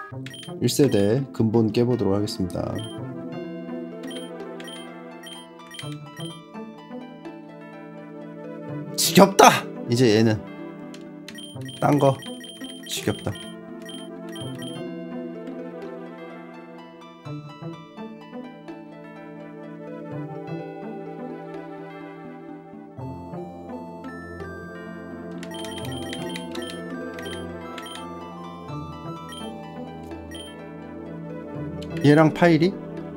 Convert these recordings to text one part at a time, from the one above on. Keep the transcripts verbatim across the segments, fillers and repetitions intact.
일 세대 근본 깨보도록 하겠습니다. 지겹다! 이제 얘는 딴거 지겹다. 얘랑 파일이?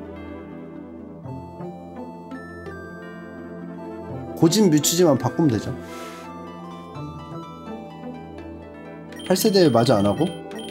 고집 뮤츠지만 바꾸면 되죠. 팔 세대 마저 안하고?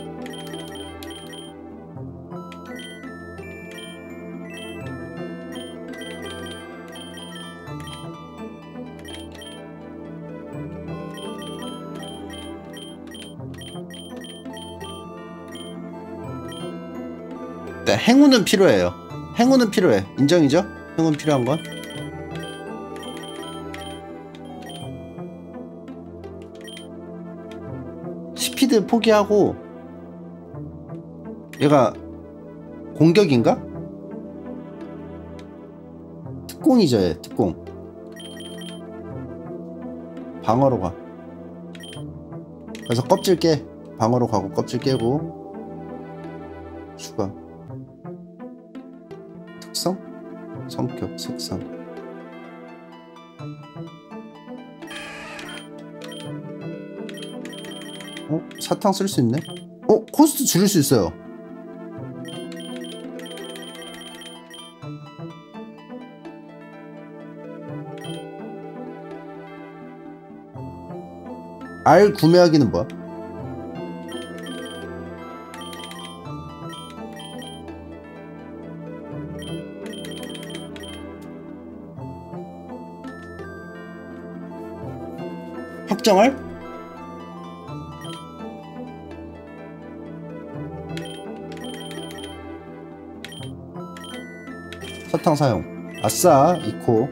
네, 행운은 필요해요. 행운은 필요해. 인정이죠? 행운 필요한 건? 스피드 포기하고 얘가 공격인가? 특공이죠 얘. 특공. 방어로 가. 그래서 껍질 깨. 방어로 가고 껍질 깨고 추가. 특성? 성격, 색상. 어? 사탕 쓸 수 있네? 어? 코스트 줄일 수 있어요. 알 구매하기는 뭐야? 확정할? 사탕 사용. 아싸. 이코.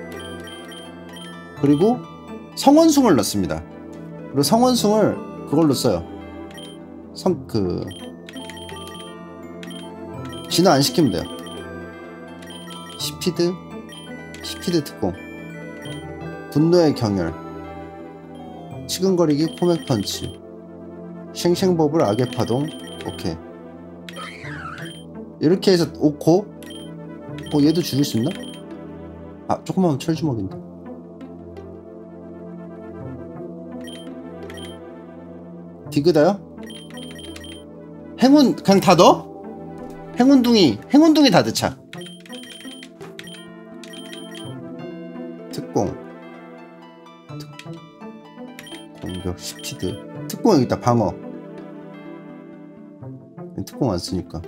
그리고 성원숭을 넣습니다. 그리고 성원숭을 그걸로 써요. 성, 그 진화 안 시키면 돼요. 시피드 시피드 특공. 분노의 경혈. 치근거리기 코맥 펀치. 쉥쉥버블 악의 파동. 오케이. 이렇게 해서 오 코. 어 얘도 줄일 수 있나? 아 조금만 철주먹인데. 디그다요? 행운 그냥 다 넣어? 행운둥이 행운둥이 다 넣자. 특공. 공격 스피드. 특공 여기 있다. 방어. 특공 안 쓰니까.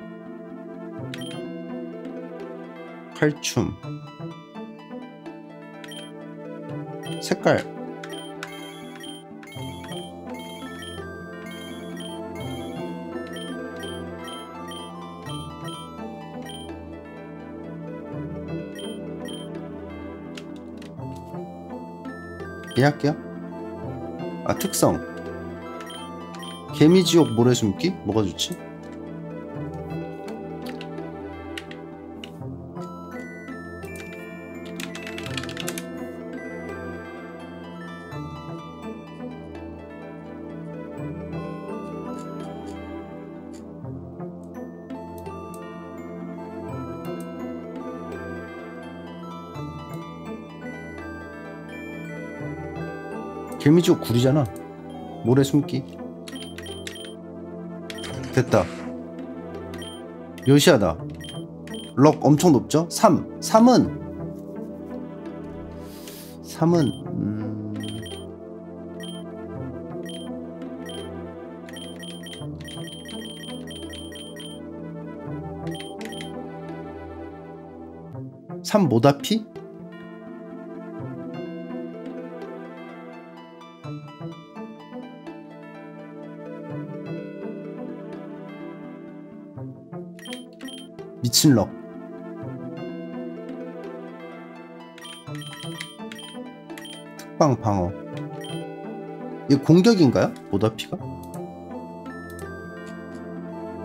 칼춤. 색깔. 예 할게요. 아 특성. 개미지옥 모래숨기? 뭐가 좋지? 개미지옥 구리잖아. 모래 숨기. 됐다. 여시하다. 럭 엄청 높죠? 삼. 삼은 삼은 음... 삼 모다피? 미친 럭. 특방 방어. 이게 공격인가요? 모다피가?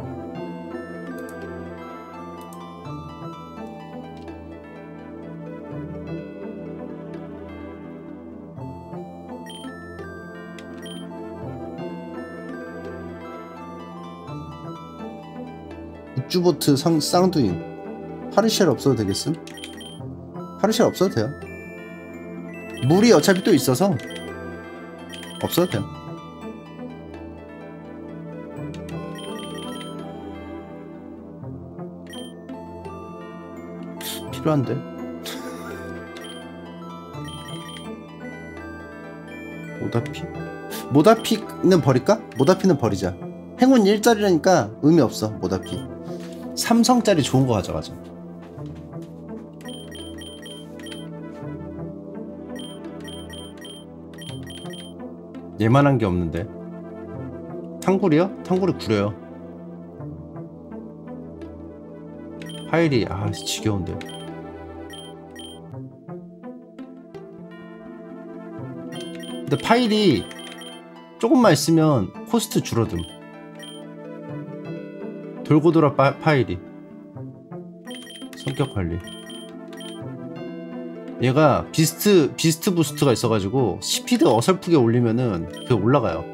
육주보트 상, 쌍두임. 파르쉘 없어도 되겠음? 파르쉘 없어도 돼요. 물이 어차피 또 있어서 없어도 돼요. 필요한데? 모다피? 모다피는 버릴까? 모다피는 버리자. 행운 일짜리라니까 의미 없어. 모다피 삼성짜리 좋은 거 가져가자. 얘만한 게 없는데. 탕굴이요? 탕굴이 구려요. 파일이 아 지겨운데. 근데 파일이 조금만 있으면 코스트 줄어듦. 돌고 돌아 파, 파일이 성격 관리. 얘가 비스트 비스트 부스트가 있어가지고 스피드 어설프게 올리면은 그게 올라가요.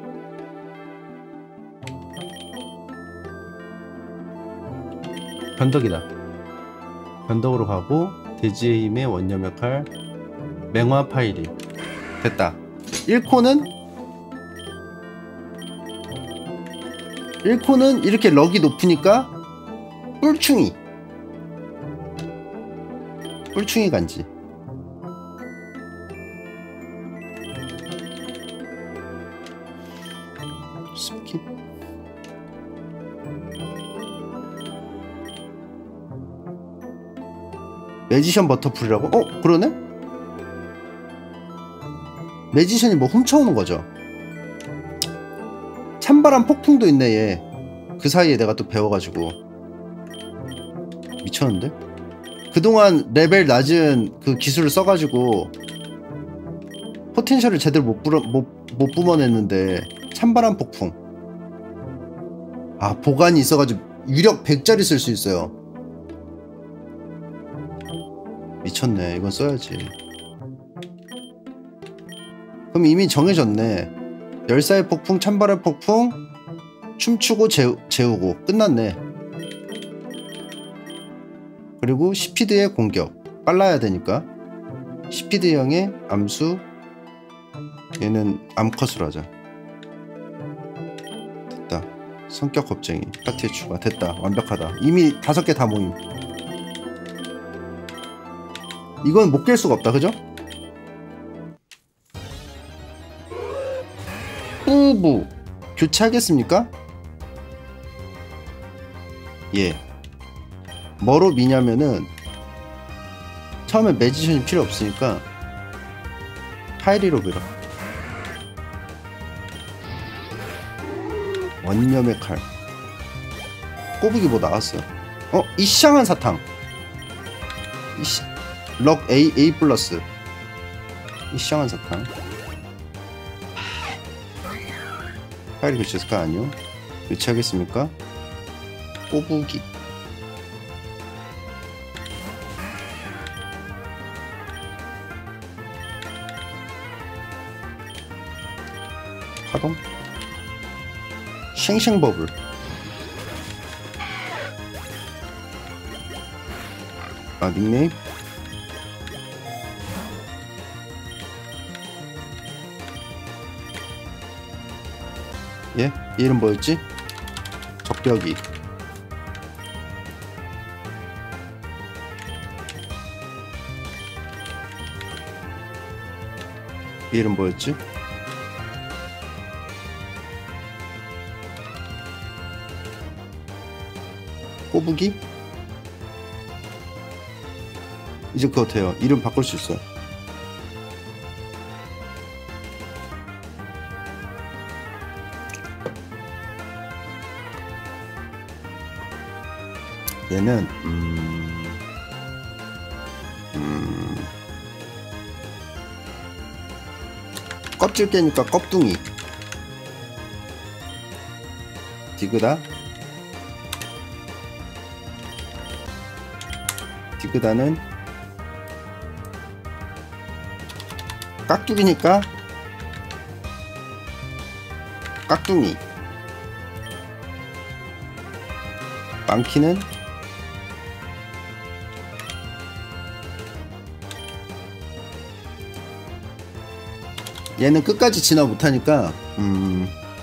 변덕이다. 변덕으로 가고 대지의 힘의 원념의 칼 맹화 파일이 됐다. 일 코는 일 코는 이렇게 럭이 높으니까 뿔충이 뿔충이 간지. 스킵. 매지션 버터풀이라고? 어? 그러네? 매지션이 뭐 훔쳐오는 거죠. 찬바람 폭풍도 있네 얘. 그 사이에 내가 또 배워가지고 미쳤는데? 그동안 레벨 낮은 그 기술을 써가지고 포텐셜을 제대로 못, 부러, 못, 못 뿜어냈는데 찬바람 폭풍. 아 보관이 있어가지고 유력 백짜리 쓸 수 있어요. 미쳤네. 이건 써야지. 그럼 이미 정해졌네. 열사의 폭풍, 찬바람 폭풍, 춤추고 재우, 재우고 끝났네. 그리고 시피드의 공격 빨라야 되니까 시피드형의 암수. 얘는 암컷으로 하자. 됐다. 성격 겁쟁이 파티에 추가. 됐다. 완벽하다. 이미 다섯 개 다 모임. 이건 못 깰 수가 없다. 그죠? 뿌부 교체하겠습니까? 예. 뭐로 미냐면은 처음에 매지션이 필요 없으니까 파이리로 밀어. 원념의 칼. 꼬부기 뭐 나왔어요? 어? 이샹한 사탕. 이시... 럭 A, A 플러스. 이샹한 사탕. 파일이 교체했을까? 아니요. 교체하겠습니까? 꼬부기. 파동. 쉥쉥버블. 아 닉네임? 예? 얘 이름 뭐였지? 적벽이. 얘 이름 뭐였지? 꼬부기? 이제 그거 돼요. 이름 바꿀 수 있어요. 얘는 음... 음... 껍질 깨니까 껍둥이. 디그다. 디그다는 깍두기니까 깍둥이. 망키는 얘는 끝까지 진화 못하니까 음...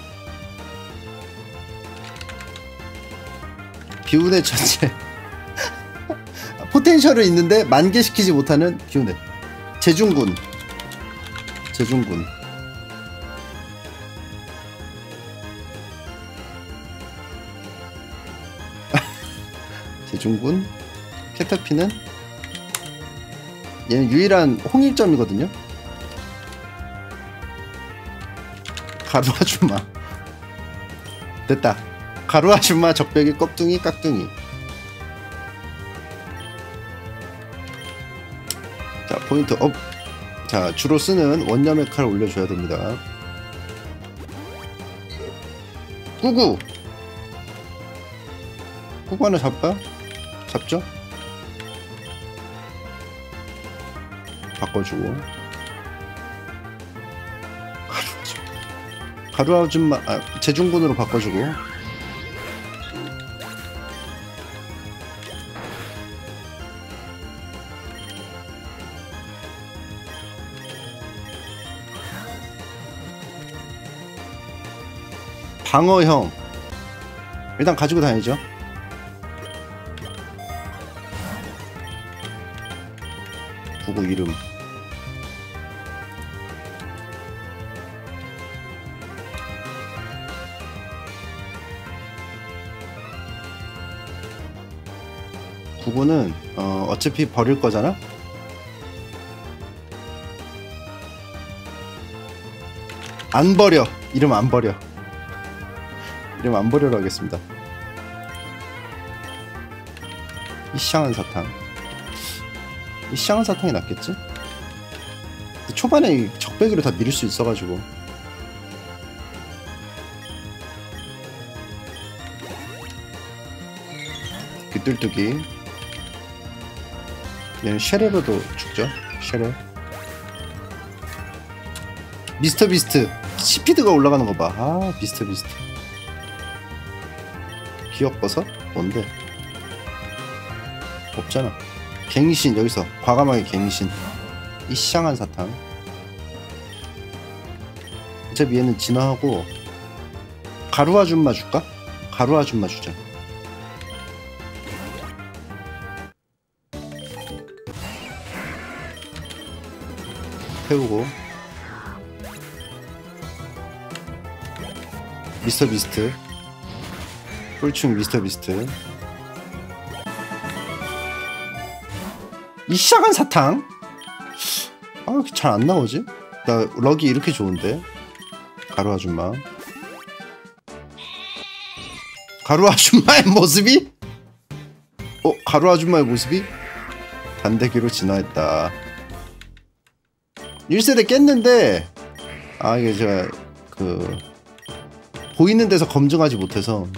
비운의 전체 포텐셜은 있는데 만개시키지 못하는 비운의 제중군 제중군 제중군 캐터피는 얘는 유일한 홍일점이거든요. 가루 아줌마 됐다. 가루 아줌마 적벽이 껍둥이 깍둥이. 자 포인트 업. 자 주로 쓰는 원념의 칼 올려줘야 됩니다. 꾸구 꾸구 하나 잡을까? 잡죠? 바꿔주고 가루 아줌마 아, 제중군으로 바꿔주고 방어형 일단 가지고 다니죠. 구구 이름 구구는 어, 어차피 버릴 거잖아. 안 버려. 이름 안 버려. 이름 안 버려로 하겠습니다. 이샹한 사탕. 이샹한 사탕이 낫겠지? 초반에 적배기로 다 밀을 수 있어가지고. 귀뚫뚜기. 얘는 쉐레로도 죽죠. 쉐레. 미스터 비스트. 스피드가 올라가는 거 봐. 아, 미스터 비스트. 기억버섯? 뭔데? 없잖아. 갱신 여기서 과감하게 갱신. 이샹한 사탕. 어차피 얘는 진화하고 가루 아줌마 줄까? 가루 아줌마 주자. 태우고 미스터 비스트 꿀충 미스터 비스트 이샹한 사탕? 아 잘 안 나오지? 나 럭이 이렇게 좋은데. 가루 아줌마 가루 아줌마의 모습이? 어? 가루 아줌마의 모습이? 단대기로 진화했다. 일 세대 깼는데 아 이게 제가 그 보이는 데서 검증하지 못해서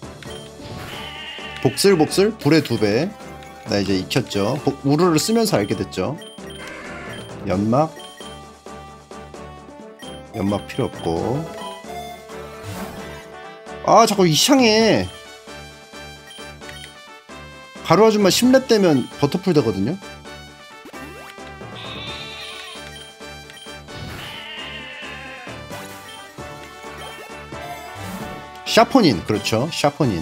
복슬복슬 불의 두 배. 나 이제 익혔죠. 복, 우르를 쓰면서 알게 됐죠. 연막 연막 필요 없고. 아 자꾸 이상해. 가루 아줌마 십 렙 되면 버터풀 되거든요. 샤포닌 그렇죠. 샤포닌.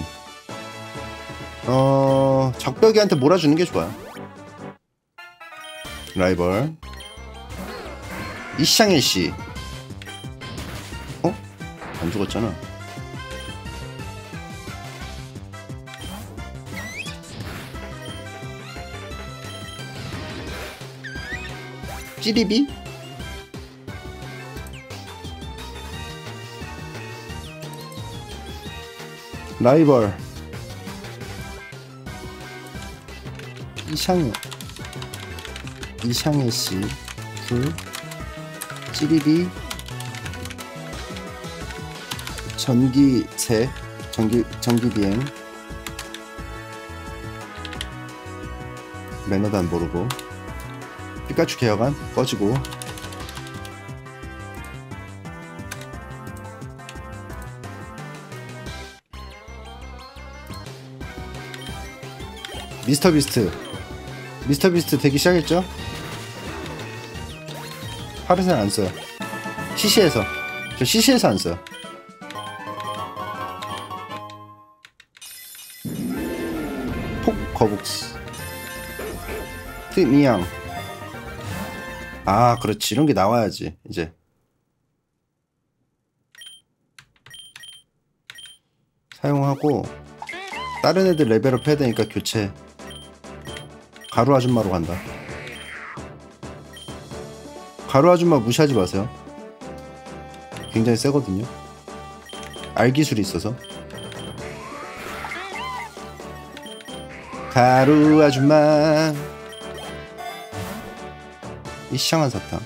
어... 적벽이한테 몰아주는 게 좋아요. 라이벌 이샹일씨. 어? 안 죽었잖아. 찌리비? 라이벌 이샹 이샹해씨 불 찌리비 전기새 전기 전기비행 매너도 안 모르고 피카츄 개혁안 꺼지고 미스터 비스트 미스터 비스트 되기 시작했죠? 파르센 안 써요. 씨씨에서 저 씨씨에서 안 써요. 폭 거북스 트미양. 아 그렇지, 이런 게 나와야지. 이제 사용하고 다른 애들 레벨업 해야 되니까 교체. 가루 아줌마로 간다. 가루 아줌마 무시하지 마세요. 굉장히 세거든요. 알기술이 있어서. 가루 아줌마. 이샹한 사탕.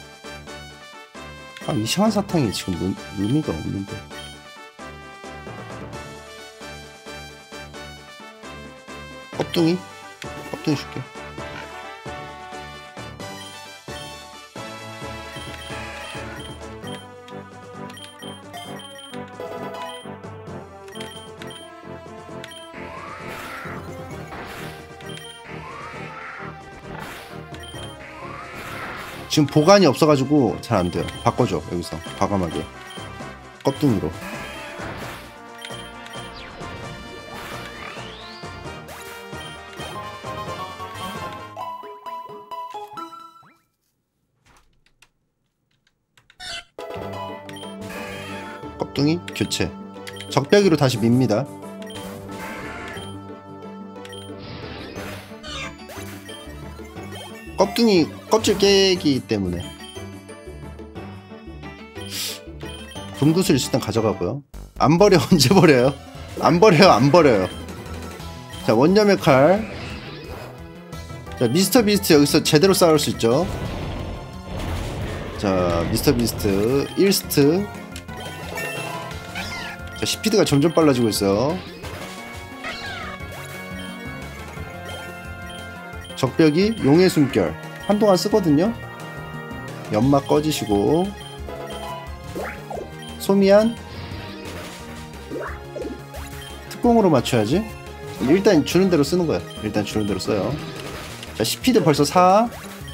아, 이샹한 사탕이 지금 의, 의미가 없는데. 껍둥이? 껍둥이 줄게. 지금 보관이 없어가지고 잘 안돼요. 바꿔줘. 여기서 과감하게 껍둥이로. 껍둥이 교체. 적벽이로 다시 밉니다. 껍둥이 껍질 깨기 때문에. 금구슬 있을 땐 가져가고요. 안 버려. 언제 버려요? 안 버려요. 안 버려요. 자, 원념의 칼. 자, 미스터 비스트 여기서 제대로 싸울 수 있죠. 자, 미스터 비스트 일 스트. 자, 스피드가 점점 빨라지고 있어요. 적벽이 용의 숨결 한동안 쓰거든요. 연막 꺼지시고. 소미안 특공으로 맞춰야지. 일단 주는 대로 쓰는 거야. 일단 주는 대로 써요. 자, 스피드 벌써 사.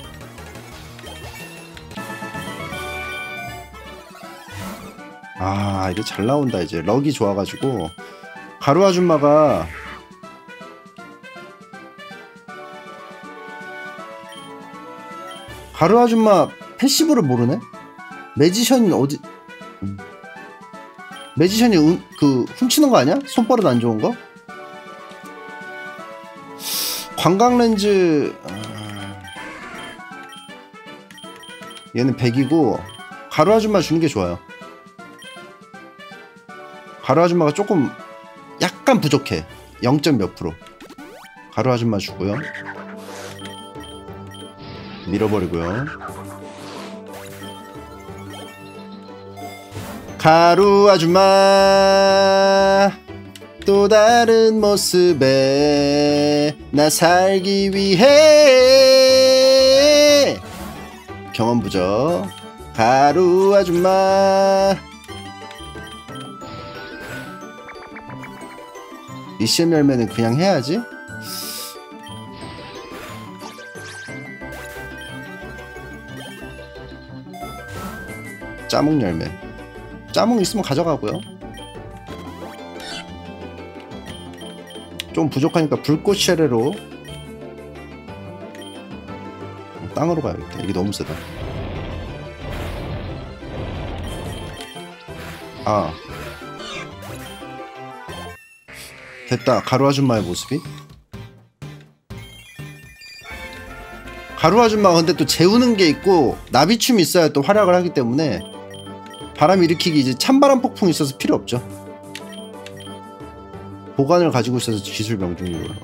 아, 이게 잘 나온다. 이제 럭이 좋아가지고. 가루 아줌마가 가루 아줌마 패시브를 모르네? 매지션이 어디... 음. 매지션이 음, 그 훔치는 거 아니야? 손버릇 안 좋은 거? 관광 렌즈... 아... 얘는 백이고 가루 아줌마 주는 게 좋아요. 가루 아줌마가 조금 약간 부족해. 영 점 몇 프로. 가루 아줌마 주고요. 밀어버리고요. 가루 아줌마 또 다른 모습에 나 살기 위해. 경험 부족. 가루 아줌마. 이씨엠 열매는 그냥 해야지. 짜몽 열매. 짜몽 있으면 가져가고요. 좀 부족하니까 불꽃 쉐레로 땅으로 가야겠다. 이게 너무 세다. 아, 됐다. 가루 아줌마의 모습이. 가루 아줌마가 근데 또 재우는 게 있고 나비춤이 있어야 또 활약을 하기 때문에 바람 일으키기 이제 찬바람 폭풍이 있어서 필요 없죠. 보관을 가지고 있어서 기술 명중률로.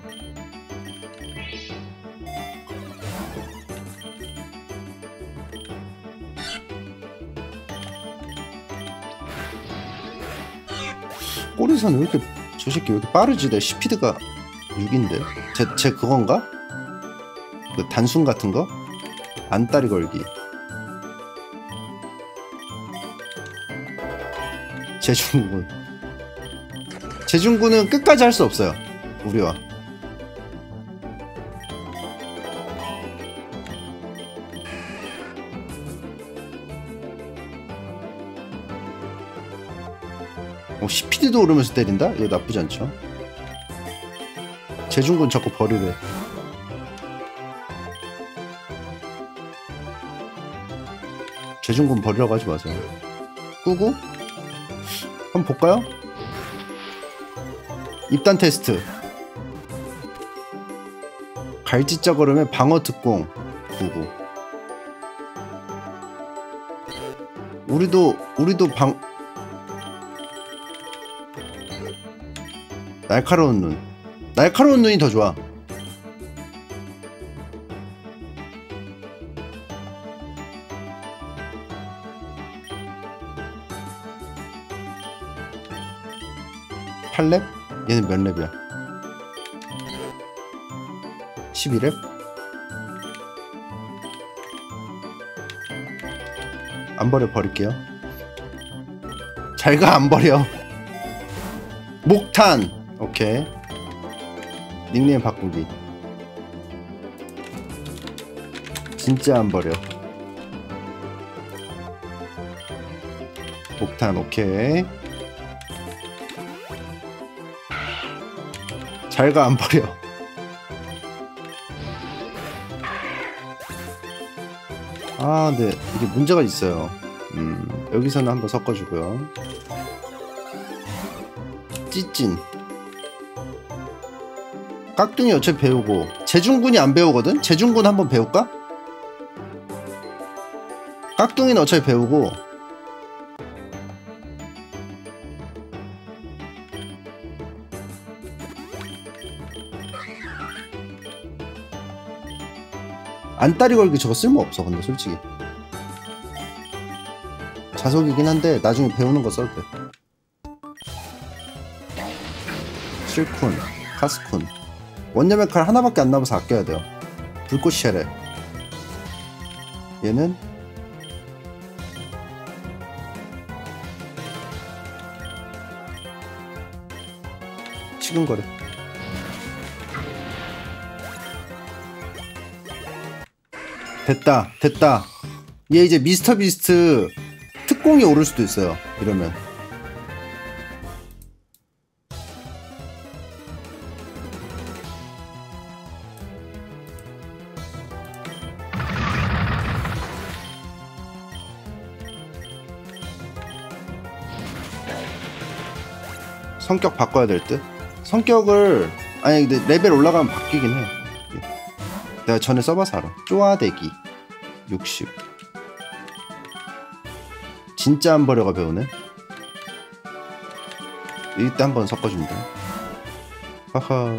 꼬리선 왜 이렇게, 저 새끼 왜 이렇게 빠르지? 내 스피드가 육인데 제, 제 그건가? 그 단순 같은 거? 안다리 걸기. 제중군. 제중군은 끝까지 할 수 없어요. 우리와. 어, 씨피디도 오르면서 때린다? 이거 나쁘지 않죠? 재중군 자꾸 버리래. 재중군 버리라고 하지 마세요. 꾸구? 한번 볼까요? 입단 테스트. 갈지자 걸음에 방어 특공. 꾸구. 우리도 우리도 방 날카로운 눈. 날카로운 눈이 더 좋아. 팔 렙? 얘는 몇 렙이야? 십이 렙? 안 버려, 버릴게요. 잘가, 안 버려. 목탄! 오케이. 닉네임 바꾸기. 진짜 안 버려. 목탄, 오케이. 잘가, 안 버려. 아, 네. 이게 문제가 있어요. 음, 여기서는 한번 섞어주고요. 찌찐. 깍둥이 어차피 배우고. 재중군이 안 배우거든? 재중군 한번 배울까? 깍둥이는 어차피 배우고. 안따리 걸기 저거 쓸모없어 근데 솔직히. 자석이긴 한데 나중에 배우는 거 써도 돼. 실쿤, 카스쿤. 원념의 칼 하나밖에 안 남아서 아껴야 돼요. 불꽃 쉐레. 얘는 치근거래. 됐다 됐다. 얘 이제 미스터 비스트 특공이 오를 수도 있어요 이러면. 성격 바꿔야 될 듯? 성격을 아니 근데 레벨 올라가면 바뀌긴 해. 내가 전에 써봐서 알아. 쪼아대기 육십. 진짜 안 버려가 배우네. 이때 한번 섞어줍니다. 하하.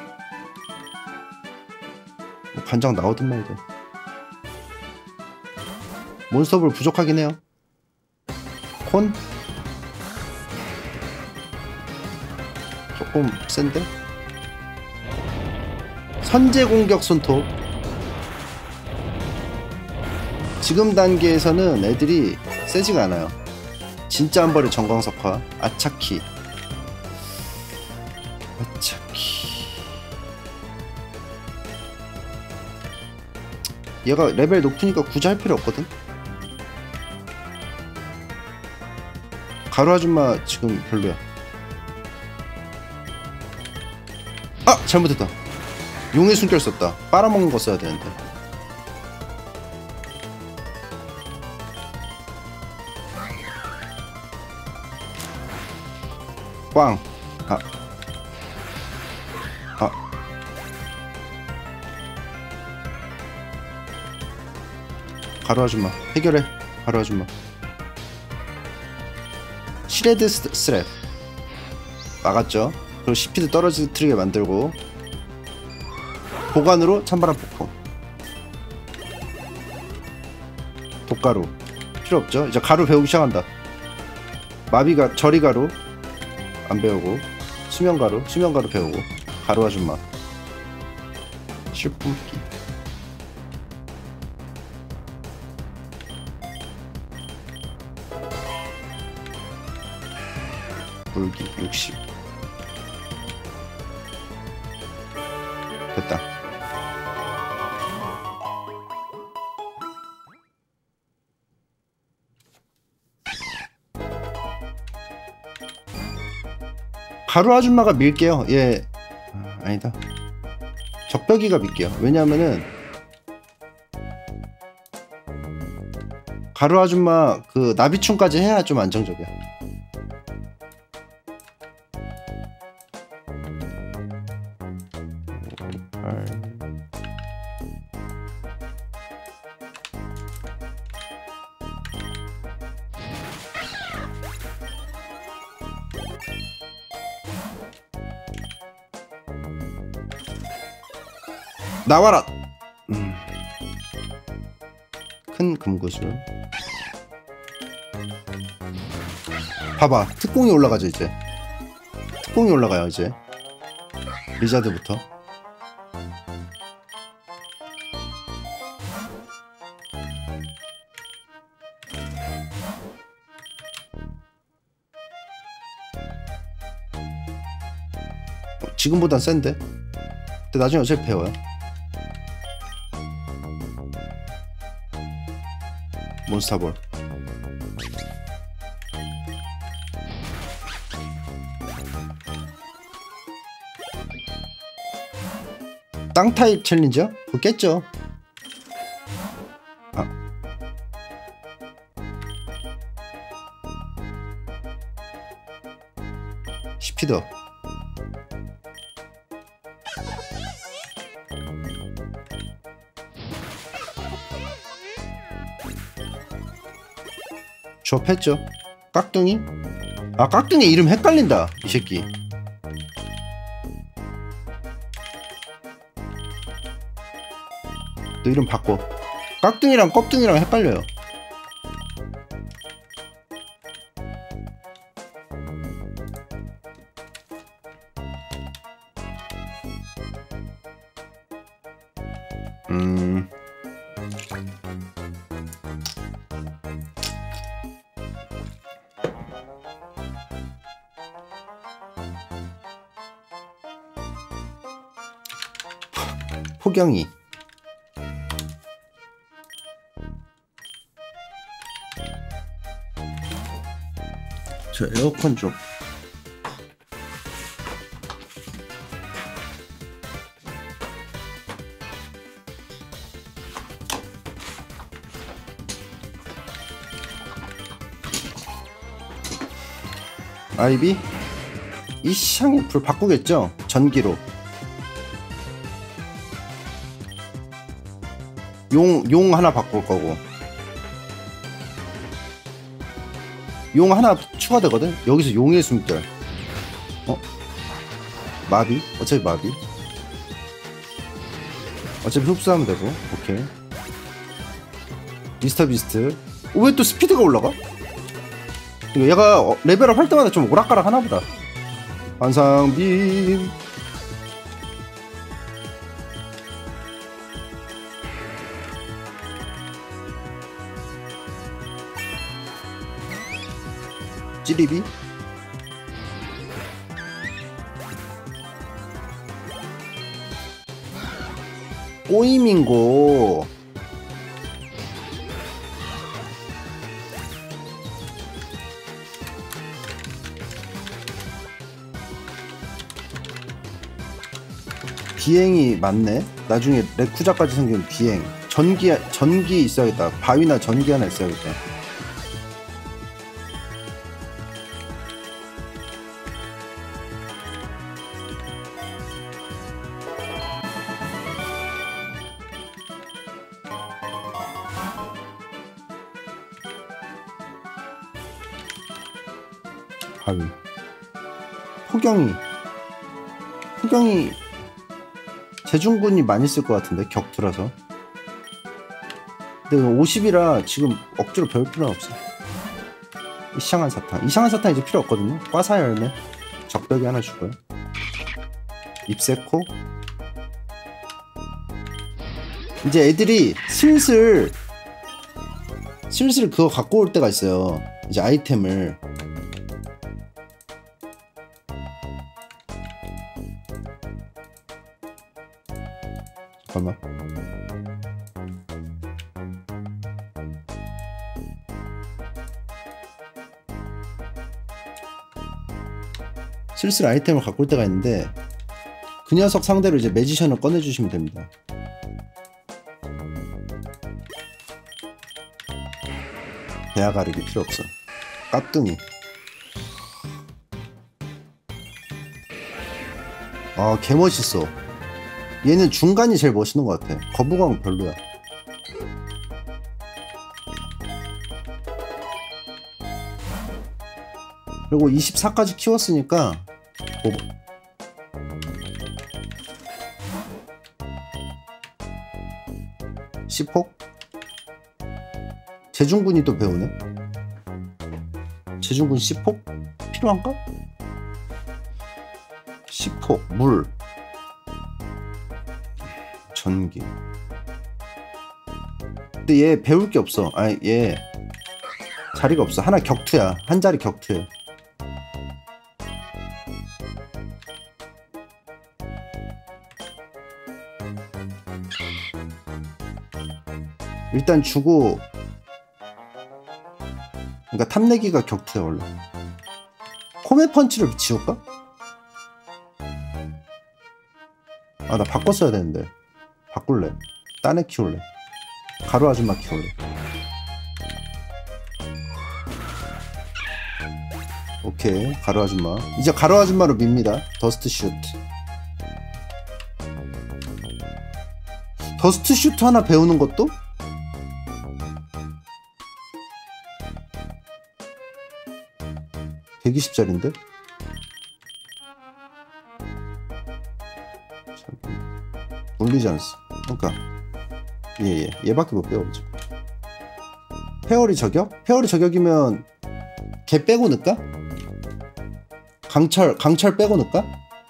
뭐 반장 나오든 말든. 몬스터볼 부족하긴 해요. 콘? 조금 센데? 선제 공격 손톱. 지금 단계에서는 애들이 세지가 않아요. 진짜 한 벌의 전광석화. 아차키. 아차키. 얘가 레벨 높으니까 굳이 할 필요 없거든. 가루 아줌마 지금 별로야. 아! 잘못했다. 용의 숨결 썼다. 빨아먹는 거 써야 되는데. 꽝. 아. 아. 가루 아줌마 해결해. 가루 아줌마. 시레드 스랩 막았죠. 그리고 씨피도 떨어지게 만들고 보관으로 찬바람 폭풍. 독가루 필요 없죠. 이제 가루 배우기 시작한다. 마비가 저리가루 안 배우고 수면가루 수면가루 배우고 가루 아줌마 실품기. 물기 육십. 됐다. 가루 아줌마가 밀게요. 예. 아, 아니다. 적벽이가 밀게요. 왜냐면은 가루 아줌마 그 나비충까지 해야 좀 안정적이야. 나와라. 음. 큰 금구슬. 봐봐, 특공이 올라가죠. 이제 특공이 올라가요. 이제 리자드부터. 어, 지금보단 센데? 근데 나중에 어차피 배워요. 몬스터볼. 땅 타입 챌린저? 그거 깼죠? 아. 스피드. 접했죠. 깍둥이? 아, 깍둥이 이름 헷갈린다 이 새끼. 너 이름 바꿔. 깍둥이랑 껍둥이랑 헷갈려요. 음... 포경이. 저 에어컨 좀. 아이비? 이 시향이 불 바꾸겠죠? 전기로. 용, 용 하나 바꿀 거고. 용 하나 추가되거든? 여기서 용의 숨결. 어? 마비? 어차피 마비. 어차피 흡수하면 되고. 오케이. 미스터 비스트. 어, 왜 또 스피드가 올라가? 얘가 어, 레벨업 할 때마다 좀 오락가락 하나보다. 환상빔. 찌리비. 꼬이밍고. 비행이 많네. 나중에 레쿠자까지 생기면 비행. 전기 전기 있어야겠다. 바위나 전기 하나 있어야겠다. 바위. 포경이. 포경이 제중군이 많이 쓸 것 같은데 격투라서. 근데 오십이라 지금 억지로 배울 필요는 없어. 이샹한 사탕. 이샹한 사탕 이제 필요 없거든요. 과사 열매. 적벽이 하나 주고요. 잎새코. 이제 애들이 슬슬 슬슬 그거 갖고 올 때가 있어요. 이제 아이템을. 잠깐만. 슬슬 아이템을 갖고 올 때가 있는데 그 녀석 상대로 이제 매지션을 꺼내주시면 됩니다. 배아 가르기 필요 없어. 깍둥이. 아, 개멋있어. 얘는 중간이 제일 멋있는 것 같아. 거부광 별로야. 그리고 이십사까지 키웠으니까 뭐 십폭? 재중군이 또 배우네. 재중군 십폭? 필요한가? 십폭 물 전기. 근데 얘 배울 게 없어. 아니 얘 자리가 없어. 하나 격투야. 한 자리 격투야. 일단 주고, 그러니까 탐내기가 격투야 원래. 코메 펀치를 지울까? 아, 나 바꿨어야 되는데. 바꿀래. 딴 애 키울래. 가루 아줌마 키울래. 오케이, 가루 아줌마. 이제 가루 아줌마로 밉니다. 더스트 슈트. 더스트 슈트 하나 배우는 것도? 백이십 짜리인데? 울리지 않았어. 그러니까 예예 예. 얘밖에 못 배워보죠. 페어리 저격? 페어리 저격이면 걔 빼고 넣을까? 강철 강철 빼고 넣을까?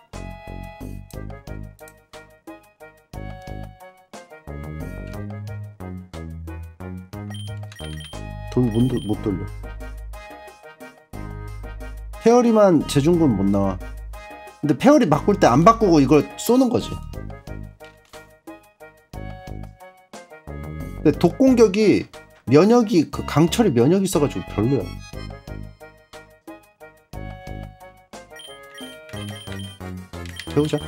돌 못, 못 돌려. 페어리만 재중군 못 나와. 근데 페어리 바꿀 때 안 바꾸고 이걸 쏘는 거지. 근데 독공격이 면역이 그 강철이 면역이 있어가지고 별로야. 배우자.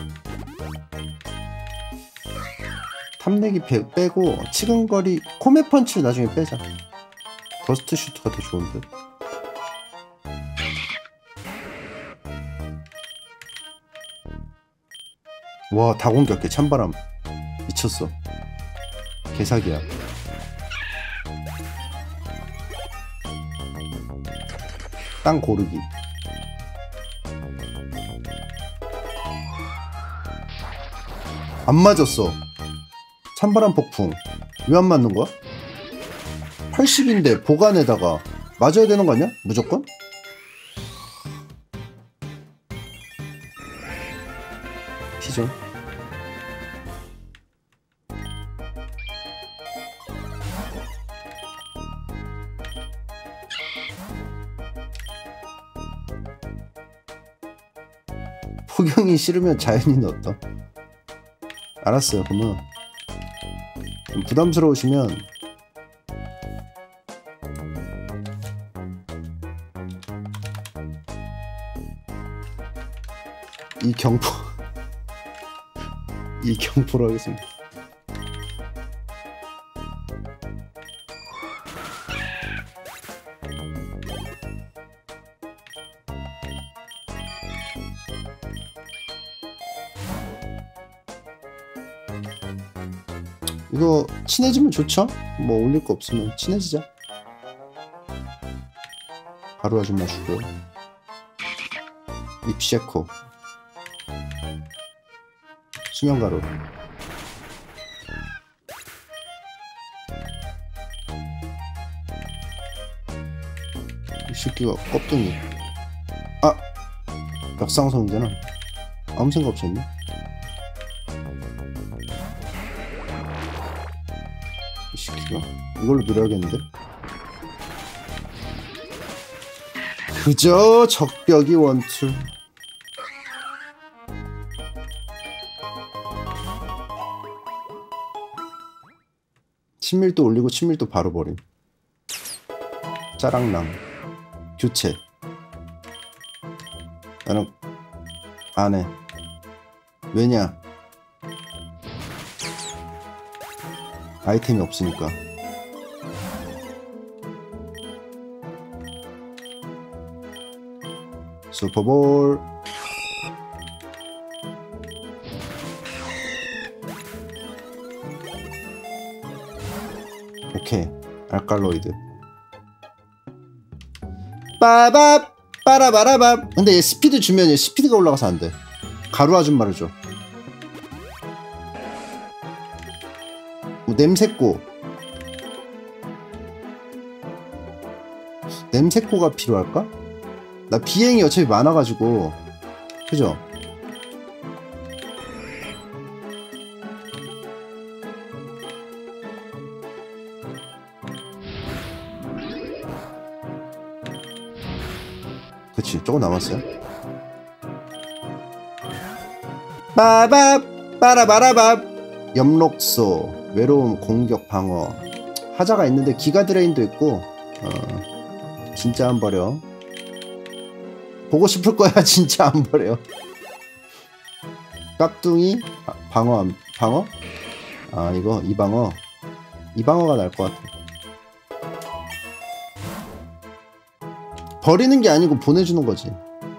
탐내기 빼, 빼고 치근거리 코메 펀치를 나중에 빼자. 더스트 슈트가 더 좋은데. 와, 다공격해. 찬바람 미쳤어. 개사기야. 땅 고르기. 안 맞았어. 찬바람 폭풍. 왜 안 맞는 거야? 팔십인데 보관에다가 맞아야 되는 거 아니야? 무조건? 피존. 포경이 싫으면 자연이 넣었다. 알았어요. 그러면 좀 부담스러우시면 이 경포 이 경포로 하겠습니다. 이거 친해지면 좋죠? 뭐 올릴 거 없으면 친해지자. 가루 아줌마 주고 입셰코 수면가루. 이 새끼가 껍데기. 아! 벽상성이잖아. 아무 생각 없이 했네. 이 새끼가 이걸로 밀어야겠는데? 그저 적벽이 원툴. 친밀도 올리고 친밀도 바로 버림. 짜랑랑 교체. 나는 안해. 왜냐? 아이템이 없으니까. 슈퍼볼. 오케이. 알칼로이드. 빠밥 빠라바라밥. 근데 얘 스피드 주면 얘 스피드가 올라가서 안돼. 가루 아줌마를 줘. 뭐 냄새꼬. 냄새꼬가 필요할까? 나 비행이 어차피 많아가지고. 그죠? 그치, 조금 남았어요. 빠밥 빠라바라밥. 엽록소. 외로움, 공격, 방어. 하자가 있는데 기가 드레인도 있고. 어, 진짜 안 버려. 보고 싶을 거야. 진짜 안 버려. 깍둥이. 아, 방어. 방어? 아 이거 이 방어. 이 방어가 나을 것 같아. 버리는 게 아니고 보내주는 거지.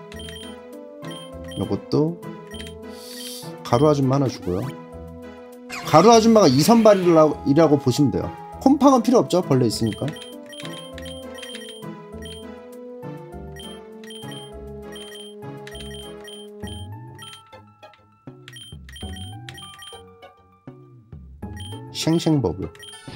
이것도 가루 아줌마 하나 주고요. 가루 아줌마가 이선발이라고 보시면 돼요. 콤팡은 필요 없죠. 벌레 있으니까. 쉥쉥버블.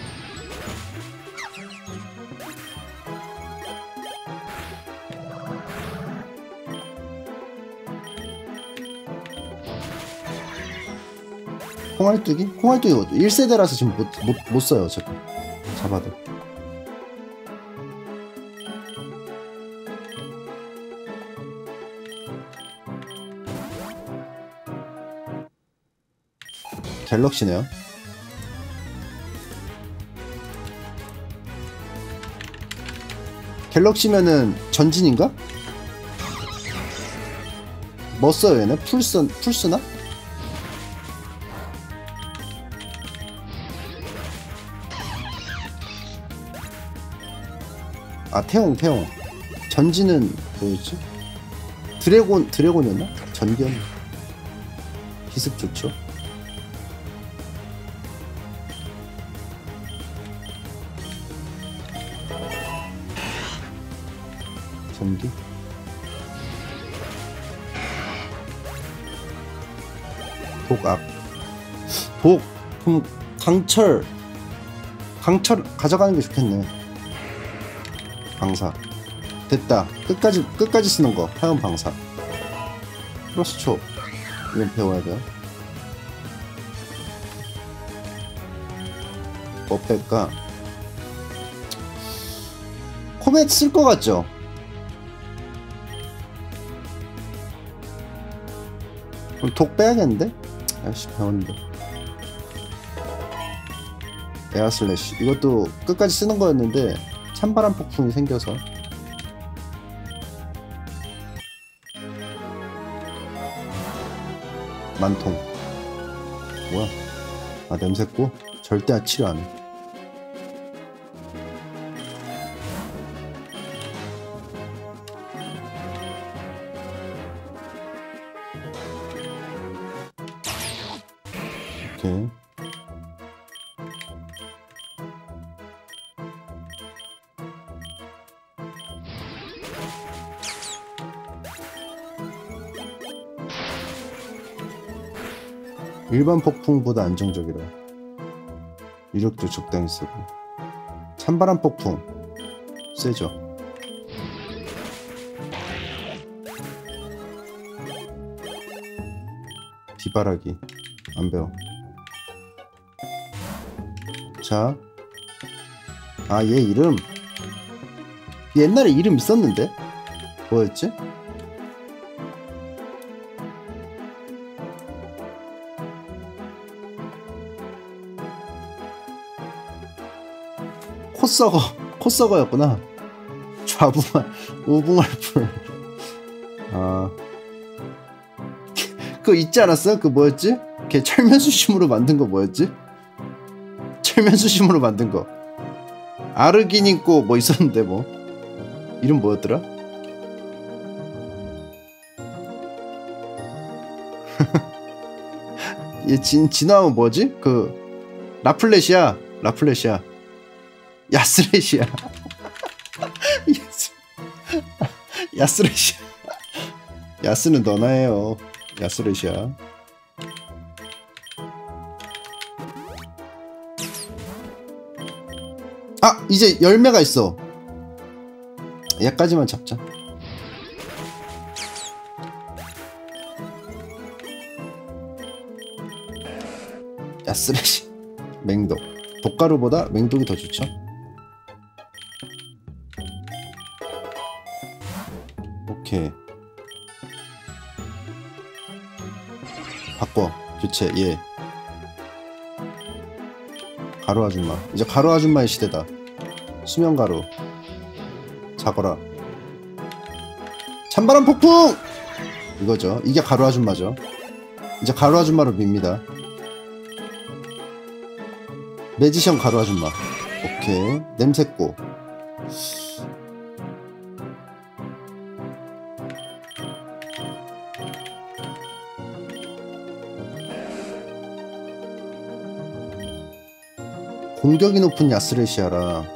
콩알뚜기? 콩알뚜기 일 세대라서 지금 못, 못, 못 써요. 어차피 잡아도. 갤럭시네요. 갤럭시면은 전진인가? 뭐 써요 얘네? 풀스, 풀스나? 아 태용 태용. 전진은 뭐였지? 드래곤 드래곤이었나? 전기였나? 기습 좋죠. 전기. 독악. 복. 그럼 강철. 강철 가져가는 게 좋겠네. 방사. 됐다. 끝까지 끝까지 쓰는 거. 하얀 방사. 플러스 초. 이건 배워야 돼요. 뭐 뺄까? 코멧 쓸 것 같죠? 그럼 독 빼야겠는데? 아이씨 배웠는데. 에어 슬래시. 이것도 끝까지 쓰는 거였는데 찬바람 폭풍이 생겨서. 만통. 뭐야? 아 냄새꼬? 절대 치료 안 해. 오케이. 일반 폭풍보다 안정적이라. 유력도 적당히 쓰고. 찬바람 폭풍 세죠. 비바라기 안 배워. 자, 아 얘 이름 옛날에 이름 있었는데 뭐였지? 코썩어. 코썩어였구나. 좌붕알 우붕알풀. 아 그거 있지 않았어? 그 뭐였지? 걔 철면수심으로 만든 거 뭐였지? 철면수심으로 만든 거 아르긴 있고 뭐 있었는데 뭐 이름 뭐였더라? 얘 진, 진화하면 뭐지? 그 라플레시아 라플레시아 야스레시아 야스레시아 야스는 너나 해요. 야스레시아. 아! 이제 열매가 있어. 얘까지만 잡자. 야스레시 맹독. 독가루보다 맹독이 더 좋죠. 오케이. 바꿔. 교체. 예. 가루 아줌마. 이제 가루 아줌마의 시대다. 수면 가루. 자거라. 찬바람 폭풍! 이거죠. 이게 가루 아줌마죠. 이제 가루 아줌마로 밉니다. 매지션 가루 아줌마. 오케이. 냄새꼬. 공격이 높은 야스레시아라.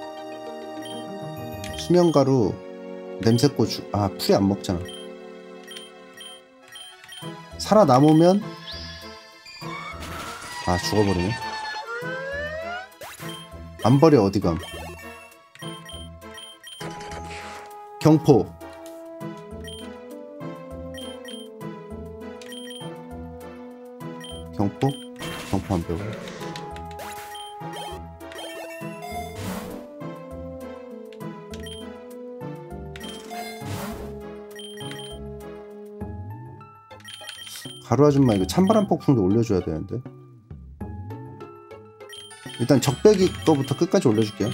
수면가루, 냄새고추. 아, 풀이 안 먹잖아. 살아남으면 아, 죽어버리네. 안 버려. 어디감. 경포. 경포? 경포 안 배워. 가루 아줌마 이거 찬바람 폭풍도 올려줘야 되는데. 일단 적배기 거부터 끝까지 올려줄게요.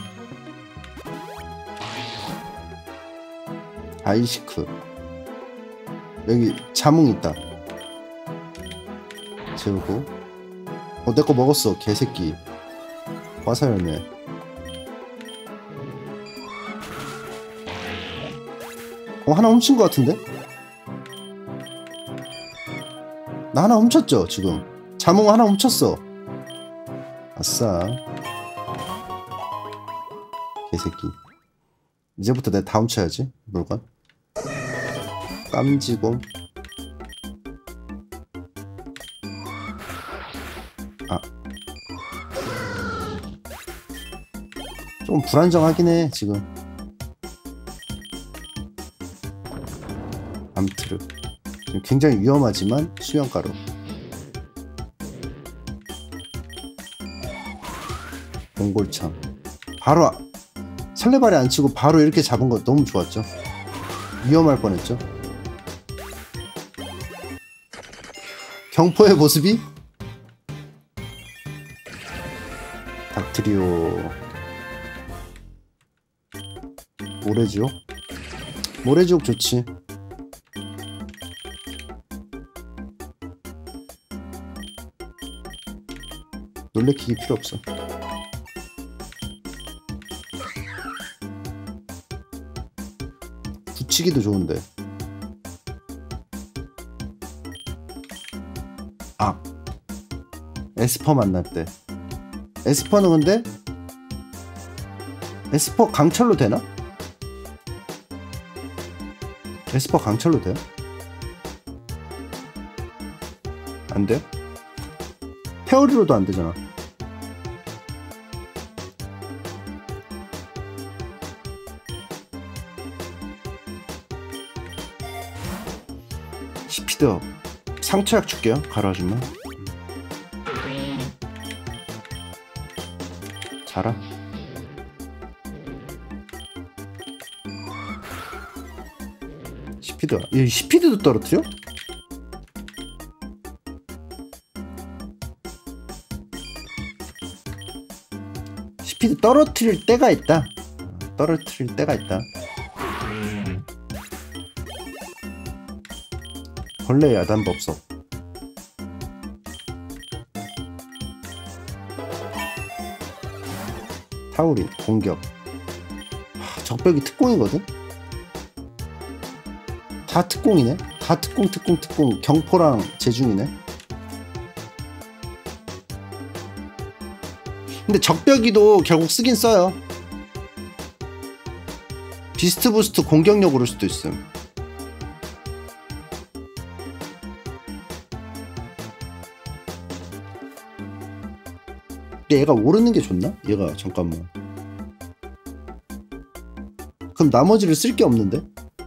아이시크. 여기 자몽 있다. 재우고. 어, 내 거 먹었어. 개새끼. 화사열매. 어, 하나 훔친 거 같은데? 나 하나 훔쳤죠 지금. 자몽 하나 훔쳤어. 아싸. 개새끼. 이제부터 내가 다 훔쳐야지 물건. 깜지곰. 아, 좀 불안정하긴 해 지금. 암트르. 굉장히 위험하지만 수면가루. 몽골창. 바로 아, 설레발에 안 치고 바로 이렇게 잡은 거 너무 좋았죠. 위험할 뻔했죠. 경포의 모습이 닥트리오. 모래지옥. 모래지옥 좋지. 놀래키기 필요 없어. 붙이기도 좋은데. 아, 에스퍼 만날 때. 에스퍼는 근데 에스퍼 강철로 되나? 에스퍼 강철로 돼요? 안 돼요? 페어리로도 안 되잖아. 스피드업. 상처약 줄게요. 가루 아줌마. 자라. 스피드. 이 스피드도 떨어뜨려? 스피드 떨어뜨릴 때가 있다. 떨어뜨릴 때가 있다. 벌레 야단법석. 타우린 공격. 하, 적벽이 특공이거든? 다 특공이네? 다 특공 특공 특공. 경포랑 제중이네. 근데 적벽이도 결국 쓰긴 써요. 비스트 부스트 공격력 오를 수도 있음. 얘가 오르는 게 좋나? 얘가 잠깐만. 그럼 나머지를 쓸 게 없는데?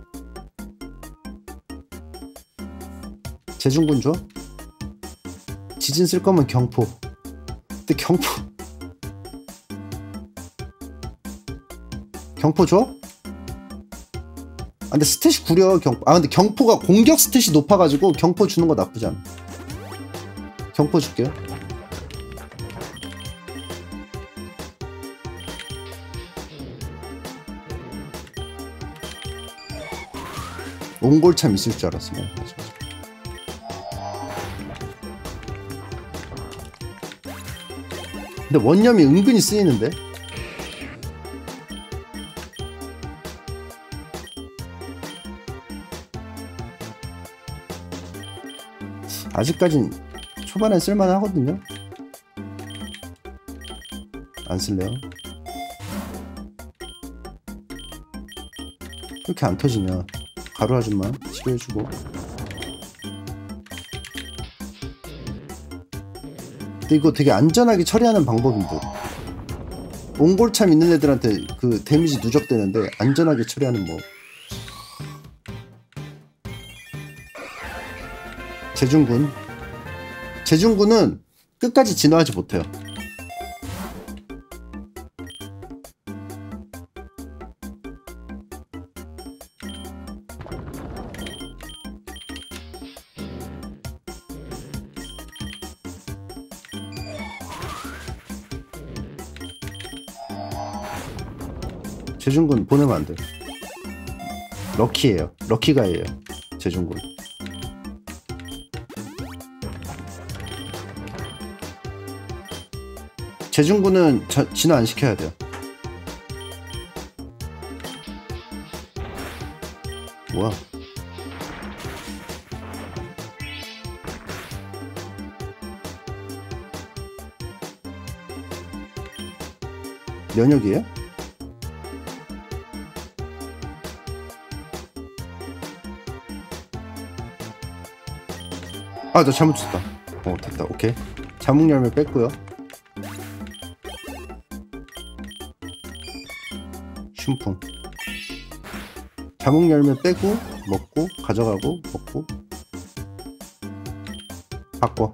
제중군 줘? 지진 쓸 거면 경포. 근데 경포 경포 줘? 아 근데 스탯이 구려. 경포. 아 근데 경포가 공격 스탯이 높아가지고 경포 주는 거 나쁘지 않아. 경포 줄게요. 옹골참 있을 줄 알았으면. 근데 원념이 은근히 쓰이는데? 아직까진 초반엔 쓸만 하거든요? 안 쓸래요? 왜 이렇게 안 터지냐? 가루 아줌마 치료해주고. 근데 이거 되게 안전하게 처리하는 방법인 듯. 옹골참 있는 애들한테 그 데미지 누적되는데 안전하게 처리하는 법. 제중군. 제중군은 끝까지 진화하지 못해요. 제중군 보내면 안 돼. 럭키예요. 럭키가이에요. 제중군. 제중군은 저, 진화 안 시켜야 돼요. 뭐야? 면역이에요? 아, 나 잘못 쳤다. 어, 됐다. 오케이. 자몽열매 뺐고요. 슌풍. 자몽열매 빼고 먹고 가져가고 먹고 바꿔.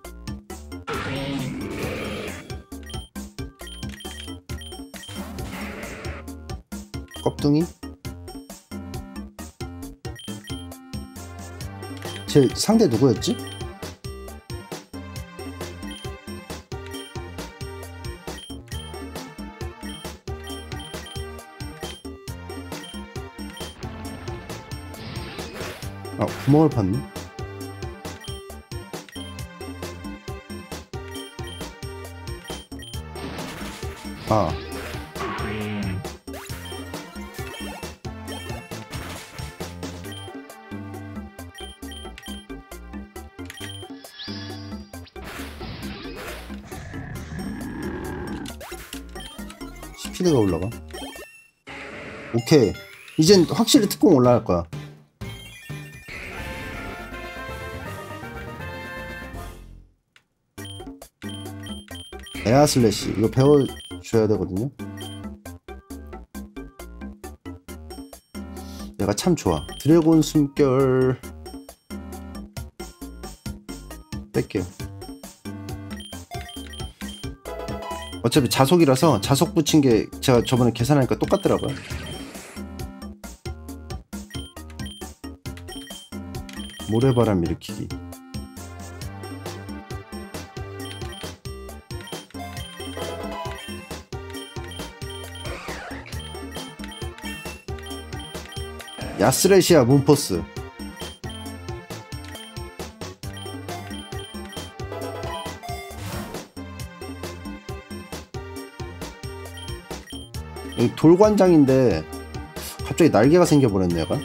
껍둥이. 제 상대 누구였지? 아, 구멍을 팠네. 아. 스피드가 올라가. 오케이. 이젠 확실히 특공 올라갈 거야. 에아 슬래시 이거 배워줘야 되거든요. 얘가 참 좋아. 드래곤 숨결 뺄게요. 어차피 자속이라서 자속 붙인 게 제가 저번에 계산하니까 똑같더라고요. 모래바람 일으키기. 야스레시아 문포스. 여기 돌관장인데 갑자기 날개가 생겨버렸네 얘가.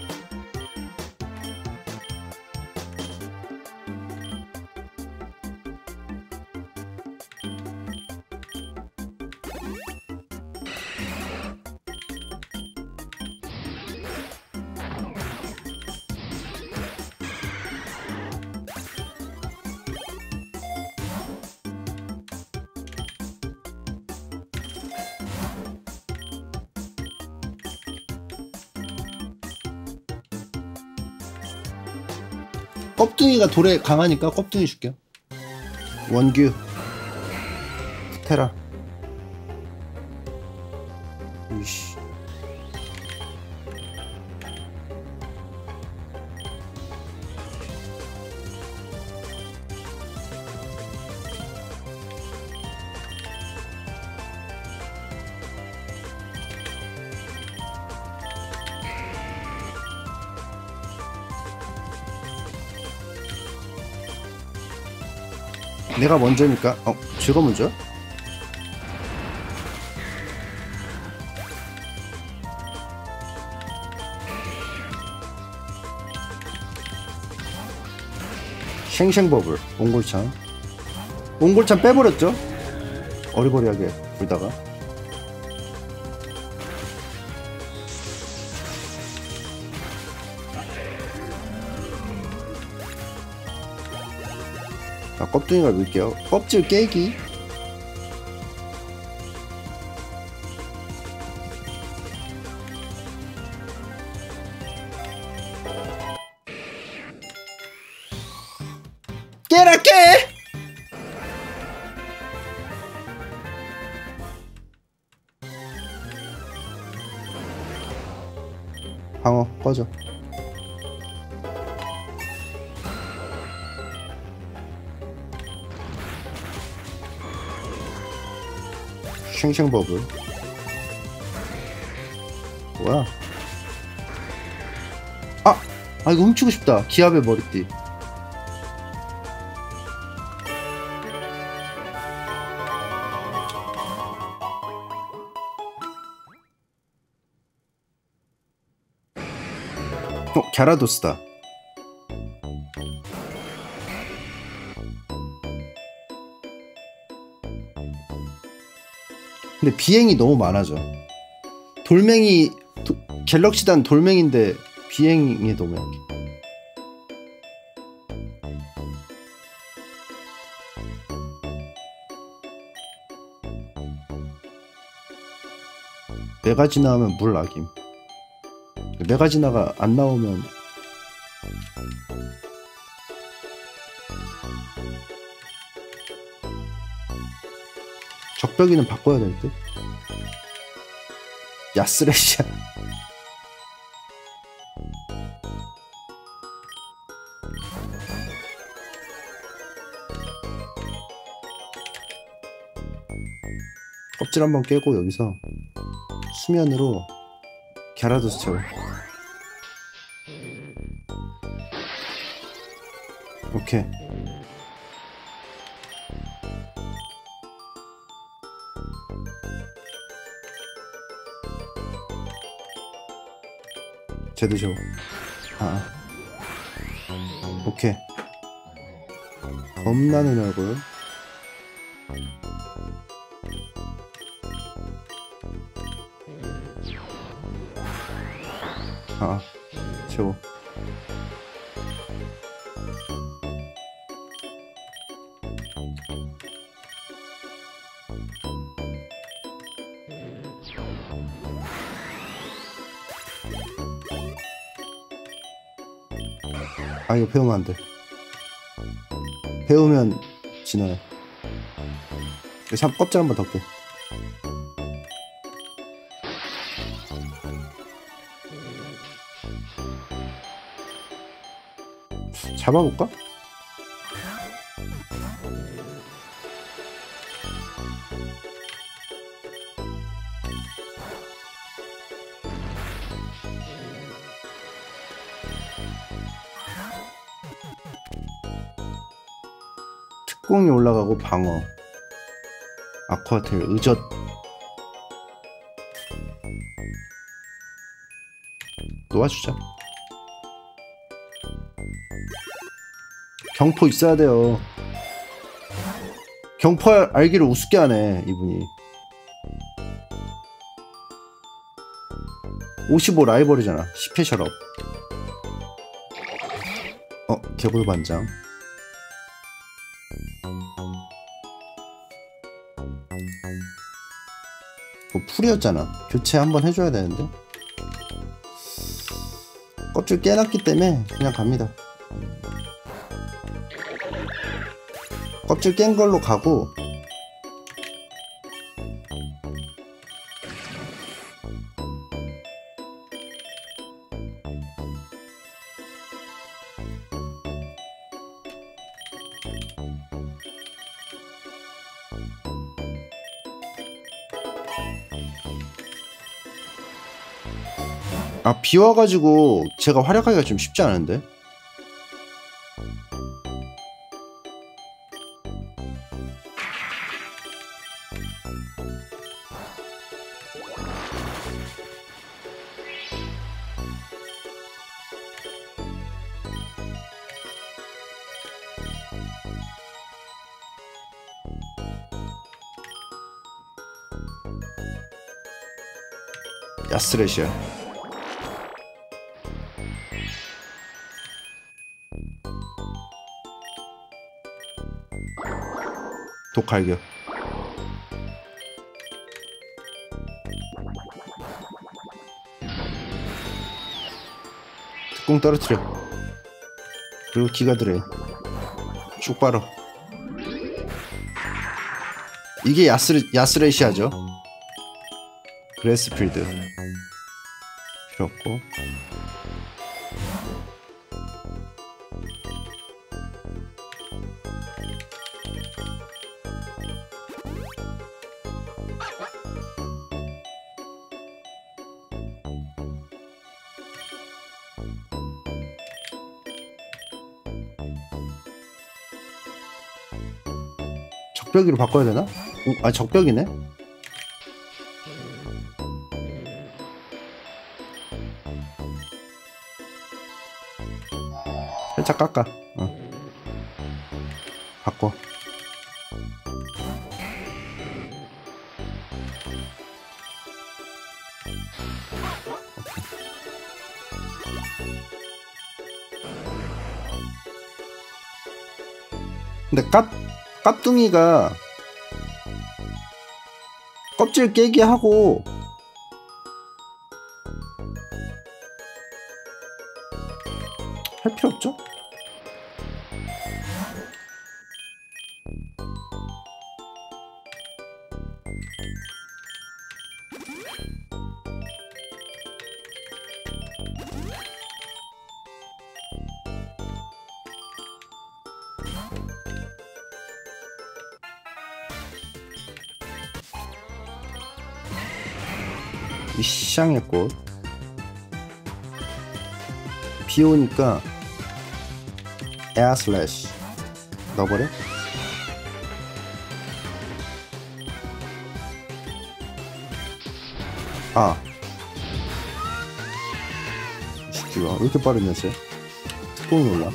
껍둥이가 돌에 강하니까 껍둥이 줄게요. 원규 테라. 이씨. 내가 먼저니까. 어? 제가 먼저? 쉥쉥버블 옹골찬. 옹골찬 빼버렸죠? 어리버리하게 불다가. 자, 껍데기가 밀게요. 껍질 깨기. 깨라 깨! 방어 꺼져. 쉥쉥버블. 뭐야? 아! 아 이거 훔치고 싶다. 기압의 머리띠. 어? 갸라도스다. 근데 비행이 너무 많아져. 돌멩이 도, 갤럭시단 돌멩인데 비행이 너무 약해. 메가지나 하면 물 낙임. 메가지나가 안 나오면 적벽이는 바꿔야 될 듯? 야 쓰레쉬야. 껍질 한번 깨고 여기서 수면으로 갸라도스 채워. 오케이. 쟤도 줘. 아, 오케이. 겁나는 얼굴. 아, 줘. 아 이거 배우면 안돼. 배우면 지나요. 샵 껍질 한번 더 깨. 잡아볼까? 특공이 올라가고 방어. 아쿠아텔 의젓. 놓아주자. 경포 있어야 돼요. 경포 알기를 우습게 하네 이분이. 오십오 라이벌이잖아. 스페셜업. 어 개불반장. 뭐 풀이었잖아. 교체 한번 해줘야 되는데. 껍질 깨놨기 때문에 그냥 갑니다. 껍질 깬 걸로 가고. 아 비와가지고 제가 활약하기가 좀 쉽지 않은데. 야스렛이야. 독갈겨. 특공 떨어뜨려. 그리고 기가 들어. 쭉 빨어. 이게 야스렛, 야스렛이야죠. 그레스필드 필요 없고. 적벽이로 바꿔야 되나? 어, 아 적벽이네? 살짝 깎아. 어. 바꿔. 근데 깝, 깝둥이가 껍질 깨기 하고 할 필요 없죠? 이 시장의 꽃. 비 오니까 에어 슬래시 넣어버려? 아 이 새끼가 왜 이렇게 빠르냐지? 특공이 올라.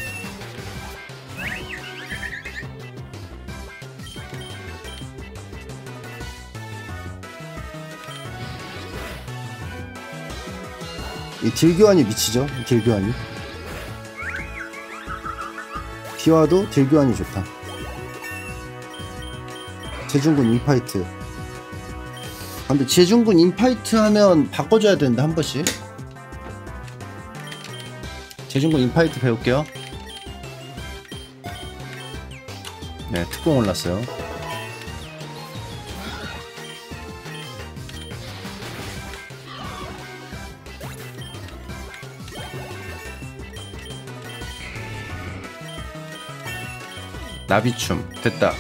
이 딜교환이 미치죠? 딜교환이. 비와도 딜교환이 좋다. 제중군 인파이트. 아, 근데 제중군 인파이트 하면 바꿔줘야 되는데 한 번씩. 제중군 인파이트 배울게요. 네, 특공 올랐어요. 나비춤 됐다.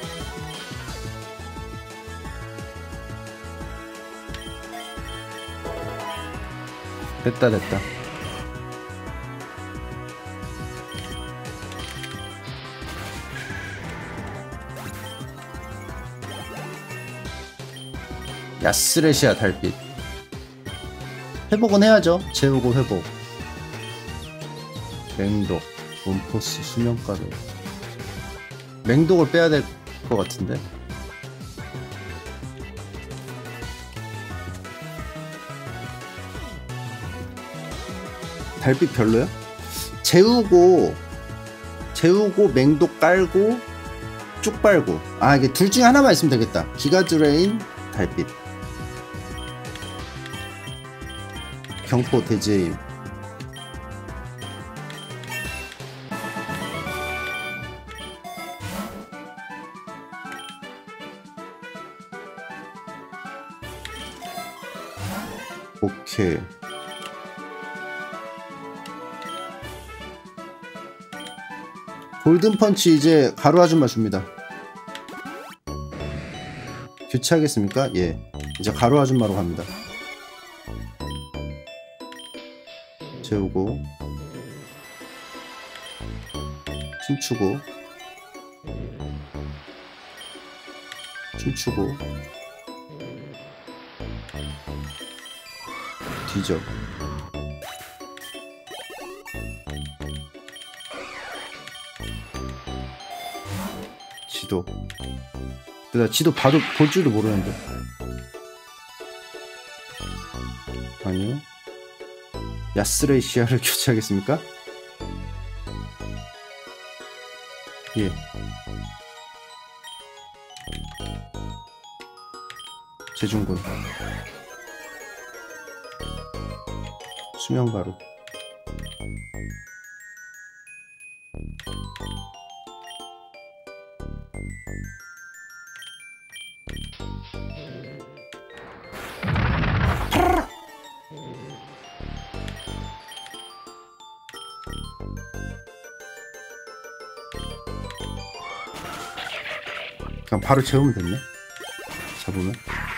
됐다 됐다. 야스레시아 달빛. 회복은 해야죠. 재우고 회복. 맹독, 원포스, 수면가루. 맹독을 빼야 될 것 같은데. 달빛 별로요? 재우고 재우고 맹독 깔고 쭉 빨고. 아, 이게 둘 중에 하나만 있으면 되겠다. 기가 드레인, 달빛. 경포, 대지임. 오케이. 골든펀치 이제 가루 아줌마 줍니다. 교체하겠습니까? 예. 이제 가루 아줌마로 갑니다. 재우고 춤추고 춤추고 뒤져. 지도. 나 지도 봐도 볼 줄도 모르는데. 아니요. 야스레이시아를 교체하겠습니까? 예. 제중군. 수면가루. 그냥 바로 재우면 됐네. 잡으면.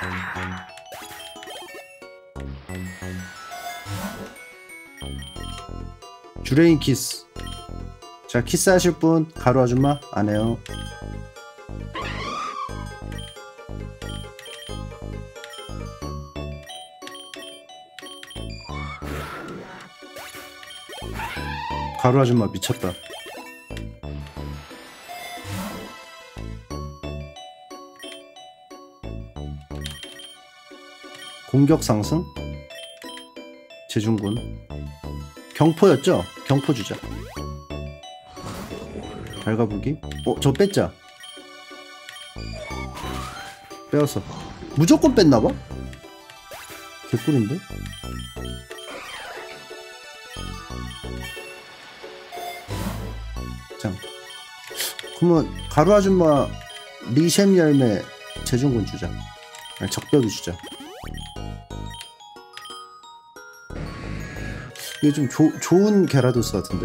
주레인 키스. 자, 키스하실 분 가루 아줌마 안 해요. 가루 아줌마 미쳤다. 공격 상승. 제중군. 경포였죠? 경포 주자. 발가부기. 어, 저 뺐자. 빼었어. 무조건 뺐나봐? 개꿀인데? 자, 그러면 가루 아줌마 리셈 열매 제중군 주자. 아니, 적벽이 주자. 이게 좀 조, 좋은 게라도스 같은데?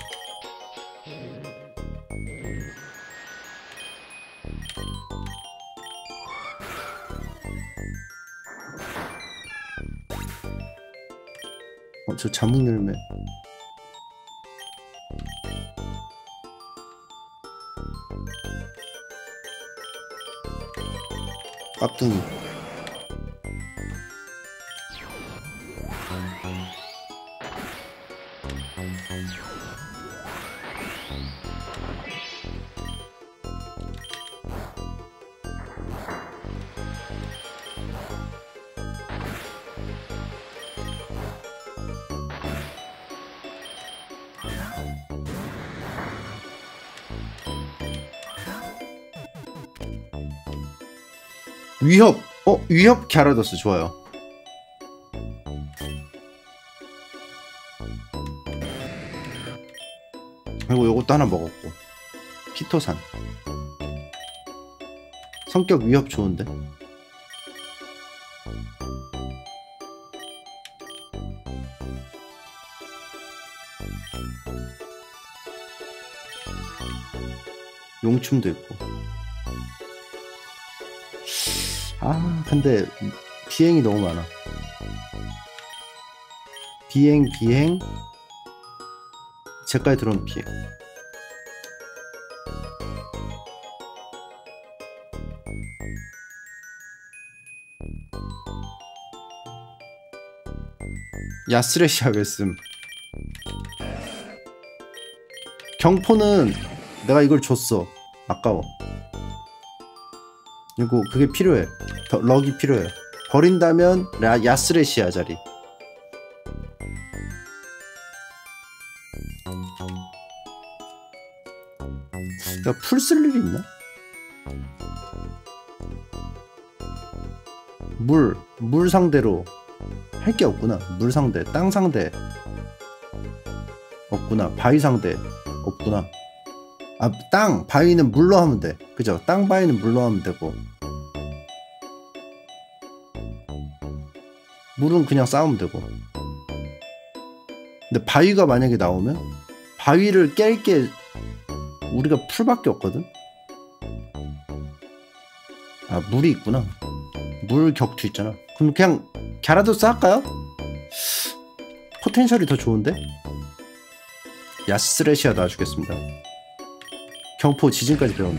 어, 저 자몽열매. 깍둥이. 위협! 어? 위협 갸라도스 좋아요. 그리고 요것도 하나 먹었고. 피토산. 성격 위협 좋은데? 용춤도 있고. 아, 근데 비행이 너무 많아. 비행, 비행. 제까지 들어온 비행. 야스레시아 웨슴. 경포는 내가 이걸 줬어. 아까워. 그리고 그게 필요해. 더, 럭이 필요해. 버린다면 라, 야스레시아 자리. 내가 풀 쓸 일이 있나? 물, 물 상대로 할 게 없구나. 물 상대, 땅 상대 없구나. 바위 상대 없구나. 아, 땅, 바위는 물로 하면 돼. 그죠? 땅, 바위는 물로 하면 되고 물은 그냥 싸우면 되고. 근데 바위가 만약에 나오면 바위를 깰 게 우리가 풀밖에 없거든? 아, 물이 있구나. 물 격투 있잖아. 그럼 그냥 갸라도스 할까요? 포텐셜이 더 좋은데? 야스레시아 놔주겠습니다. 경포 지진까지 배운다.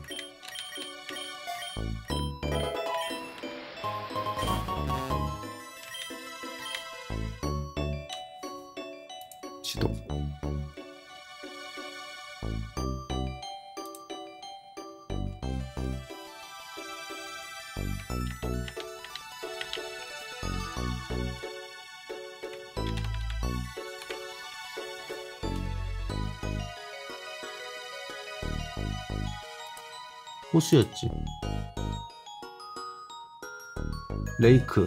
지도. 호수였지. 레이크.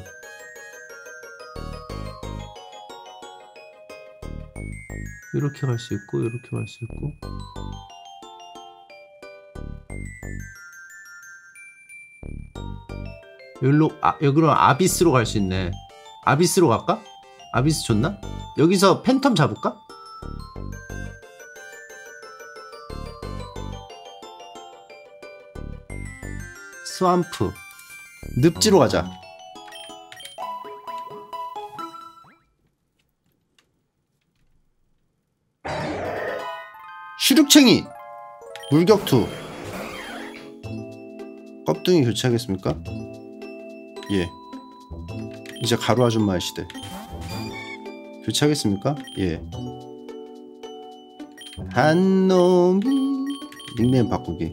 이렇게 갈 수 있고 이렇게 갈 수 있고. 여기로, 아, 여기로 아비스로 갈 수 있네. 아비스로 갈까? 아비스 좋나? 여기서 팬텀 잡을까? 스왑프. 늪지로 가자. 슈륙챙이. 물격투. 껍둥이 교체하겠습니까? 예. 이제 가루 아줌마의 시대. 교체하겠습니까? 예. 한 놈이. 닉네임 바꾸기.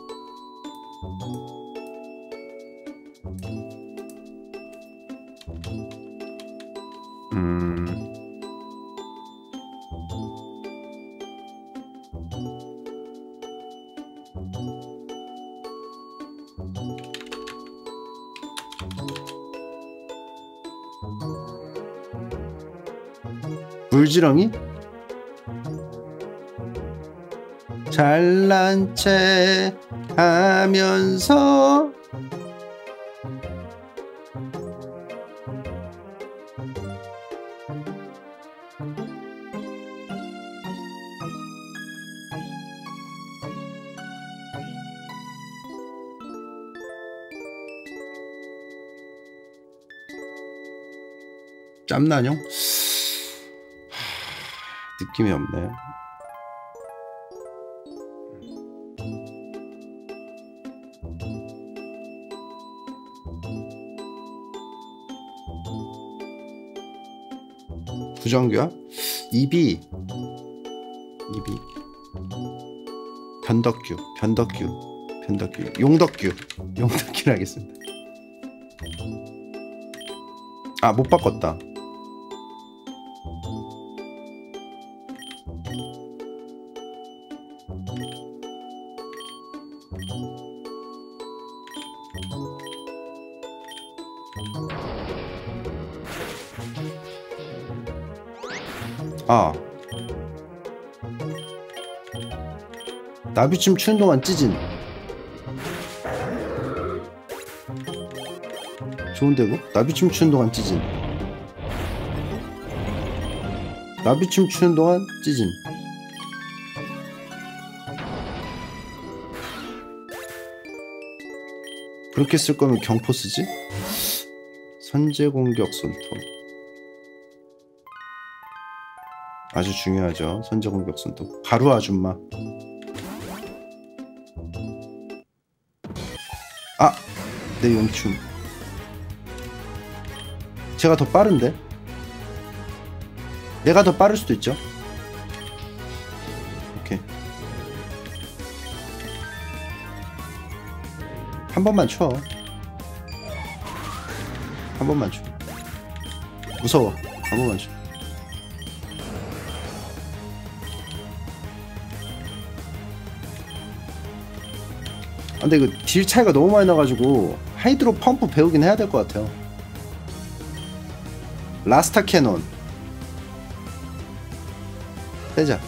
음. 물지렁이? 잘난 체 하면서 짬난용? 느낌이 없네. 부정교합? 이비 이비 변덕규 변덕규 변덕규 용덕규 용덕규를 하겠습니다. 아, 못 바꿨다. 아, 나비춤 추는 동안 찌진. 좋은데 이거? 나비춤 추는 동안 찌진. 나비춤 추는 동안 찌진. 그렇게 쓸 거면 경포 쓰지? 선제 공격 손톱. 아주 중요하죠. 선제 공격 손톱. 가루 아줌마. 아! 내 용춤. 제가 더 빠른데? 내가 더 빠를 수도 있죠. 오케이. 한 번만 쳐. 한 번만 쳐. 무서워. 한 번만 쳐. 아, 근데 이거 딜 차이가 너무 많이 나가지고 하이드로 펌프 배우긴 해야 될 것 같아요. 라스타 캐논 빼자.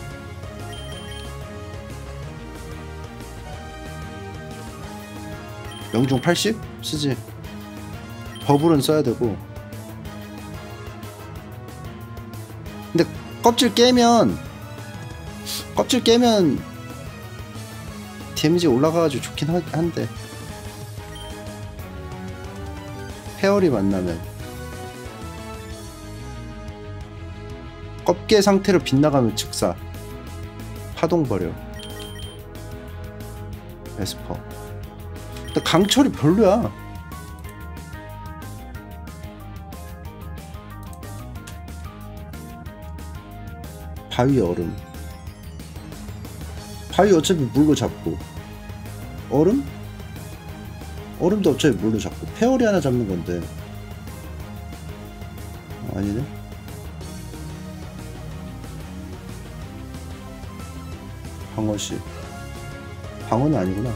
명중 팔십? 쓰지. 버블은 써야 되고. 근데 껍질 깨면 껍질 깨면 데미지 올라가가지고 좋긴 하, 한데 페어리 만나면 껍개 상태로 빗나가면 즉사 파동 버려. 에스퍼. 근데 강철이 별로야. 바위 얼음. 바위 어차피 물로 잡고 얼음? 얼음도 어차피 물로 잡고 페어리 하나 잡는 건데. 어, 아니네. 방어씨. 방어는 아니구나.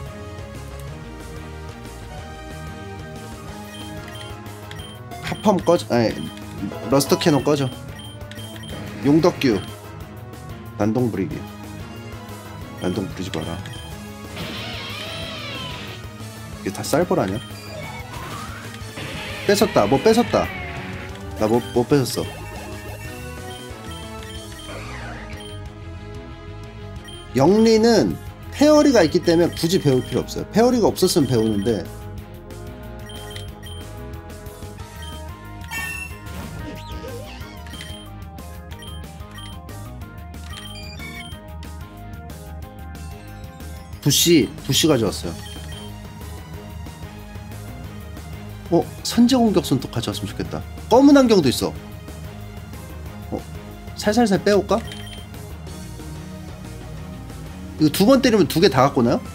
하펌 꺼져. 아니 러스터 캐논 꺼져. 용덕규. 난동 부리기. 난동 부리지 마라. 이게 다 쌀벌 아니야? 뺏었다. 뭐 뺏었다. 나 뭐 뭐 뺏었어. 영리는 페어리가 있기 때문에 굳이 배울 필요 없어요. 페어리가 없었으면 배우는데. 부시, 부시 가져왔어요. 어? 선제공격 손톱 가져왔으면 좋겠다. 검은 안경도 있어. 어? 살살살 빼올까? 이거 두 번 때리면 두 개 다 갖고 나요?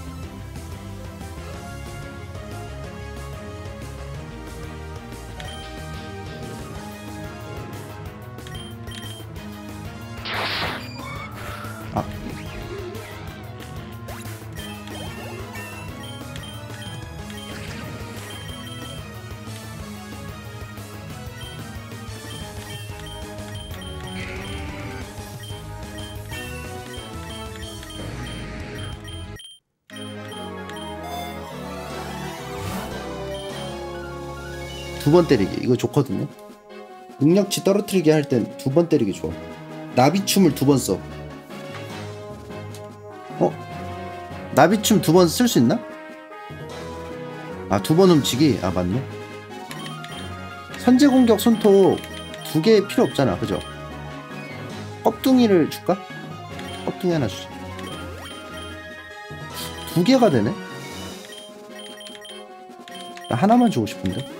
아. 두 번 때리기 이거 좋거든요. 능력치 떨어뜨리기 할 땐 두 번 때리기 좋아. 나비춤을 두 번 써. 어? 나비춤 두 번 쓸 수 있나? 아, 두 번 훔치기? 아, 맞네. 선제공격 손톱 두 개 필요 없잖아, 그죠? 껍둥이를 줄까? 껍둥이 하나 주자. 두 개가 되네? 나 하나만 주고 싶은데?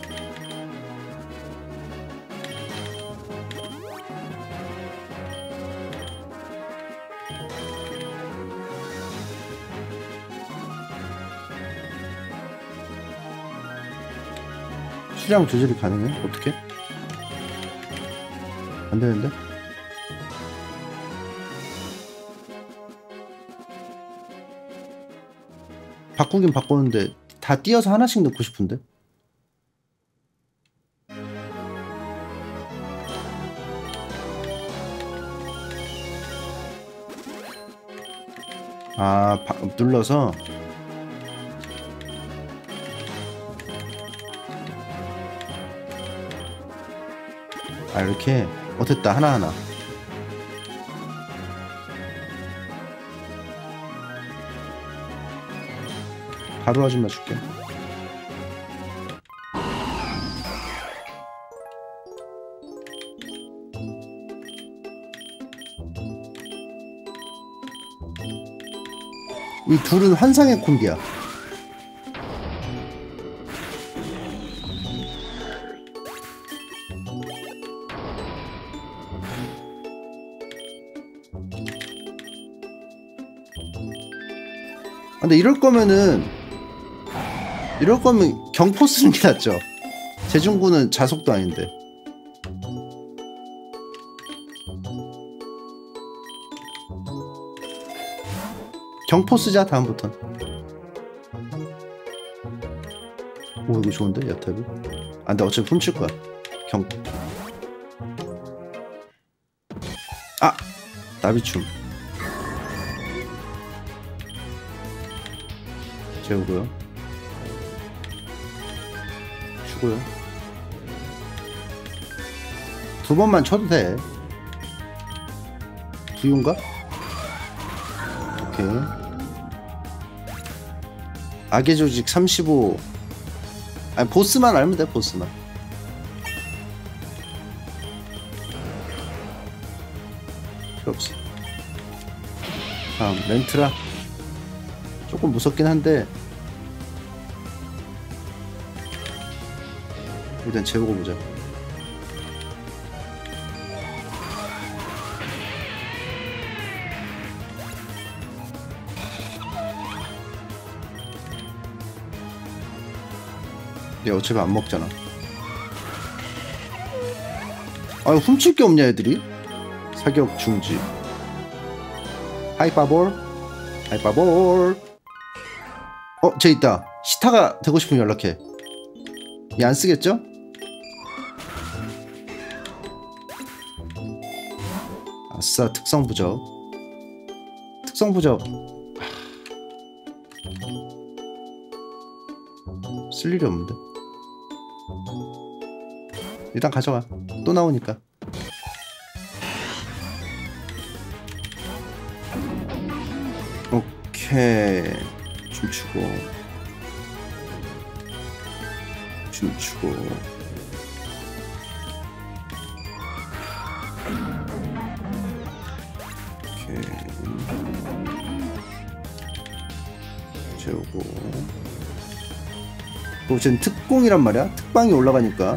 수량 조절이 가능해? 어떻게? 안 되는데? 바꾸긴 바꾸는데 다 띄어서 하나씩 넣고 싶은데? 아, 바, 눌러서 아, 이렇게. 어, 됐다. 하나하나. 가루 아줌마 줄게. 이 둘은 환상의 콤비야. 아, 근데 이럴 거면은 이럴 거면 경포 쓰는 게 낫죠. 제중구는 자속도 아닌데. 경포 쓰자 다음부턴. 오 이거 좋은데 야탑이. 아 근데 어차피 훔칠 거야. 경포. 아 나비춤. 재우고요. 주고요. 두 번만 쳐도 돼. 두윤가? 오케이. 악의 조직 삼십오. 아니 보스만 알면 돼. 보스만. 필요 없어. 다음 렌트라. 조금 무섭긴 한데 일단 재우고 보자. 얘 어차피 안 먹잖아. 아유 훔칠 게 없냐 애들이? 사격 중지. 하이파볼 하이파볼. 어 쟤 있다. 시타가 되고 싶으면 연락해. 얘 안 쓰겠죠? 아싸 특성 부적. 특성 부적 쓸 일이 없는데. 일단 가져가. 또 나오니까. 오케이. 춤추고 춤추고 오케이. 재우고 또 쟤는 특공이란 말이야. 특방이 올라가니까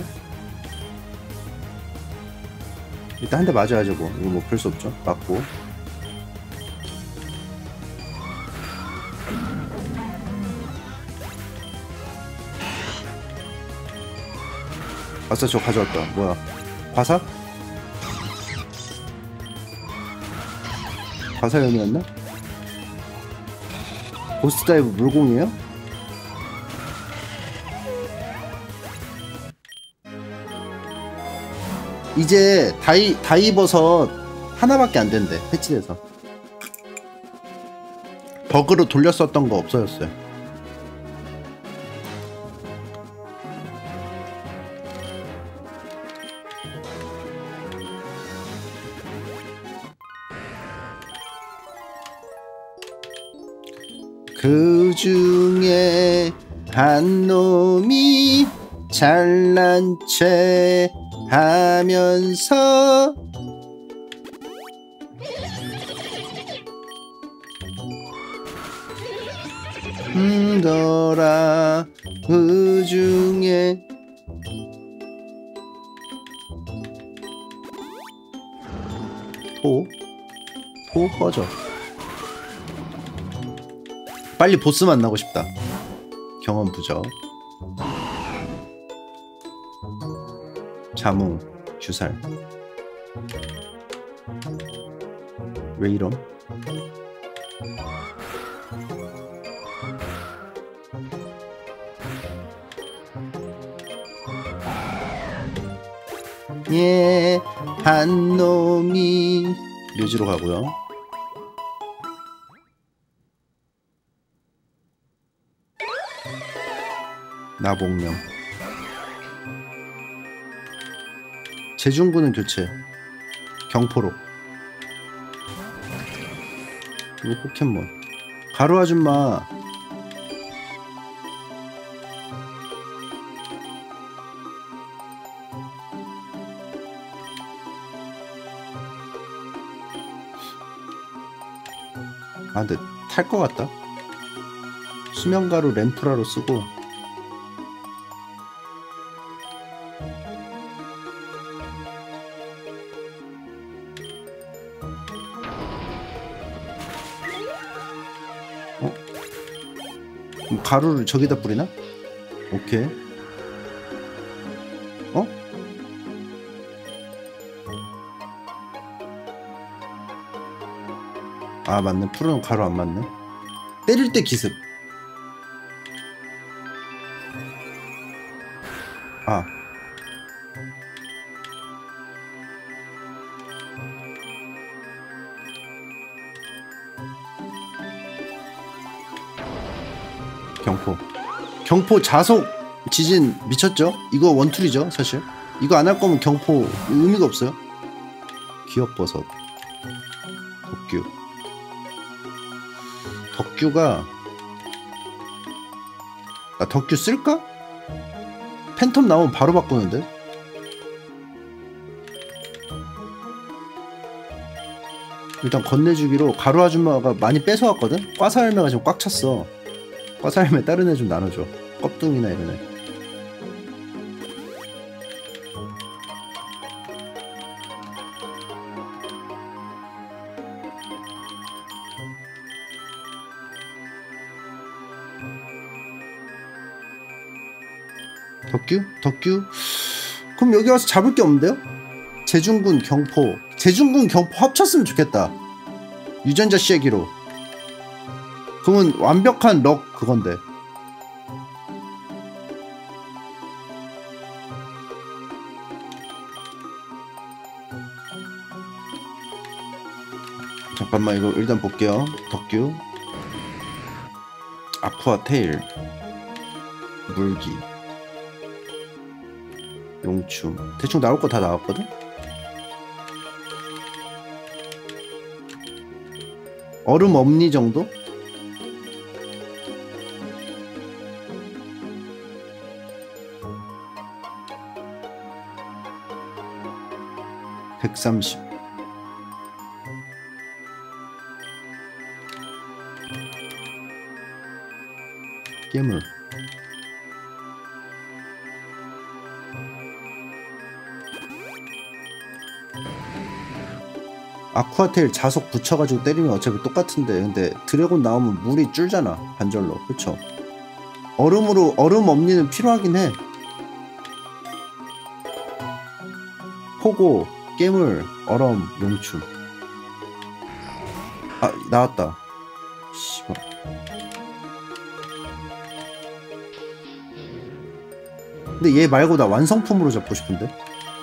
일단 한 대 맞아야죠. 뭐 이거 뭐 별 수 없죠. 맞고 아싸 저 가져왔다. 뭐야 과사? 과사연이었나? 고스트 다이브 물공이에요? 이제 다이, 다이버섯 하나밖에 안 된대. 패치돼서 버그로 돌렸었던 거 없어졌어요. 그 중에 한 놈이 잘난 체 하면서 힘들어. 그 중에 포? 포 꺼져. 빨리 보스 만나고 싶다. 경험 부적. 자몽 주살. 왜 이럼? 예, 한 놈이 묘지로 가고요. 나복령. 제중구는 교체. 경포로. 이거 포켓몬. 가루 아줌마. 아 근데 탈 것 같다. 수면가루 램프라로 쓰고. 그럼 가루를 저기다 뿌리나? 오케이. 어? 아 맞네. 푸르는 가루 안 맞네. 때릴 때 기습. 아 경포 경포 자속 지진 미쳤죠? 이거 원툴이죠 사실. 이거 안 할 거면 경포 의미가 없어요. 기억버섯 덕규 덕규가 나 덕규 쓸까? 팬텀 나오면 바로 바꾸는데. 일단 건네주기로 가루 아줌마가 많이 뺏어왔거든? 꽈사열매가 지금 꽉 찼어. 꽈사열매 다른 애 좀 나눠줘. 껍둥이나 이런 애. 덕규? 덕규? 그럼 여기 와서 잡을 게 없는데요? 제중군 경포. 제중군 경포 합쳤으면 좋겠다. 유전자 쉐기로. 그러면 완벽한 럭 그건데. 잠깐만 이거 일단 볼게요. 덕규 아쿠아 테일 물기 용춤 대충 나올 거 다 나왔거든? 얼음 엄니 정도? 백삼십 깨물 아쿠아테일 자석 붙여가지고 때리면 어차피 똑같은데 근데 드래곤 나오면 물이 줄잖아 반절로. 그쵸? 얼음으로 얼음 엄니는 필요하긴 해. 포고 깨물 얼음 용춤. 아 나왔다. 씨발. 근데 얘 말고 나 완성품으로 잡고 싶은데.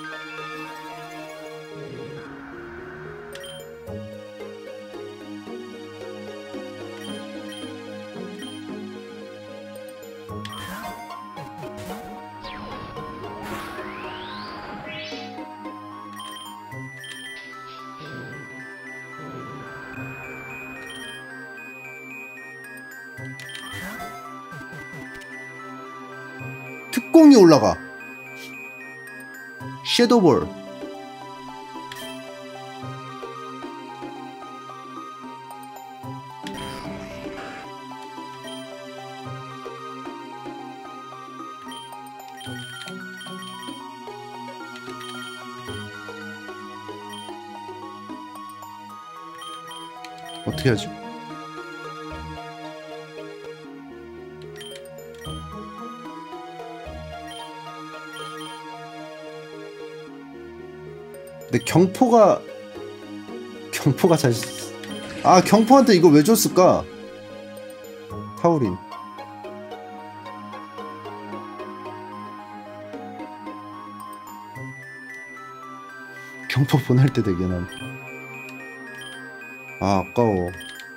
특공이 올라가. 섀도볼. 어떻게 하지? 근데 경포가 경포가 잘... 아 경포한테 이거 왜 줬을까? 타우린 경포 보낼 때 되게 난... 아 아까워.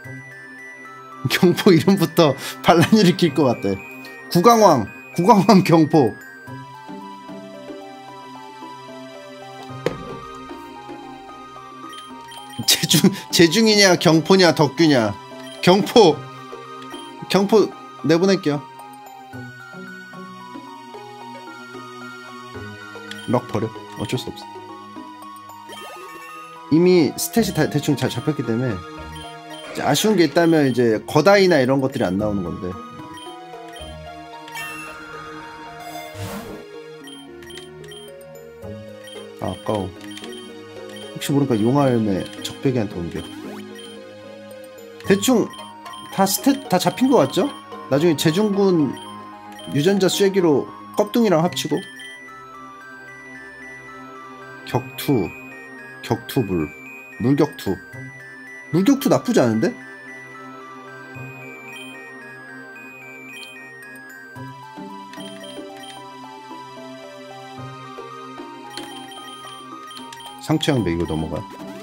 경포 이름부터 반란 일으킬 것 같아. 구강왕 구강왕 경포. 제중, 제중이냐 경포냐 덕규냐. 경포 경포 내보낼게요. 럭 버려. 어쩔 수 없어. 이미 스탯이 다 대충 잘 잡혔기 때문에 아쉬운 게 있다면 이제 거다이나 이런 것들이 안 나오는 건데. 아, 아까워. 혹시 모르니까 용화열매 적배기한테 옮겨. 대충 다 스탯 다 잡힌 것 같죠? 나중에 제중군 유전자 쐐기로 껍둥이랑 합치고. 격투 격투불 물격투 물격투 나쁘지 않은데? 상처형 매기고 넘어가.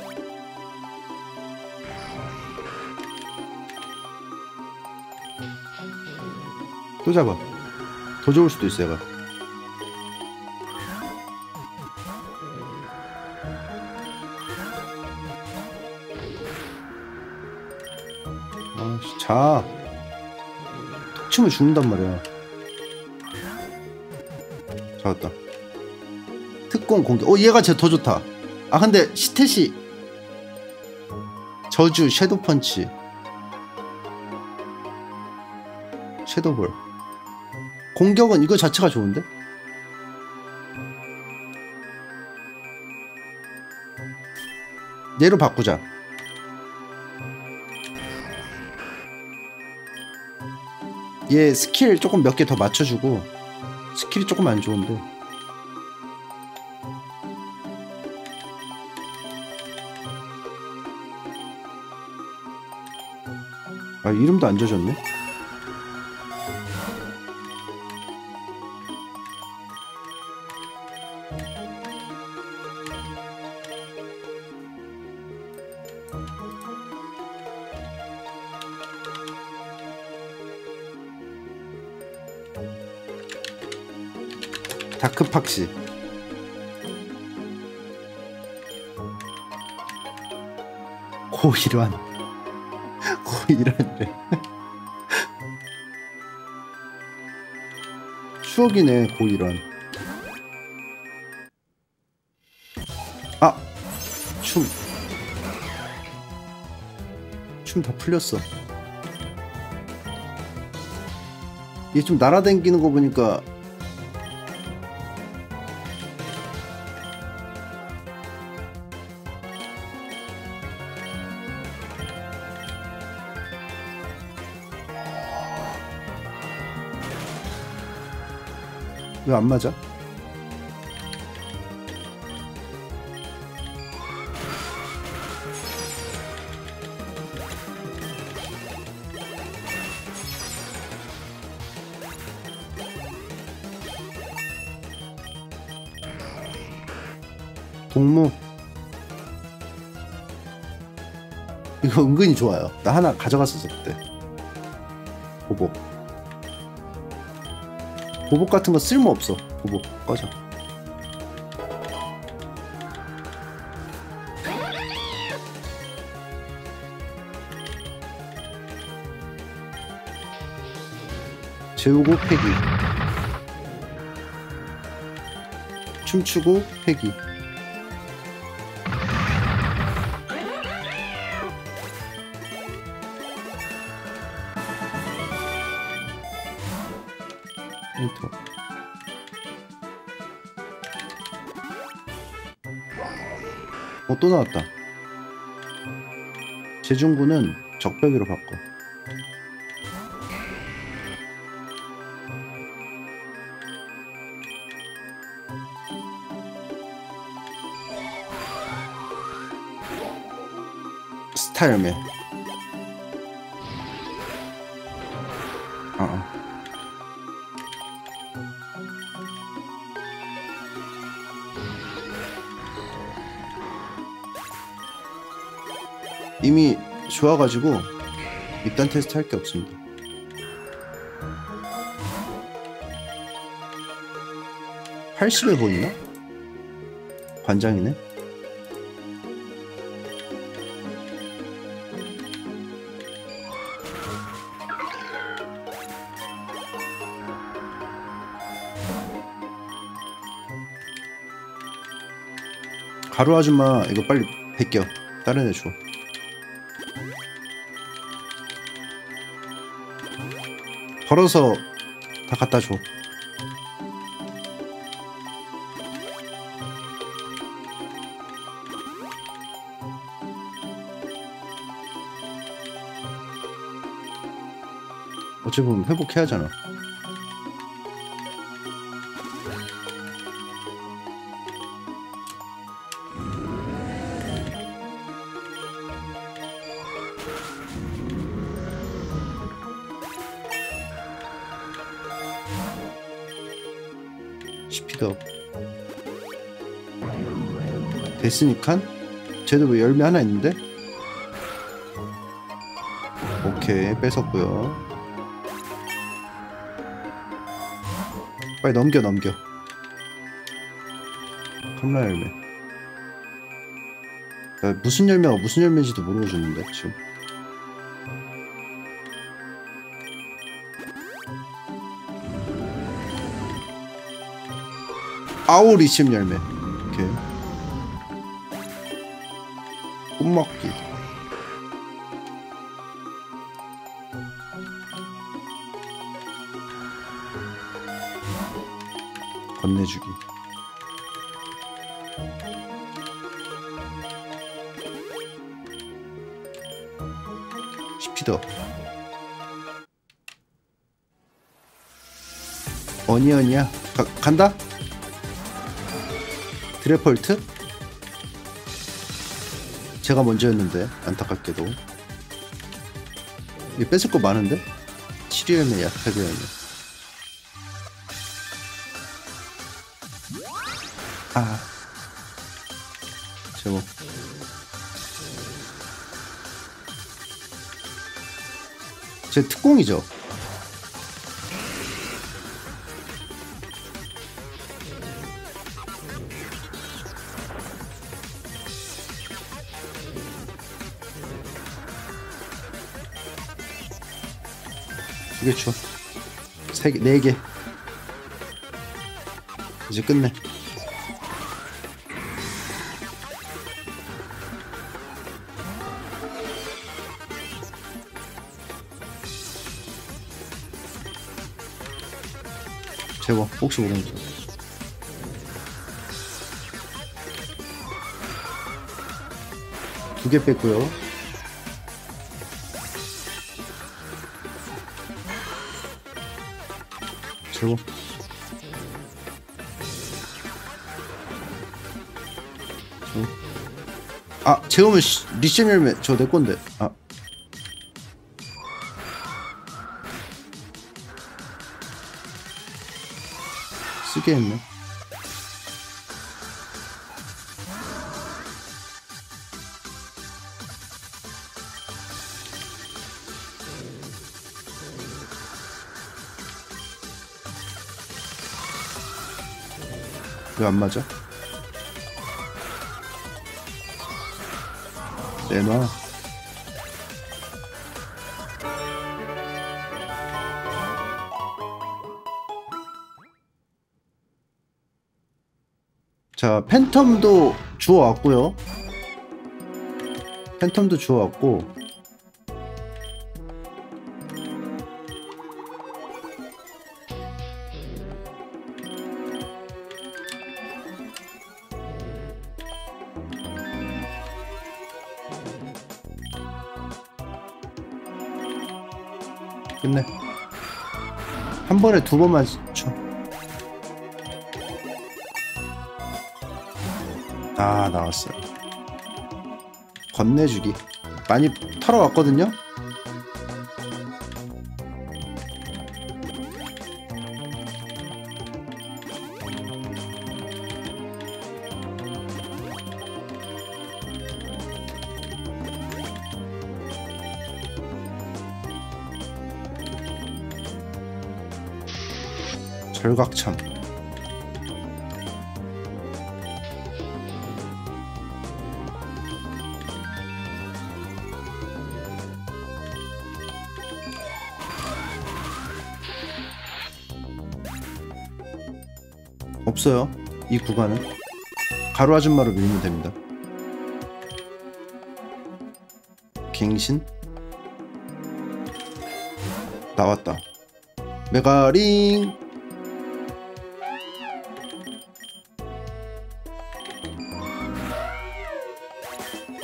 또 잡아. 더 좋을 수도 있어. 얘가 아씨 자 톡 치면 죽는단 말이야. 잡았다. 특공 공격. 어 얘가 쟤 더 좋다. 아 근데 스탯이 저주 섀도우 펀치 섀도우볼 공격은 이거 자체가 좋은데? 얘로 바꾸자. 얘 스킬 조금 몇 개 더 맞춰주고. 스킬이 조금 안 좋은데 아 이름도 안 져졌네. 다크팍시 고일환 고일환이래. 추억이네 고일환. 아! 춤 춤 다 풀렸어. 얘 좀 날아다니는 거 보니까 왜 안 맞아? 동무 이거 은근히 좋아요. 나 하나 가져갔었어 그때. 보복 보복 같은 거 쓸모없어. 보복 꺼져. 재우고 패기 춤추고 패기. 엔터. 어, 또 나왔다. 제중구는 적배기로 바꿔. 스타일맨. 어, 어. 이미 좋아가지고 입단 테스트 할 게 없습니다. 팔십에 보이나? 관장이네. 가루 아줌마 이거 빨리 베껴. 다른 애 줘. 걸어서 다 갖다 줘. 어차피 보면 회복해야 하잖아. 스피드업 됐으니까 쟤도 왜 열매 하나 있는데? 오케이 뺏었고요. 빨리 넘겨 넘겨. 캄라 열매. 야, 무슨 열매가 무슨 열매인지도 모르고 줬는데 지금. 아오 리튬 열매. 오케이. 꽃먹기. 건네주기. 스피드업. 어니언이야. 가, 간다? 드래펄트? 제가 먼저였는데 안타깝게도. 이거 뺏을 거 많은데? 칠 열매 약하게 열매. 아 제목 제 특공이죠. 두 개 줘. 세 개, 네 개. 이제 끝내. 제법 혹시 모르니까. 두 개 뺐고요. 제법. 아 재우면 리션 열매 저 내 건데. 아 쓰게 했네. 왜 안 맞아? 내놔. 자, 팬텀도 주워왔고요. 팬텀도 주워왔고. 끝내. 한 번에 두 번만 쳐. 아 나왔어요. 건네주기 많이 털어왔거든요. 절각참. 없어요. 이 구간은 가루 아줌마로 밀면 됩니다. 갱신 나왔다. 메가링.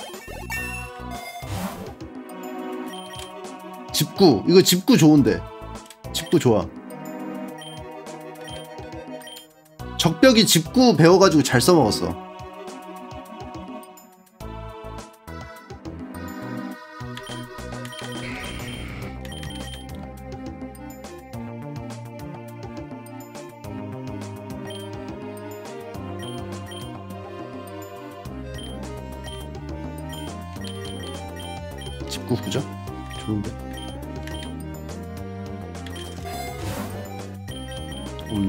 집구. 이거 집구 좋은데 집구 좋아. 적벽이 집구 배워가지고 잘 써먹었어. 집구 구죠? 좋은데? 없네.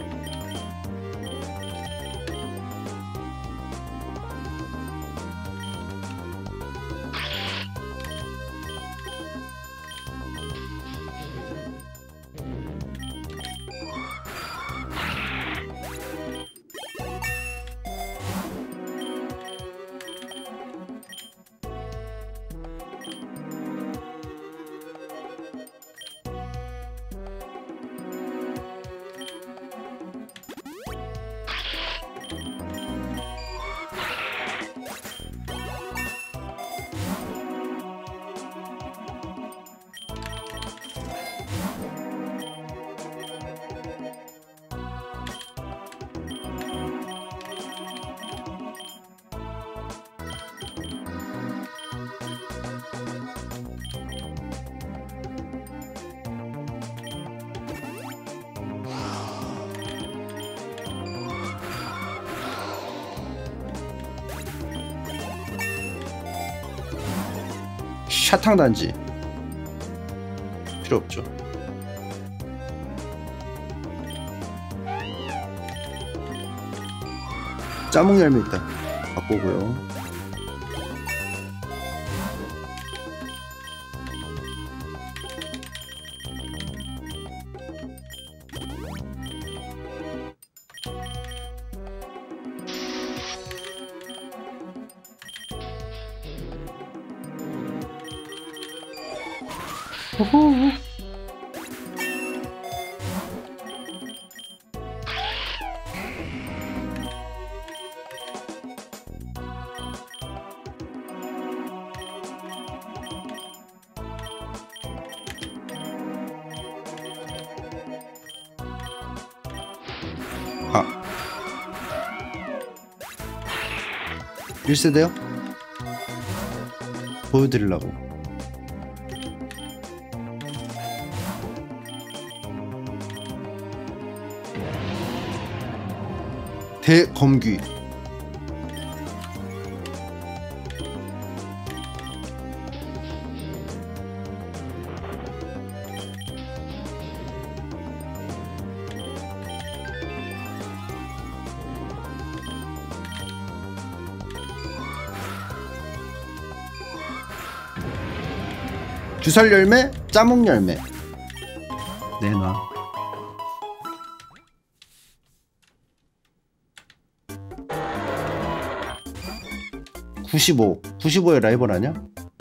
샤탕 단지 필요 없죠. 짜몽 열매 일단 바꾸고요. 호호. 아 일 세대요? 보여드리려고. 대검귀. 주설 열매, 짜몽 열매. 내놔. 구십오. 구십오의 라이벌 아니야?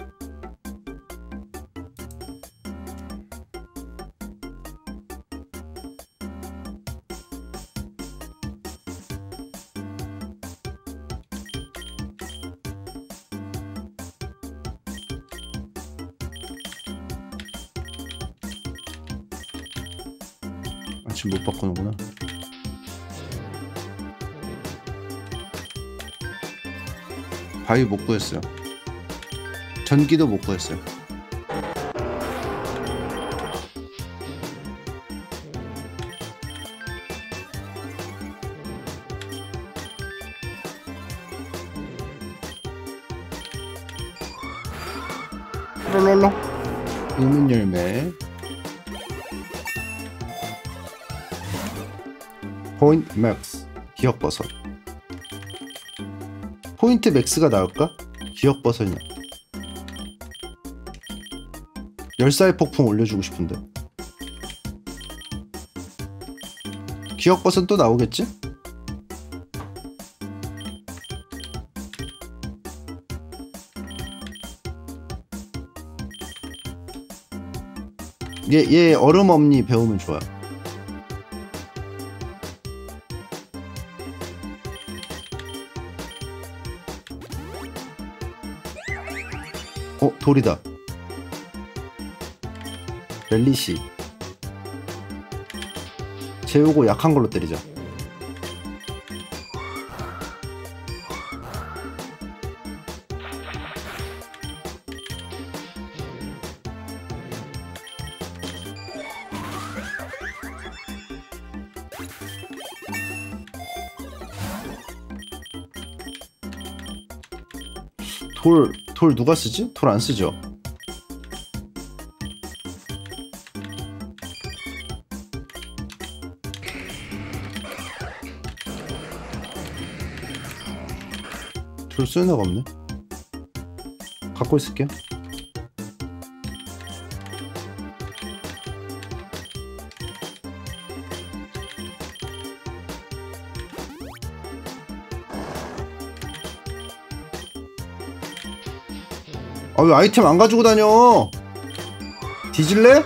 아, 지금 못 바꾸는구나. 바위 못 구했어요. 전기도 못 구했어요. 롤롤로. 의문 열매. 포인트 맥스. 기억버섯. 포인트 맥스가 나올까? 기억버섯이냐. 열사의 폭풍 올려주고 싶은데. 기억버섯 또 나오겠지? 얘, 얘 얼음 엄니 배우면 좋아. 어, 돌이다. 렐리시. 재우고 약한 걸로 때리자. 돌, 돌 누가 쓰지? 돌 안 쓰죠? 돌 쓰는 애가 없네. 갖고 있을게요. 아, 왜 아이템 안 가지고 다녀? 뒤질래?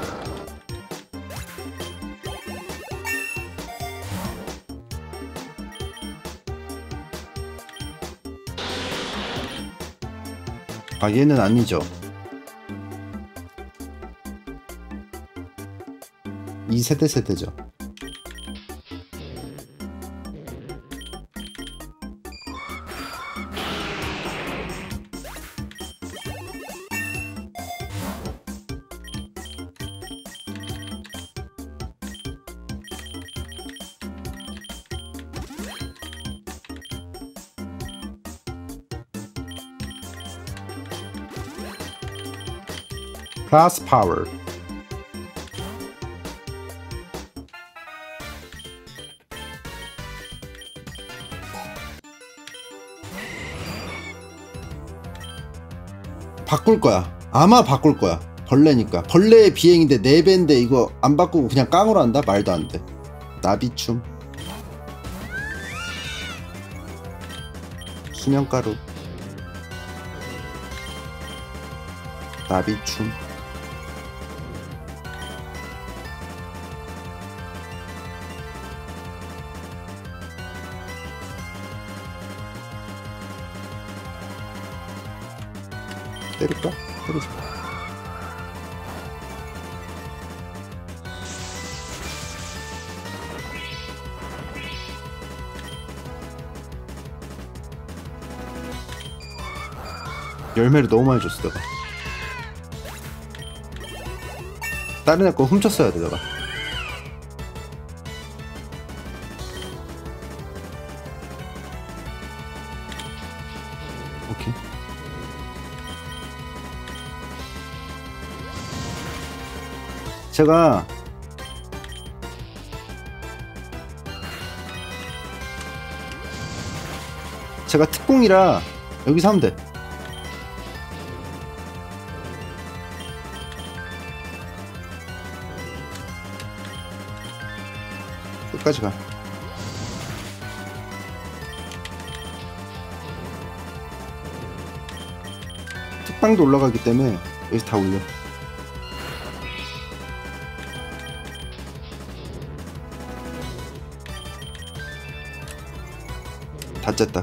아, 얘는 아니죠. 이 세대 세대죠. 플러스 파워. 바꿀 거야. 아마 바꿀 거야. 벌레니까. 벌레의 비행인데 네 배인데 이거 안 바꾸고 그냥 깡으로 한다? 말도 안 돼. 나비춤. 수면가루. 나비춤. 때릴까? 때리자. 열매를 너무 많이 줬어 내가. 다른 애 거 훔쳤어야 돼 내가. 오케이. 제가 제가 특공이라 여기서 하면 돼. 끝까지 가. 특방도 올라가기 때문에 여기서 다 올려. 다 쨌다.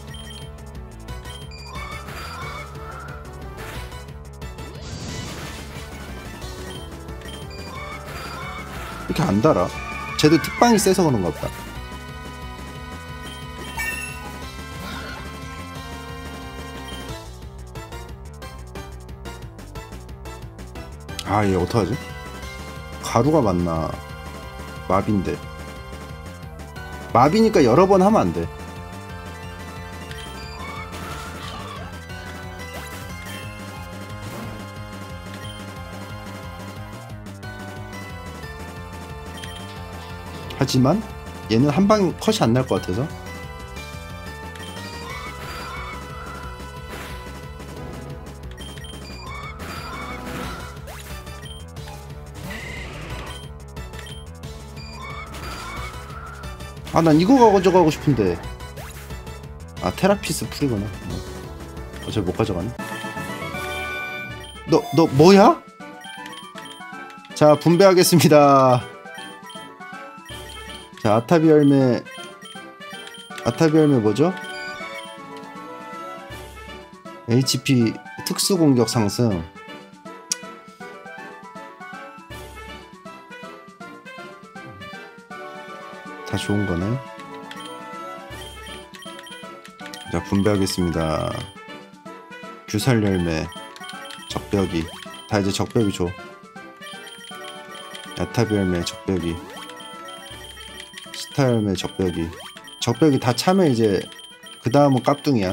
이렇게 안 달아. 쟤도 특방이 세서 그런가 보다. 아, 얘 어떡하지? 가루가 맞나? 마비인데. 마비니까 여러 번 하면 안 돼. 하지만 얘는 한 방 컷이 안 날 것 같아서. 아, 난 이거 가져가고 싶은데. 아, 테라피스 풀이구나. 어차피 못 가져가네. 너, 너 뭐야? 자, 분배하겠습니다. 자, 아타비 열매. 아타비 열매 뭐죠? 에이치피 특수 공격 상승. 다 좋은 거네. 자, 분배하겠습니다. 규살 열매, 적벽이. 다 이제 적벽이 줘. 야탑 열매, 적벽이. 스타 열매, 적벽이. 적벽이 다 차면 이제 그 다음은 깍둥이야.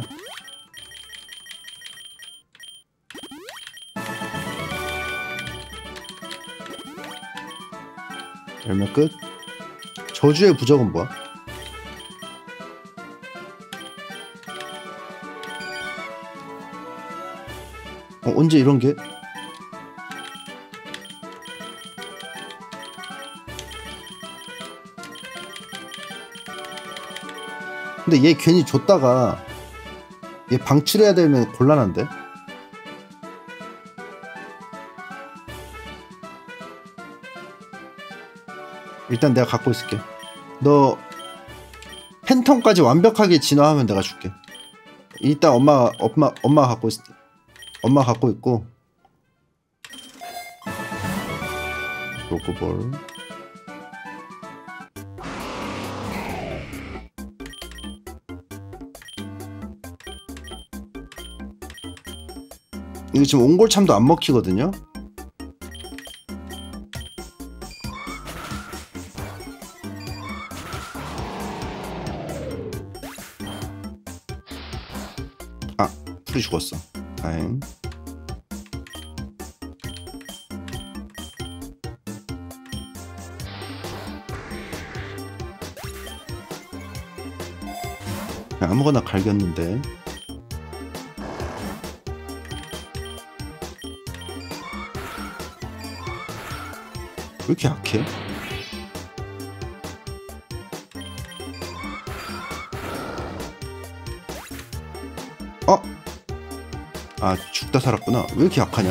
열매 끝. 저주의 부적은 뭐야? 어, 언제 이런 게? 근데 얘 괜히 줬다가 얘 방출해야 되면 곤란한데? 일단 내가 갖고 있을게. 너 팬텀까지 완벽하게 진화하면 내가 줄게. 일단 엄마 엄마 엄마가 갖고 있 엄마 갖고 있고. 로그볼. 이거 지금 옹골참도 안 먹히거든요. 아, 풀이 죽었어. 다행. 그냥 아무거나 갈겼는데. 왜 이렇게 약해? 어? 아, 죽다 살았구나. 왜 이렇게 약하냐?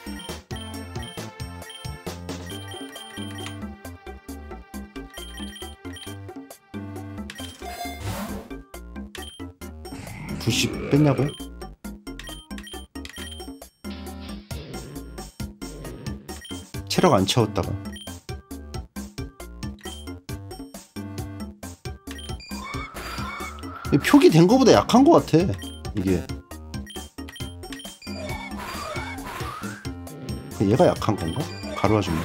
부시 뺐냐고요? 체력 안 채웠다가. 표기 된 거보다 약한 거 같아 이게. 얘가 약한 건가? 가루 아줌마.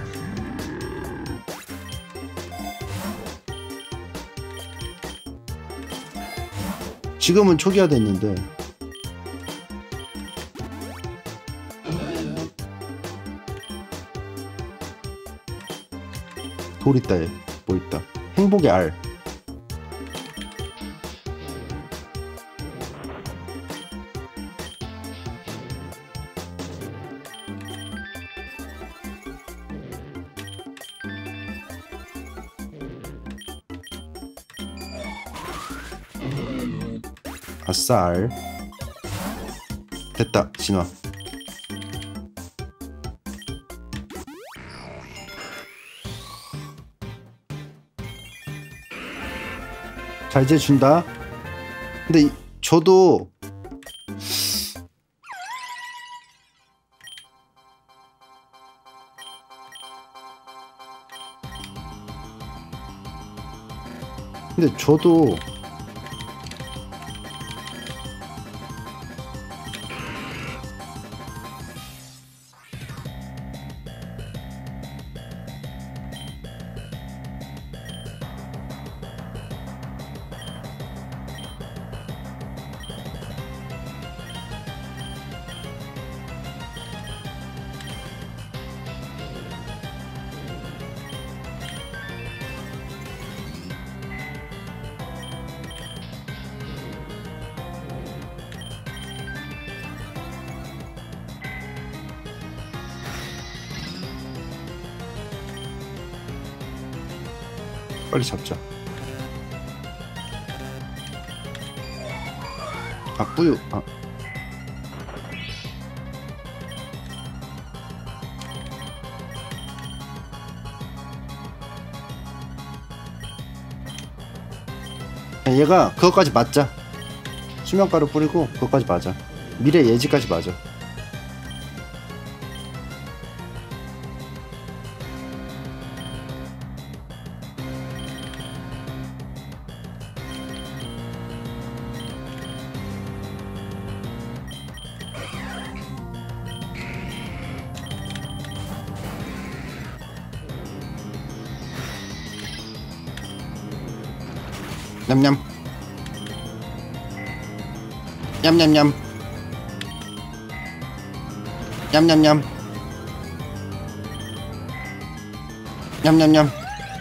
지금은 초기화 됐는데. 돌 있다. 얘 뭐 있다. 행복의 알. 아싸 알. 됐다. 진화. 자, 이제 준다. 근데 이, 저도 근데 저도 빨리 잡자. 아, 뿌유. 아. 얘가 그것까지 맞자. 수면가루 뿌리고 그것까지 맞아. 미래 예지까지 맞아. 냠냠. 냠냠냠. 냠냠냠. 냠냠냠.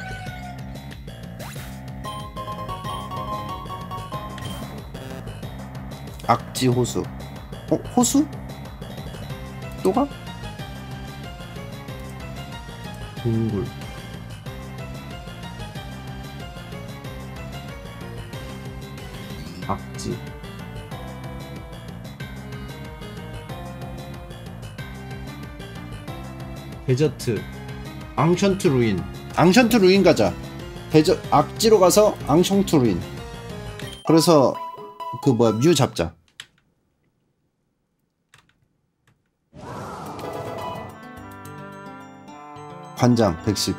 악지 호수. 어? 호수? 또 가? 동굴. 악지. 데저트. 앙션트 루인. 앙션트 루인 가자. 데저 악지로 가서 앙션트 루인. 그래서 그 뭐야 뮤 잡자. 관장 백십.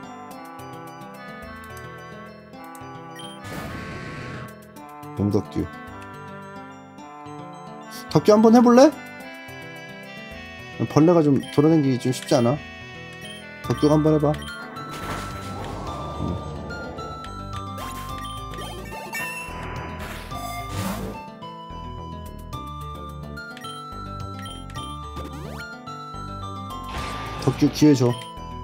용덕규. 덕규 한번 해볼래? 벌레가 좀 돌아다니기 좀 쉽지 않아? 덕규가 한번 해봐. 응. 덕규 기회 줘.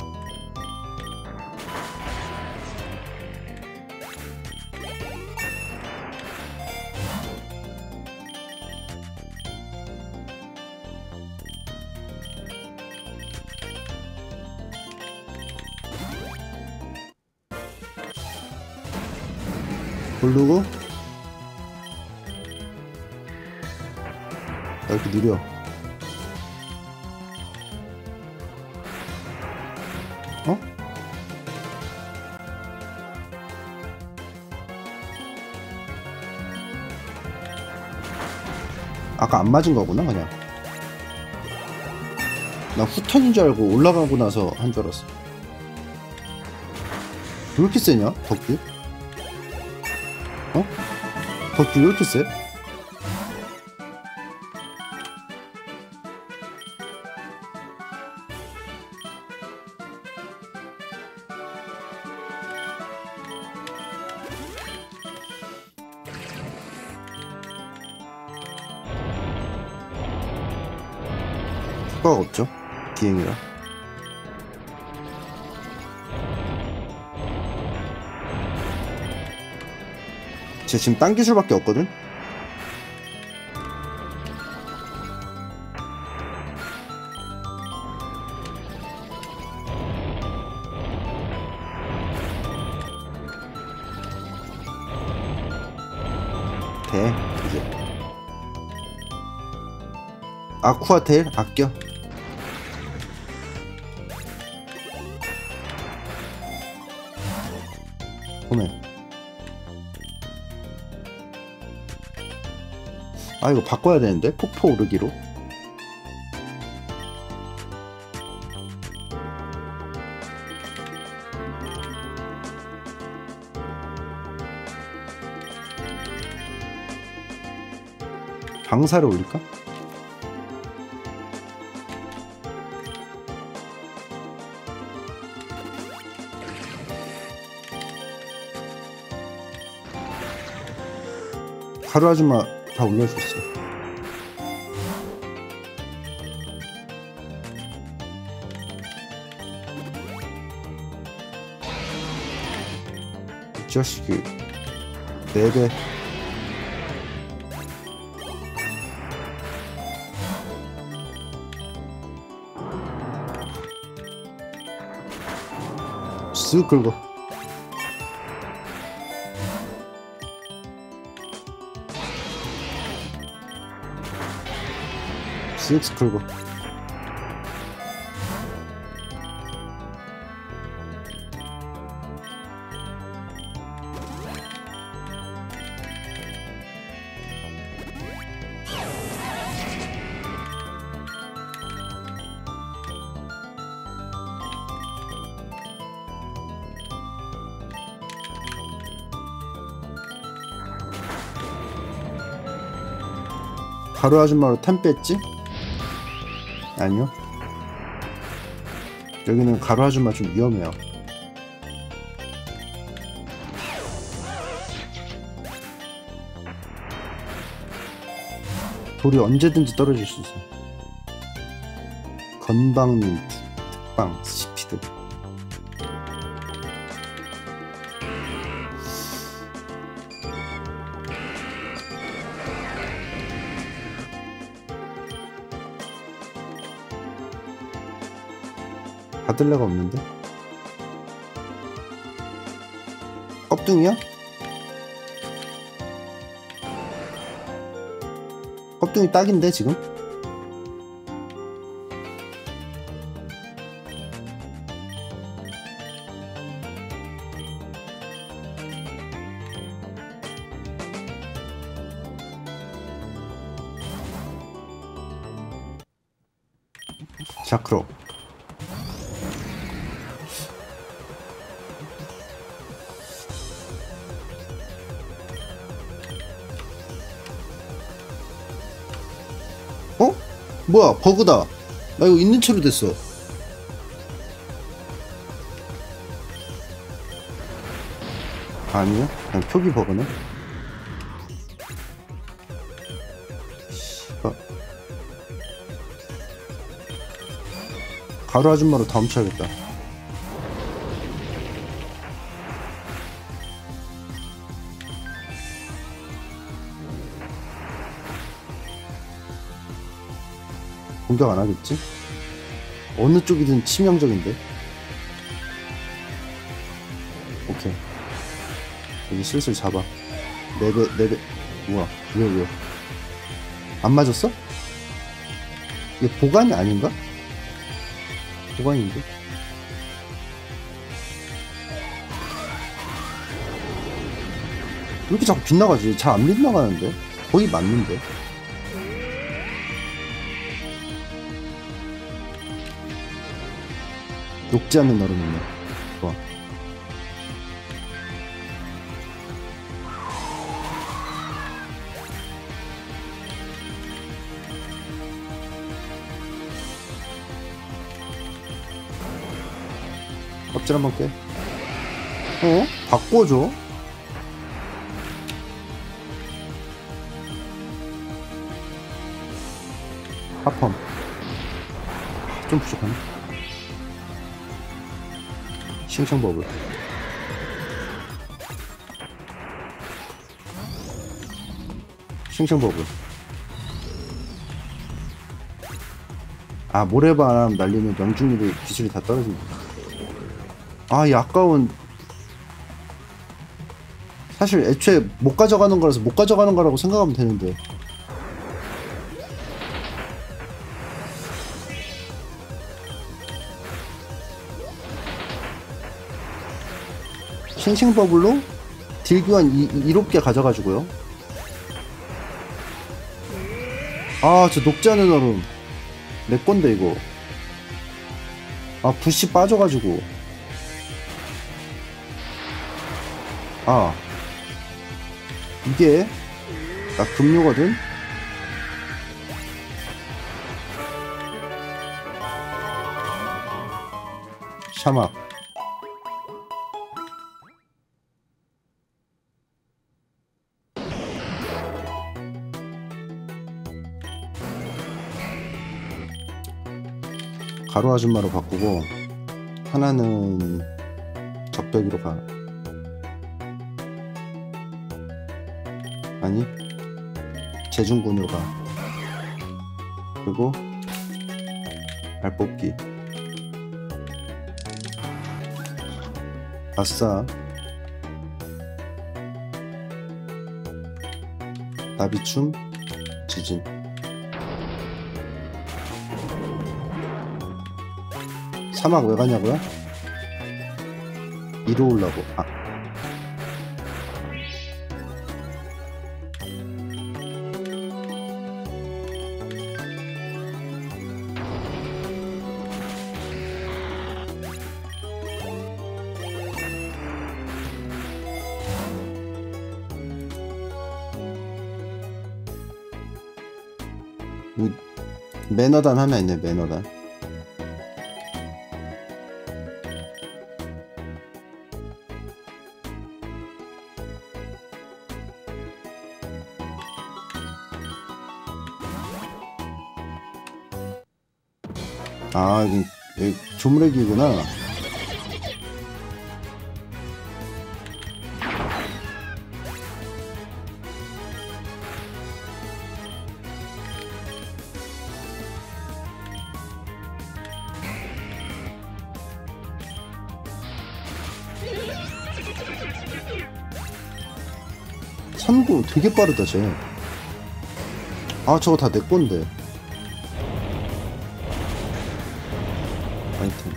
고르고. 나 이렇게 느려. 어? 아까 안 맞은 거구나 그냥. 나 후턴인 줄 알고 올라가고 나서 한 줄 알았어. 왜 이렇게 세냐 덕규? 어? 덕규 왜 이렇게 세? 효과가 없죠 비행이라. 쟤 지금 딴 기술밖에 없거든? 돼 이제. 아쿠아테일 아껴. 오메. 아 이거 바꿔야 되는데 폭포 오르기로. 방사를 올릴까? 가루 아줌마 다 올려줬어. 이 자식이 네 배. 쓱 긁어. 쓱 긁어. 가루 아줌마로 템 뺐지? 아니요. 여기는 가루 아줌마 좀 위험해요. 돌이 언제든지 떨어질 수 있어. 건방님 특방 스피드. 받을 데가 없는데? 껍둥이야? 껍둥이 딱인데 지금? 자크로. 어? 뭐야, 버그다. 나 이거 있는 채로 됐어. 아니야? 그냥 표기 버그네. 씨발. 가루 아줌마로 다 훔쳐야겠다. 공격 안 하겠지? 어느 쪽이든 치명적인데? 오케이. 여기 슬슬 잡아. 네배, 네배. 우와, 왜, 왜? 안 맞았어? 이게 보관이 아닌가? 보관인데? 왜 이렇게 자꾸 빗나가지? 잘 안 빗나가는데? 거의 맞는데? 녹지 않는 얼음이네. 좋아. 껍질 한번 깨. 어? 바꿔줘? 하펌. 좀 부족하네. 싱싱버블. 싱싱버블. 아, 모래바람 날리면 명중률이 기술이 다 떨어집니다. 아, 이 아까운. 사실 애초에 못 가져가는 거라서 못 가져가는 거라고 생각하면 되는데. 싱싱버블로 딜교환 이롭게 가져가지고요. 아, 저 녹지 않은 얼음 내 건데 이거. 아, 부시 빠져가지고. 아, 이게 나 급료거든. 샤막. 가루 아줌마로 바꾸고 하나는 적배기로 가. 아니, 재중군으로 가. 그리고 발뽑기. 아싸. 나비춤 지진. 사막 왜 가냐고요? 이로 오려고. 아, 매너단 하나 있네. 매너단. 아, 여기, 여기 조무래기구나. 선구 되게 빠르다 쟤. 아 저거 다 내건데. 아이템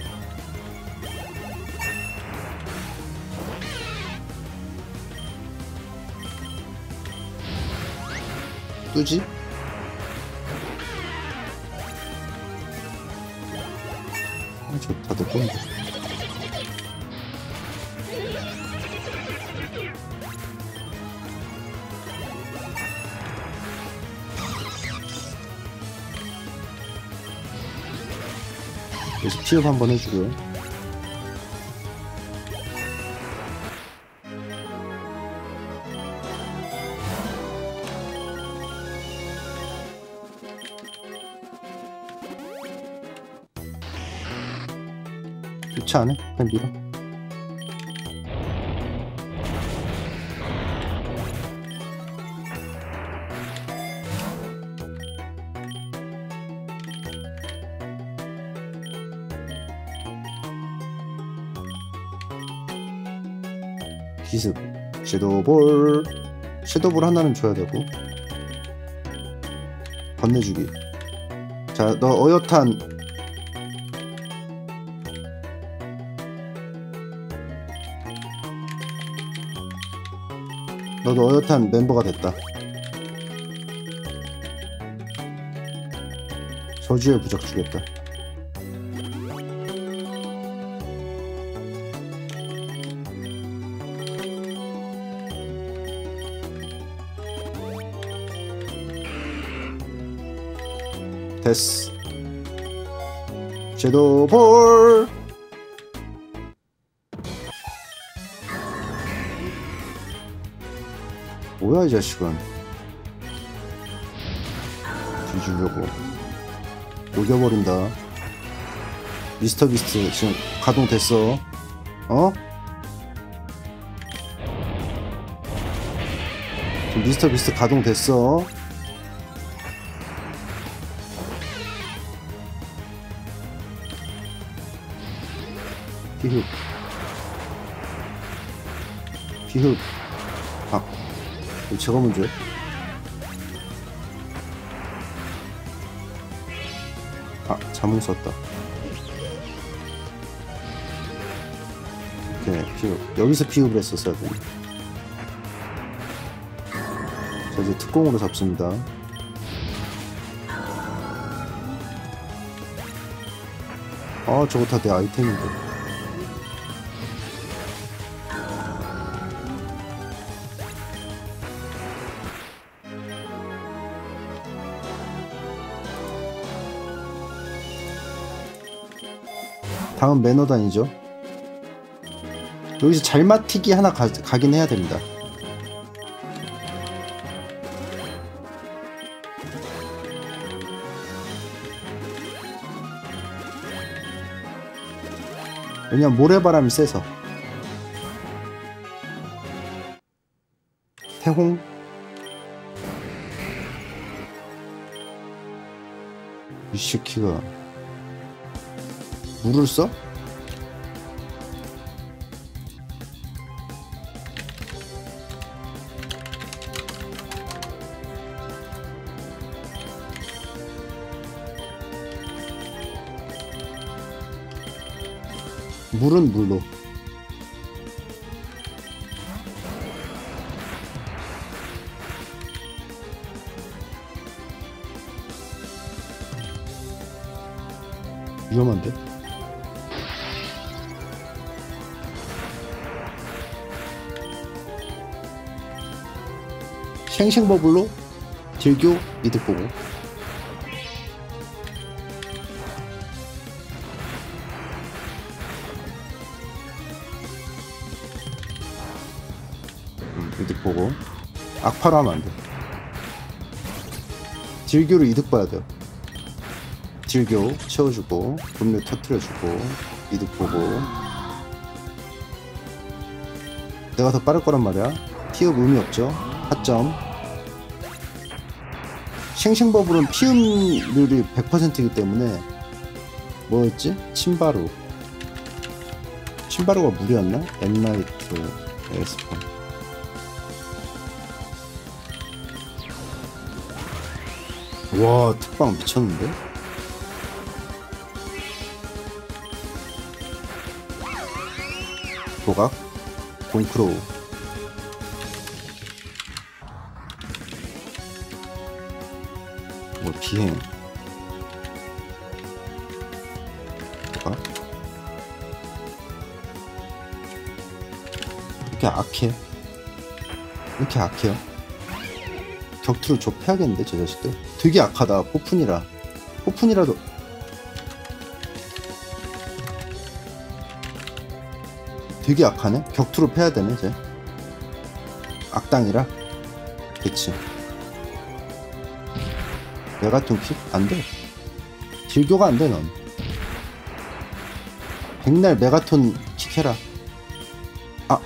뚜지? 아 저거 다 내건데. 여기서 피업 한번 해주고요. 좋지 않아? 그냥 밀어. 기습, 섀도우볼. 섀도우볼 하나는 줘야 되고. 건네주기. 자, 너 어엿한 너도 어엿한 멤버가 됐다. 저주의 부적 주겠다. 됐어. 섀도우볼. 뭐야 이 자식은. 뒤주려고 녹여버린다. 미스터 비스트 지금 가동됐어. 어? 지금 미스터 비스트 가동됐어. 피흡 피흡. 아 제가 먼저. 아 자몽 썼다. 오케이 피흡. 여기서 피흡을 했었어야 돼. 자 이제 특공으로 잡습니다. 아 저거 다 내 아이템인데. 다음 매너단이죠. 여기서 잘마튀기 하나 가, 가긴 해야 됩니다. 왜냐면 모래바람이 세서. 태홍. 이 새끼가 물을 써? 물은 물로. 위험한데? 생생버블로 딜교 이득 보고. 음, 이득 보고. 악파로 하면 안 돼. 딜교로 이득 봐야 돼요. 딜교 채워주고 분류 터트려주고 이득 보고. 내가 더 빠를 거란 말이야. 피흡 의미 없죠. 타점. 쉥쉥버블은 피흡률이 백 퍼센트이기 때문에. 뭐였지? 침바루. 침바루가 물이었나? 엔라이트 에스폰. 와, 특방 미쳤는데? 도각 동크로우. 뭐 비행. 도각. 이렇게 악해. 이렇게 악해요. 격투를 좁혀야겠는데 저 자식들. 되게 악하다. 포푼이라. 포푼이라도 되게 악하네. 격투로 패야 되네 쟤. 악당이라. 그치. 메가톤 킥? 안돼. 딜교가 안돼 넌. 백날 메가톤 킥 해라. 아,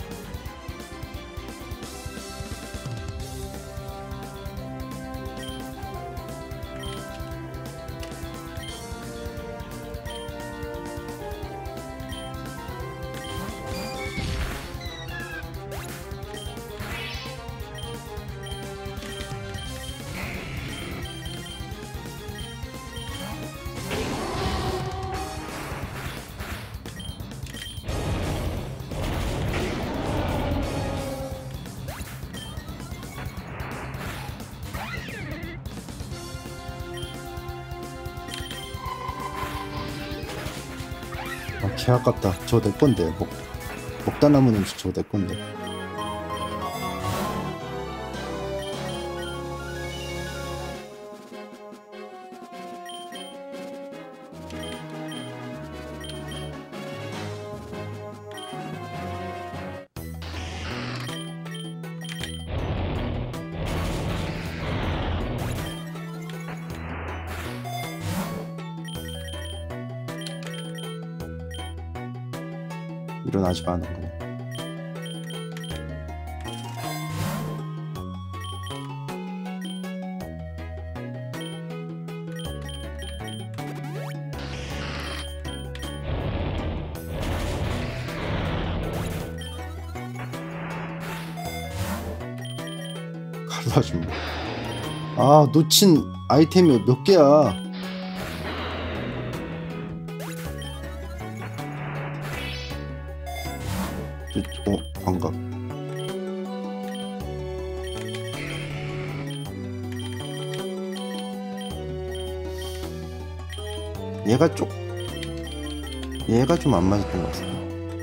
아, 개 아깝다. 저거 내 건데. 목, 목단나무는 저거 내 건데. 일어나지 마, 너 그냥. 가르다 좀. 아, 놓친 아이템이 몇 개야. 어, 반갑. 얘가 쪽 얘가 좀 안 맞았던 것 같습니다.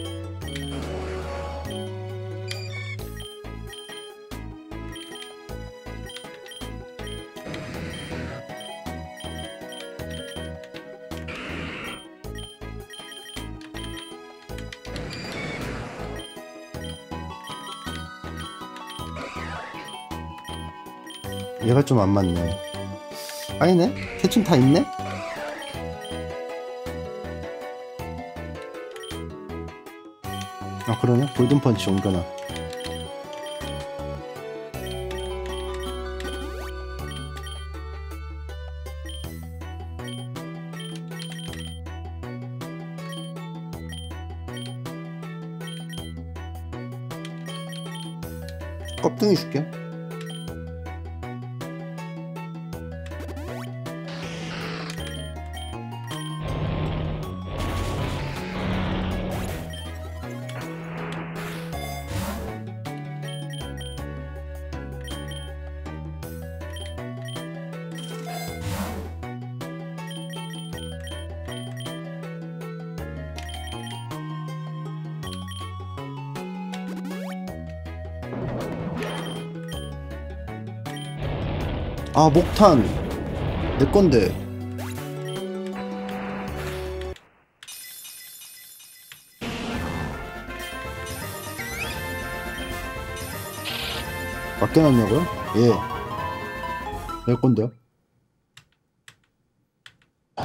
얘가 좀 안 맞네. 아니네? 대충 다 있네? 아, 그러네? 골든펀치 옮겨놔. 껍등이 줄게. 아, 목탄 내 건데. 맡겨놨냐고요? 예, 내 건데요.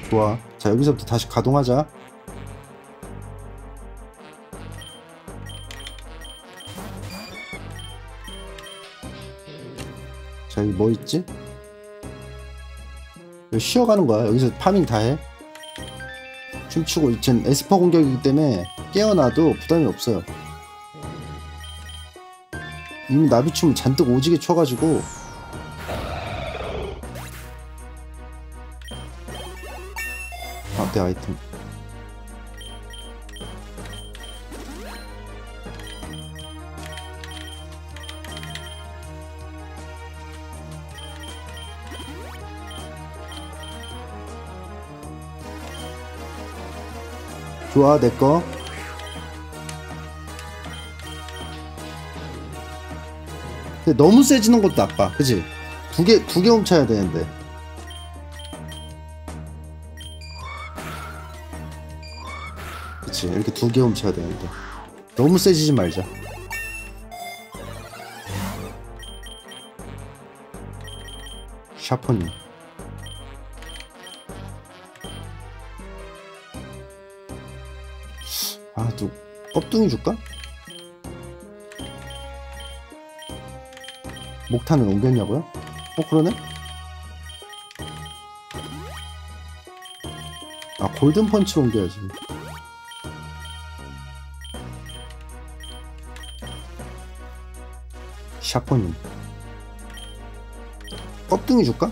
좋아. 자, 여기서부터 다시 가동하자. 자, 여기 뭐 있지? 여기 쉬어가는 거야. 여기서 파밍 다 해. 춤추고 이젠 에스퍼 공격이기 때문에 깨어나도 부담이 없어요. 이미 나비춤을 잔뜩 오지게 춰가지고. 아, 내 아이템. 좋아, 내꺼. 근데 너무 세지는 것도 나빠. 그치? 두 개, 두 개 훔쳐야 되는데. 그치? 이렇게 두 개 훔쳐야 되는데. 너무 세지지 말자. 샤퍼님. 아, 또 껍둥이 줄까? 목탄을 옮겼냐고요? 어, 그러네? 아, 골든 펀치로 옮겨야지. 샤퍼님. 껍둥이 줄까?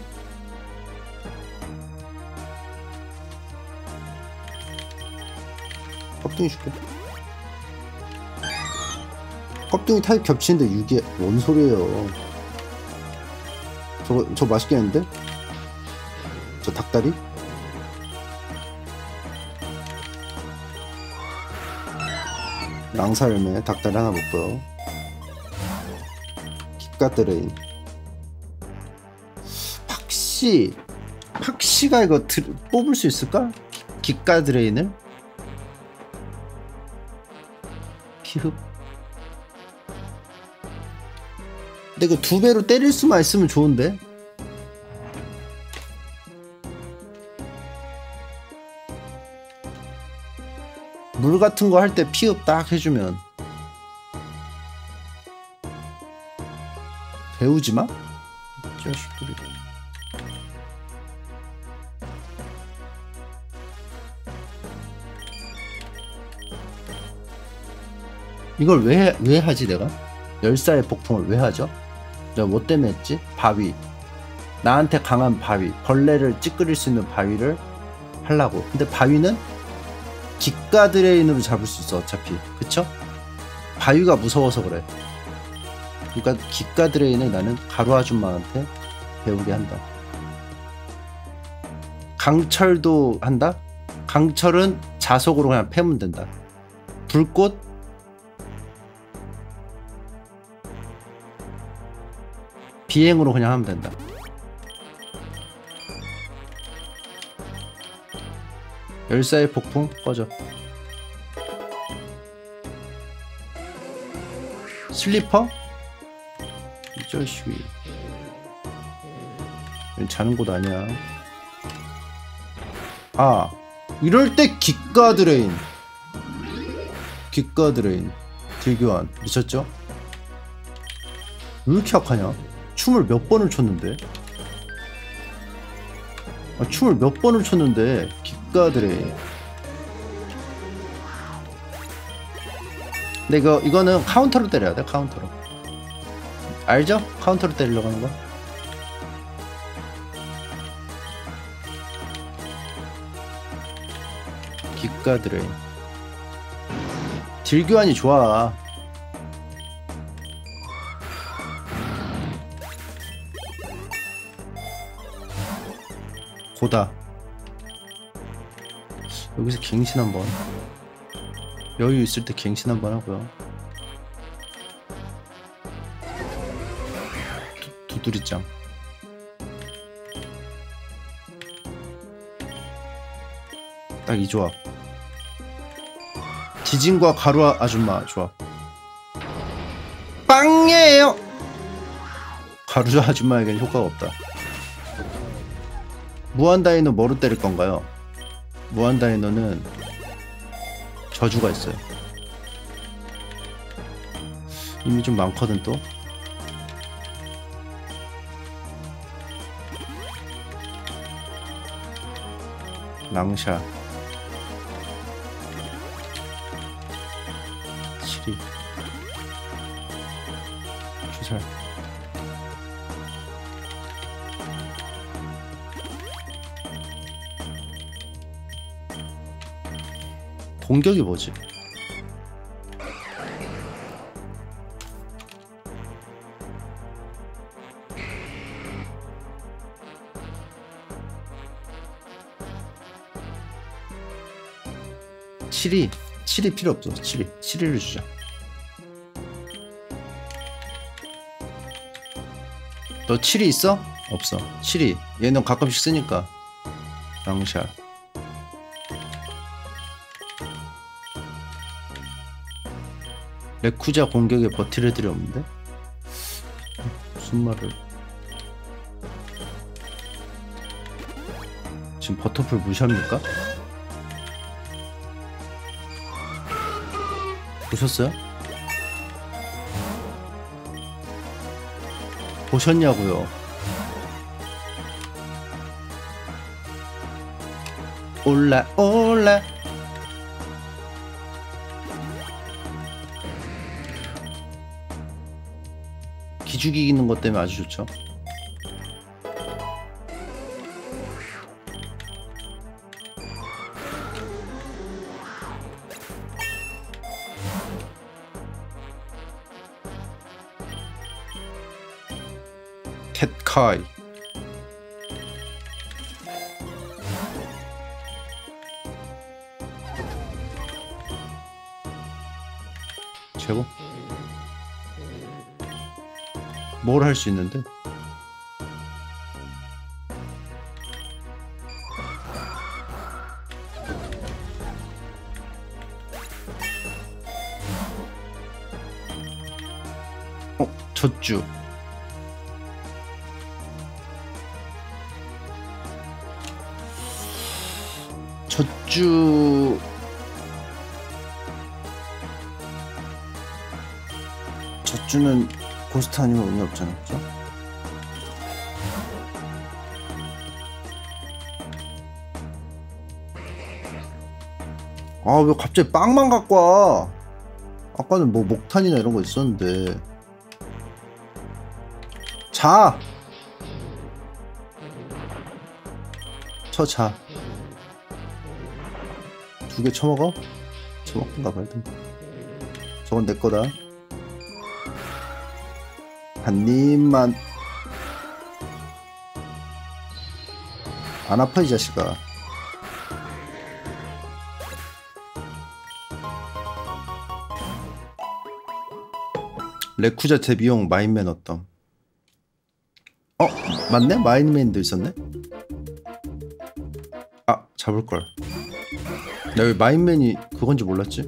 껍둥이 줄게. 껍둥이 타입 겹치는데 육 개 뭔 소리예요. 저거 저 맛있겠는데? 저 닭다리? 랑사 열매 닭다리 하나 먹고요. 기가드레인. 팍시 팍시가 이거 드, 뽑을 수 있을까? 기가드레인을? 피흡. 근데 이거 두 배로 때릴 수만 있으면 좋은데? 물 같은 거 할 때 피흡 딱 해주면. 배우지 마? 자식들이. 이걸 왜, 왜 하지 내가? 열사의 폭풍을 왜 하죠? 내가 뭐 때문에 했지? 바위. 나한테 강한 바위. 벌레를 찌끄릴 수 있는 바위를 하려고. 근데 바위는 기가드레인으로 잡을 수 있어 어차피. 그쵸? 바위가 무서워서 그래. 그러니까 기가드레인을 나는 가루 아줌마한테 배우게 한다. 강철도 한다? 강철은 자석으로 그냥 패면 된다. 불꽃? 비행으로 그냥 하면 된다. 열사의 폭풍 꺼져. 슬리퍼? 이 자식이. 자는 곳 아니야. 아, 이럴 때 기가드레인. 기가드레인 딜교환 미쳤죠? 왜 이렇게 약하냐? 춤을 몇 번을 췄는데? 아, 춤을 몇 번을 췄는데 기가드레인. 근데 이거, 이거는 카운터로 때려야 돼. 카운터로. 알죠? 카운터로 때리려고 하는 거. 기가드레인. 딜교환이 좋아. 고다. 여기서 갱신 한번. 여유 있을 때 갱신 한번 하고요. 두, 두드리짱. 딱 이 조합. 지진과 가루 아줌마 조합. 빵이에요. 가루 아줌마에겐 효과가 없다. 무한 다이노 뭐로 때릴 건가요? 무한 다이너는 저주가 있어요. 이미 좀 많거든 또. 랑샤 칠이 주살 공격이 뭐지? 칠이 칠이 필요 없어. 칠이 칠이를 주자. 너 칠이 있어? 없어. 칠이 얘는 가끔씩 쓰니까. 랑샤 레쿠자 공격에 버틸 애들이 없는데? 무슨 말을. 지금 버터풀 무시합니까? 보셨어요? 보셨냐고요? 올라 올라 기죽이 이기는 것 때문에 아주 좋죠. 캣카이 최고. 뭘 할 수 있는데? 어? 젖주 젖주 젖주는 고스트 아니면 의미 없잖아, 그죠? 아, 왜 갑자기 빵만 갖고 와? 아까는 뭐 목탄이나 이런 거 있었는데. 자! 쳐, 자. 두 개 쳐먹어? 쳐먹든가 말든가. 저건 내 거다. 한 입만. 안 아파 이 자식아. 레쿠자 데뷔용 마인맨 어떤? 어? 맞네? 마인맨도 있었네? 아, 잡을걸. 나 왜 마인맨이 그건지 몰랐지?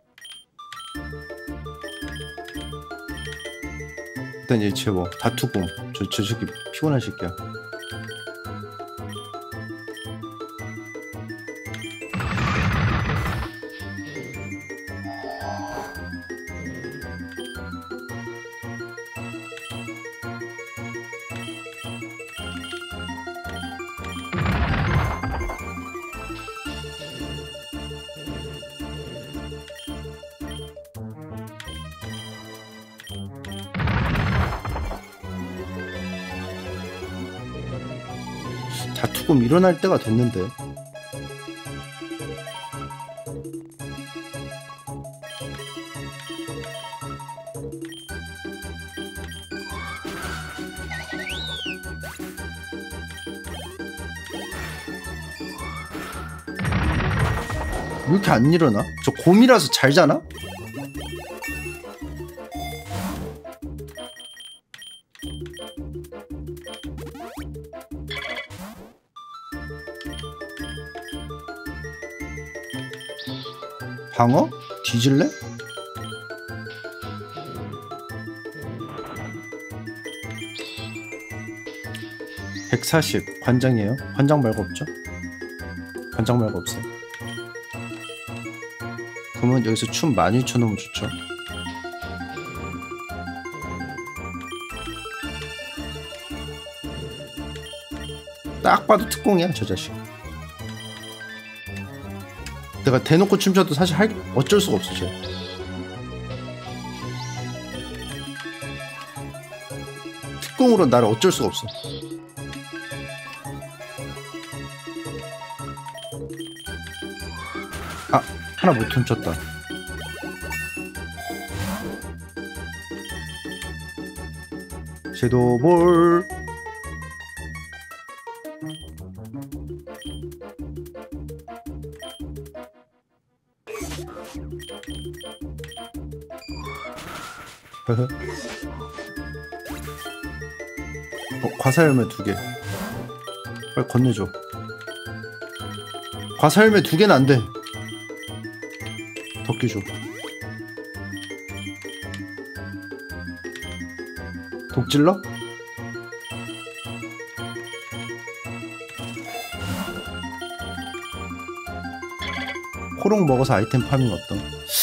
일단 얘 채워. 다투고. 저, 저 새끼 피곤한 새끼야. 다투금 일어날 때가 됐는데. 왜 이렇게 안 일어나? 저 곰이라서 잘 자나? 방어? 뒤질래? 백사십 관장이에요? 관장 말고 없죠? 반장 말고 없어요. 그러면 여기서 춤 많이 춰놓으면 좋죠. 딱 봐도 특공이야 저 자식. 내가 대놓고 춤춰도 사실 할 어쩔 수가 없어 쟤. 특공으로 나를 어쩔 수가 없어. 아 하나 못 훔쳤다. 섀도우볼. 어, 과사열매 두 개. 빨리 건네줘. 과사열매 두 개는 안 돼. 덕기 줘. 독질러? 코롱 먹어서 아이템 파밍 어떤?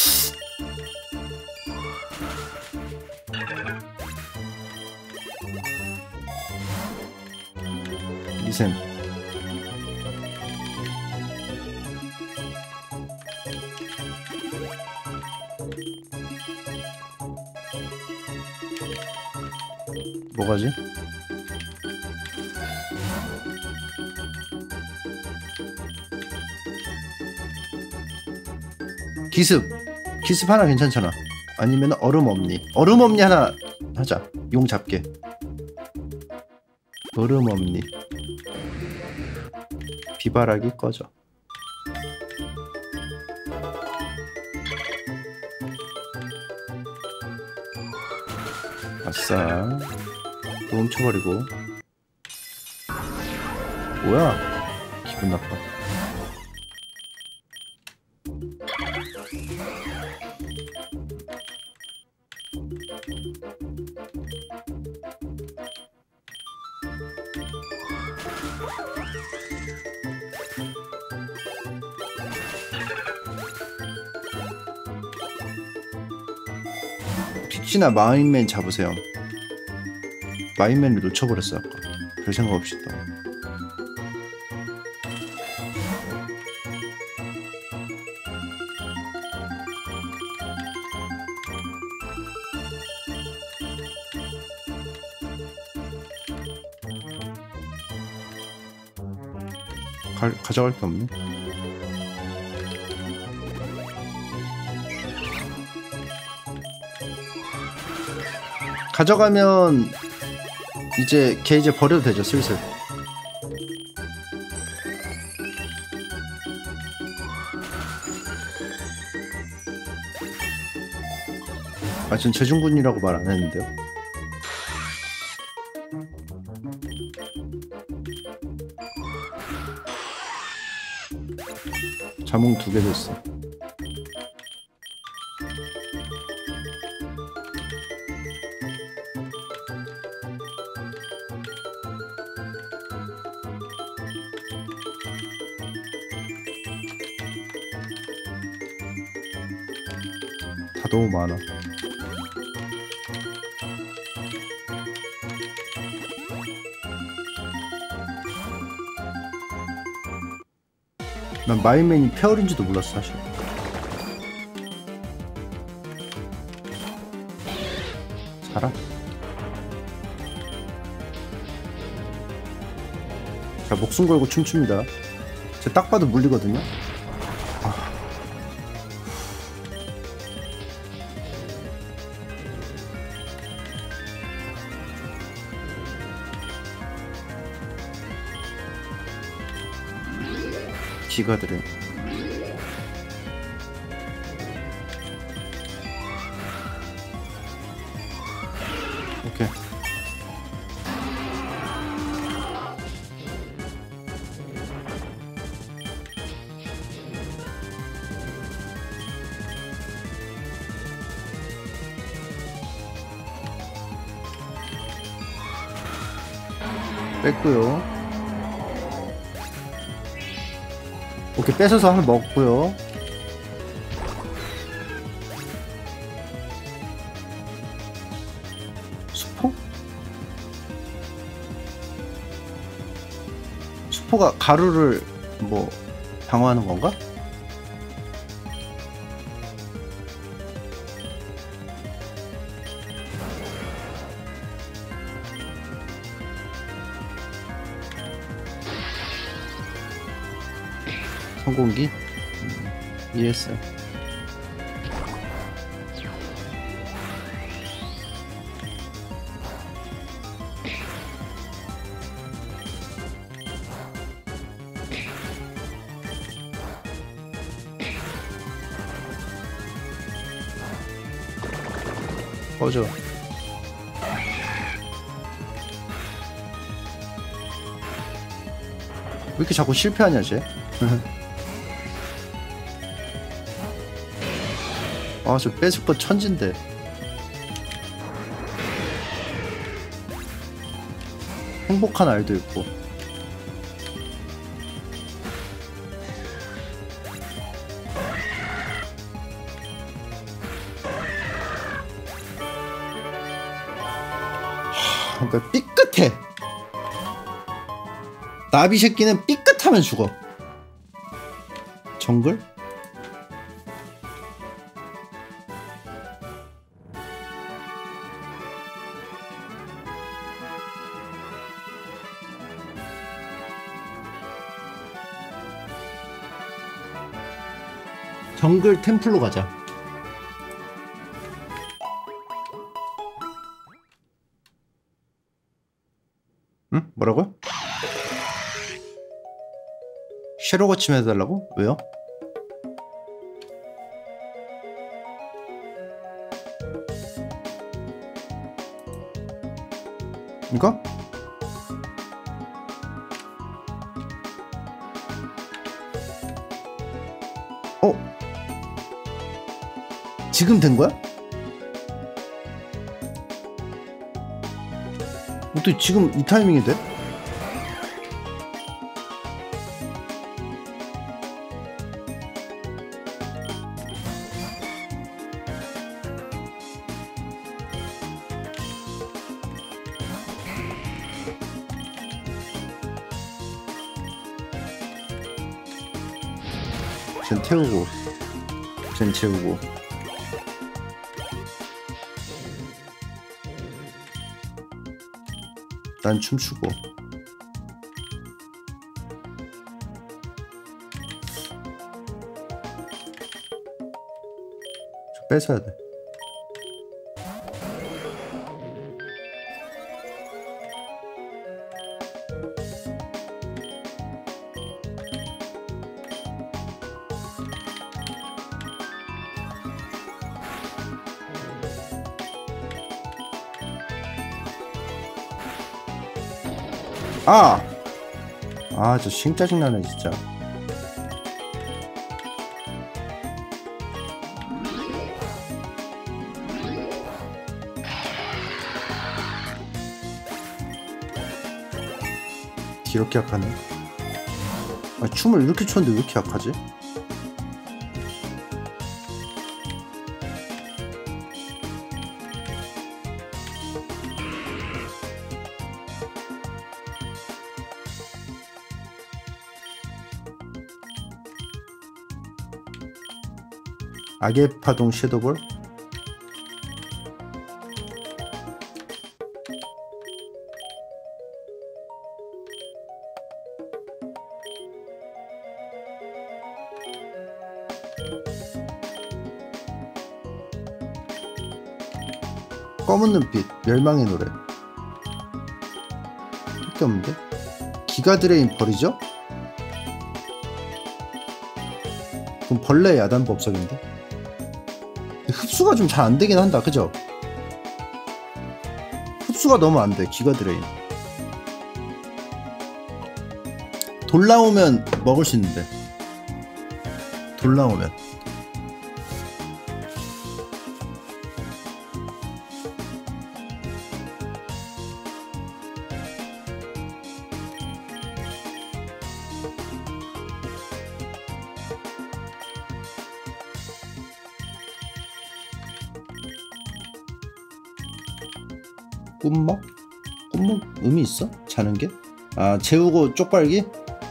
이셈. 뭐가지? 기습. 기습 하나 괜찮잖아. 아니면 얼음 없니. 얼음 없니 하나 하자. 용 잡게. 얼음 없니. 비바라기 꺼져. 아싸. 또 훔쳐버리고. 뭐야 기분 나빠. 픽시나 마인맨 잡으세요. 마인맨을 놓쳐버렸어 아까. 별 생각 없이 또. 가, 가져갈 게 없네. 가져가면 이제 걔 이제 버려도 되죠 슬슬. 아 전 재중군이라고 말 안 했는데요. 자몽 두 개 됐어. 다 너무 많아. 난 마인맨이 페어린지도 몰랐어 사실. 자라. 자 목숨 걸고 춤춥니다. 쟤 딱 봐도 물리거든요. 아. 기가들은 오케이. 뺐고요. 오케이, 뺏어서 한번 먹고요. 수포? 수포가 가루를 뭐 방어하는 건가? 항공기? 음, 이해했어요. 꺼져. 왜 이렇게 자꾸 실패하냐 쟤? 아, 저 뺏을 거 천진데. 행복한 알도 있고. 하, 그러니까 삐끗해. 나비 새끼는 삐끗하면 죽어. 정글? 정글 템플로 가자. 응? 뭐라고요? 쉐로 거침 해달라고? 왜요? 이거? 어? 지금 된 거야? 어떻게 지금 이 타이밍이 돼? 쟨 태우고 쟨 채우고. 난 춤추고. 저 뺏어야 돼. 아! 아, 저 싱 짜증나네 진짜. 이렇게 약하네. 아, 춤을 이렇게 췄는데 왜 이렇게 약하지? 악의 파동 섀도볼? 검은 눈빛, 멸망의 노래. 할게 없는데? 기가 드레인 버리죠? 그럼 벌레 야단 법석인데? 흡수가 좀 잘 안되긴 한다, 그죠? 흡수가 너무 안돼, 기가 드레인. 돌 나오면 먹을 수 있는데. 돌 나오면. 꿈먹? 꿈먹 의미 있어? 자는 게? 아 재우고 쪽빨기?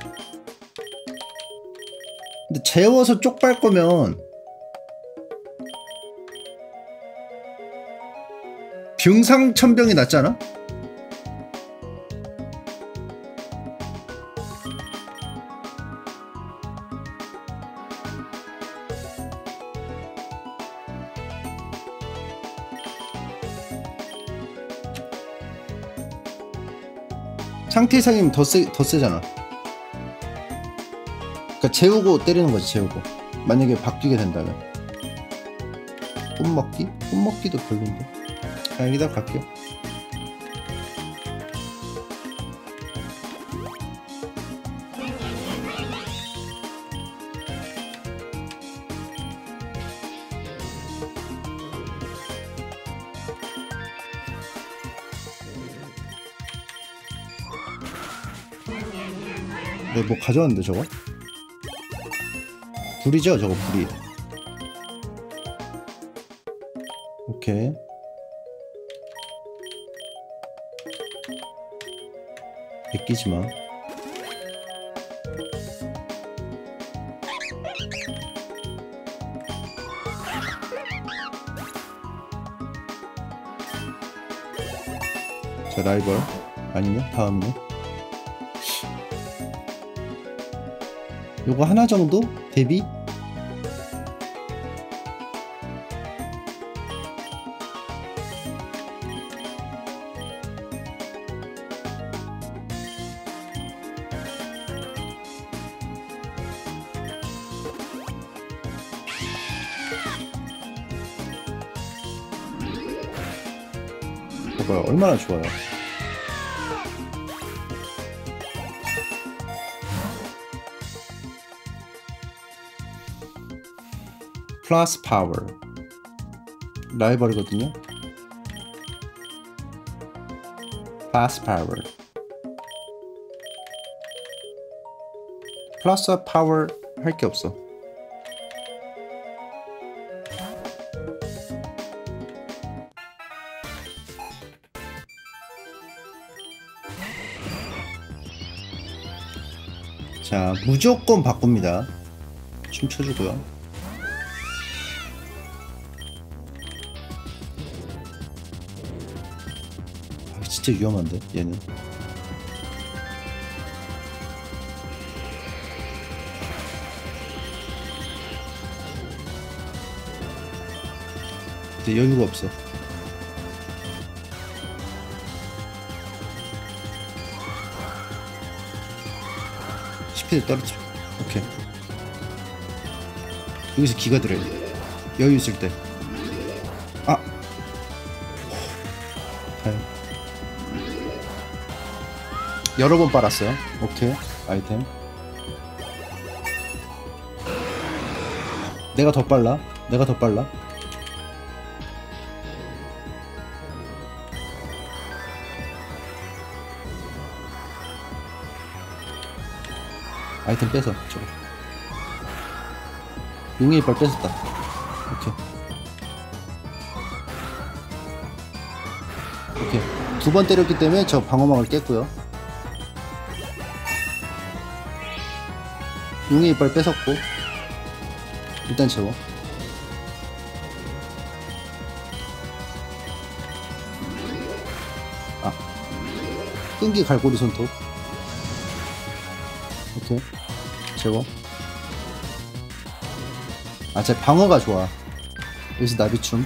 근데 재워서 쪽빨 거면 병상천병이 낫잖아? 상태 이상이면 더, 세, 더 세잖아. 그니까 재우고 때리는 거지. 재우고 만약에 바뀌게 된다면. 꿈먹기? 꿈먹기도 별론데. 아 여기다 갈게요. 네, 뭐 가져왔는데 저거? 불이죠 저거. 불이. 오케이. 베끼지마. 자 라이벌 아니네. 다음네. 요거 하나 정도? 대비? 봐봐요 얼마나 좋아요. 플러스 파워 라이벌이거든요. 플러스 파워 플러스 파워 할 게 없어. 자 무조건 바꿉니다. 춤춰주고요. 진짜 위험한데 얘는. 근데 여유가 없어. 스피드 떨어뜨려. 오케이. 여기서 기가 들어야 돼. 여유 있을 때. 아 다행. 여러 번 빨았어요. 오케이. 아이템. 내가 더 빨라. 내가 더 빨라. 아이템 뺏어. 저거. 용의 이빨 뺏었다. 오케이. 오케이. 두 번 때렸기 때문에 저 방어막을 깼고요. 용의 이빨 뺏었고 일단 채워. 아 끈기 갈고리 손톱. 오케이 채워. 아 제 방어가 좋아. 여기서 나비춤.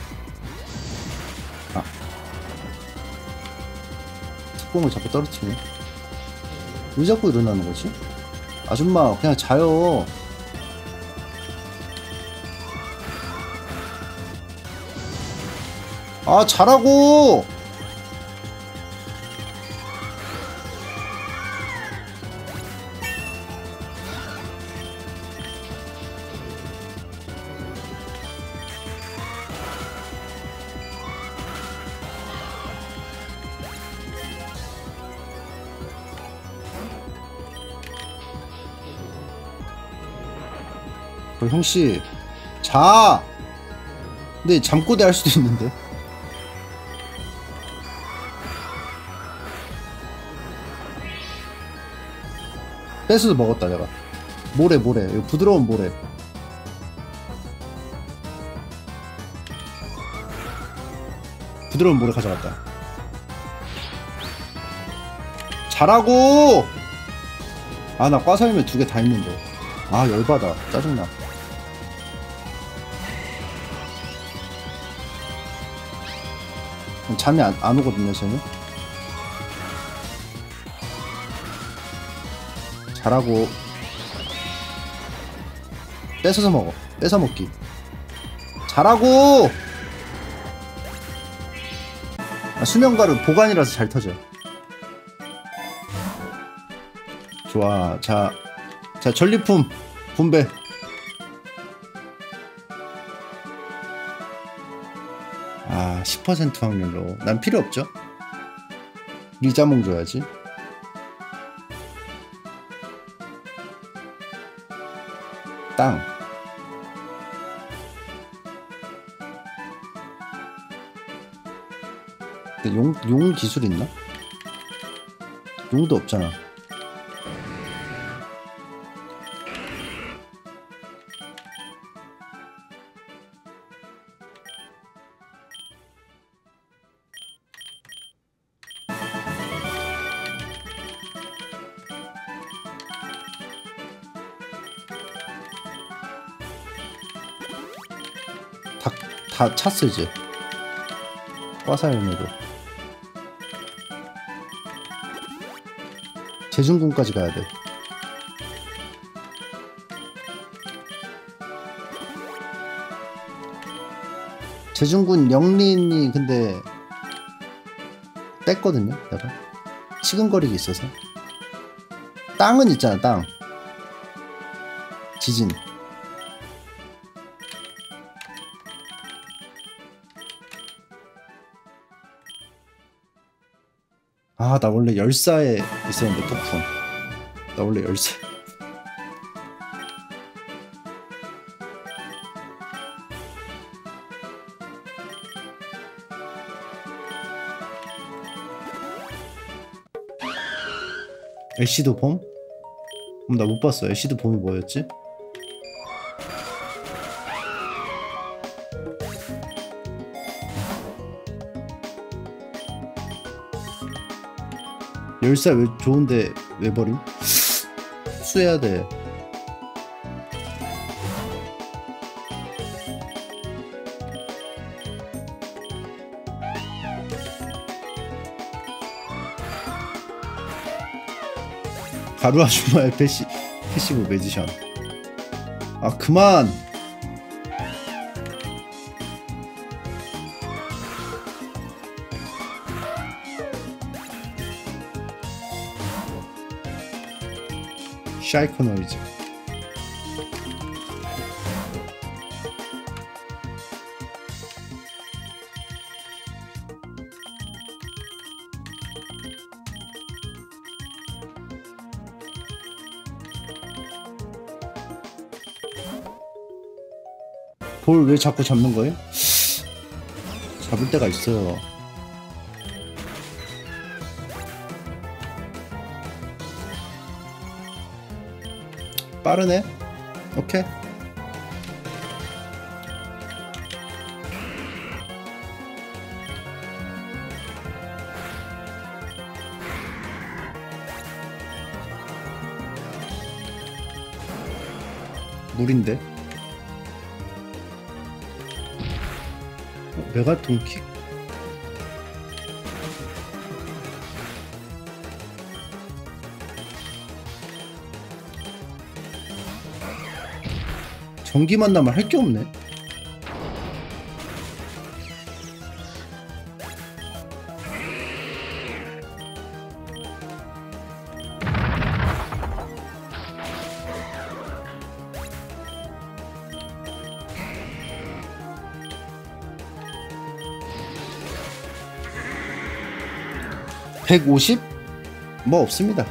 아 특공을 자꾸 떨어뜨리네. 왜 자꾸 일어나는 거지? 아줌마 그냥 자요. 아 자라고. 어, 형씨 자. 근데 잠꼬대 할 수도 있는데. 뺏어서 먹었다 내가. 모래 모래 이거 부드러운 모래. 부드러운 모래 가져갔다. 잘하고. 아 나 과사님에 두 개 다 있는데. 아 열받아. 짜증나. 잠이 안, 안 오거든요 쟤는. 잘하고. 뺏어서 먹어. 뺏어 먹기. 잘하고. 아, 수면가루 보관이라서 잘 터져. 좋아. 자, 자 전리품 분배. 아 십 퍼센트 확률로. 난 필요 없죠. 리자몽 줘야지. 땅. 근데 용, 용 기술 있나? 용도 없잖아. 다, 다 찼어 이제. 화사연으로 제중군까지 가야 돼. 제중군 영린이 근데 뺐거든요 내가. 치근거리기 있어서. 땅은 있잖아 땅. 지진. 아 나 원래 열사에 있었는데 폭풍. 나 원래 열사. 애쉬드 봄? 음, 나 못 봤어. 애쉬드 봄이 뭐였지? 열사 왜 좋은데 왜 버림? 수해야 돼. 가루 아줌마의 패시, 패시브 매지션. 아 그만. 샤이코 노이즈. 볼 왜 자꾸 잡는 거예요? 잡을 때가 있어요. 빠르네. 오케이. 물인데. 어, 메가톤 킥. 전기만 나면 할 게 없네. 백오십? 뭐 없습니다.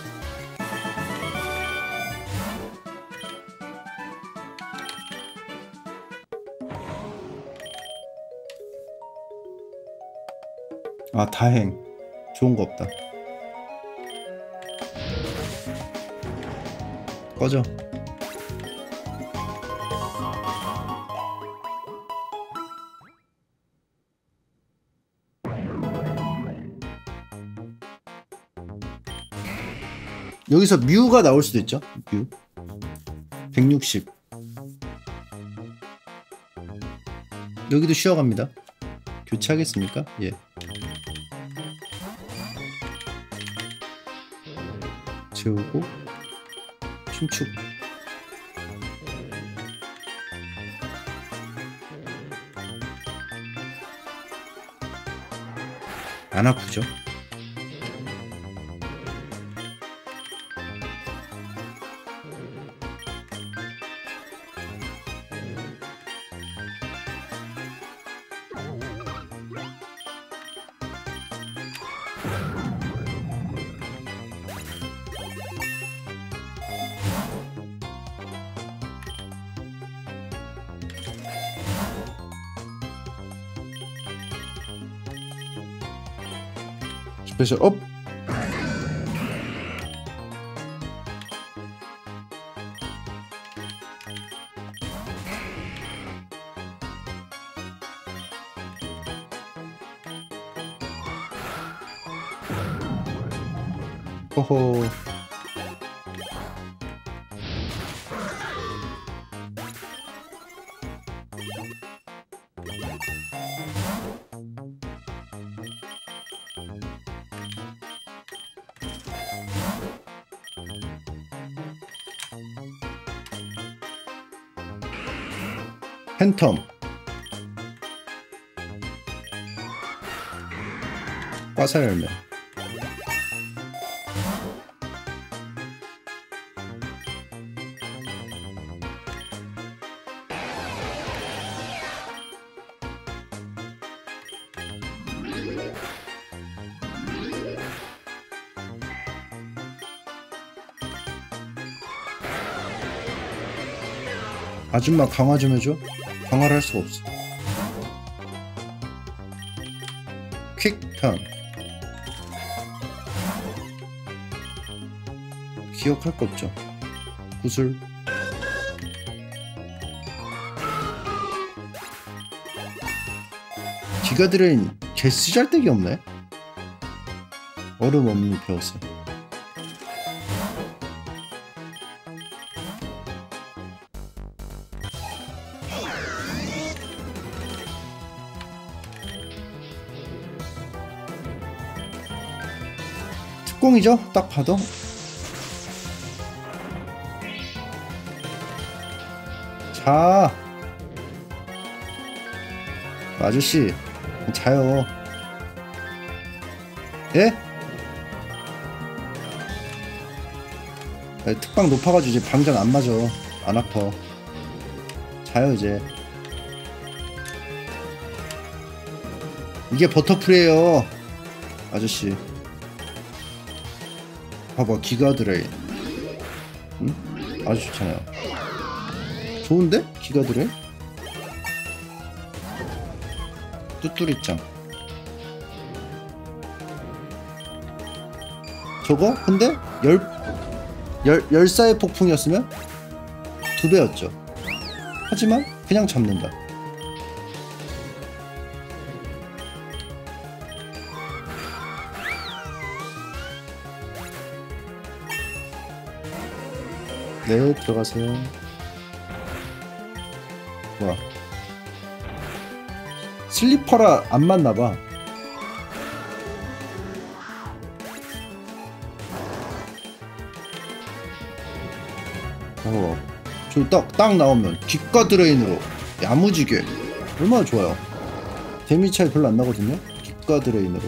아 다행. 좋은 거 없다. 꺼져. 여기서 뮤가 나올 수도 있죠. 뮤 백육십. 여기도 쉬어갑니다. 교체하겠습니까? 예. 재우고 춤추고. 안 아프죠? 스페셜 업! 호호. 팬텀. 과사 열매. 아줌마 강화 좀 해줘. 강화를 할 수가 없어. 퀵턴. 기억할 거 없죠. 구슬. 기가드레인 개 쓰잘데기 없네. 얼음 없니 배웠어. 특공이죠? 딱 봐도. 자, 아저씨 자요. 예? 특방 높아가지고 이제 방전 안 맞아. 안 아파. 자요 이제. 이게 버터풀이에요 아저씨. 봐봐 기가드레인. 응? 아주 좋잖아요. 좋은데? 기가드레인? 뚜뚜리짱. 저거? 근데 열, 열, 열사의 폭풍이었으면 두 배였죠. 하지만 그냥 잡는다. 네, 들어가세요. 뭐야? 슬리퍼라 안 맞나봐. 어, 저 딱, 딱 나오면 귓가 드레인으로 야무지게 얼마나 좋아요. 데미지 차이 별로 안 나거든요. 귓가 드레인으로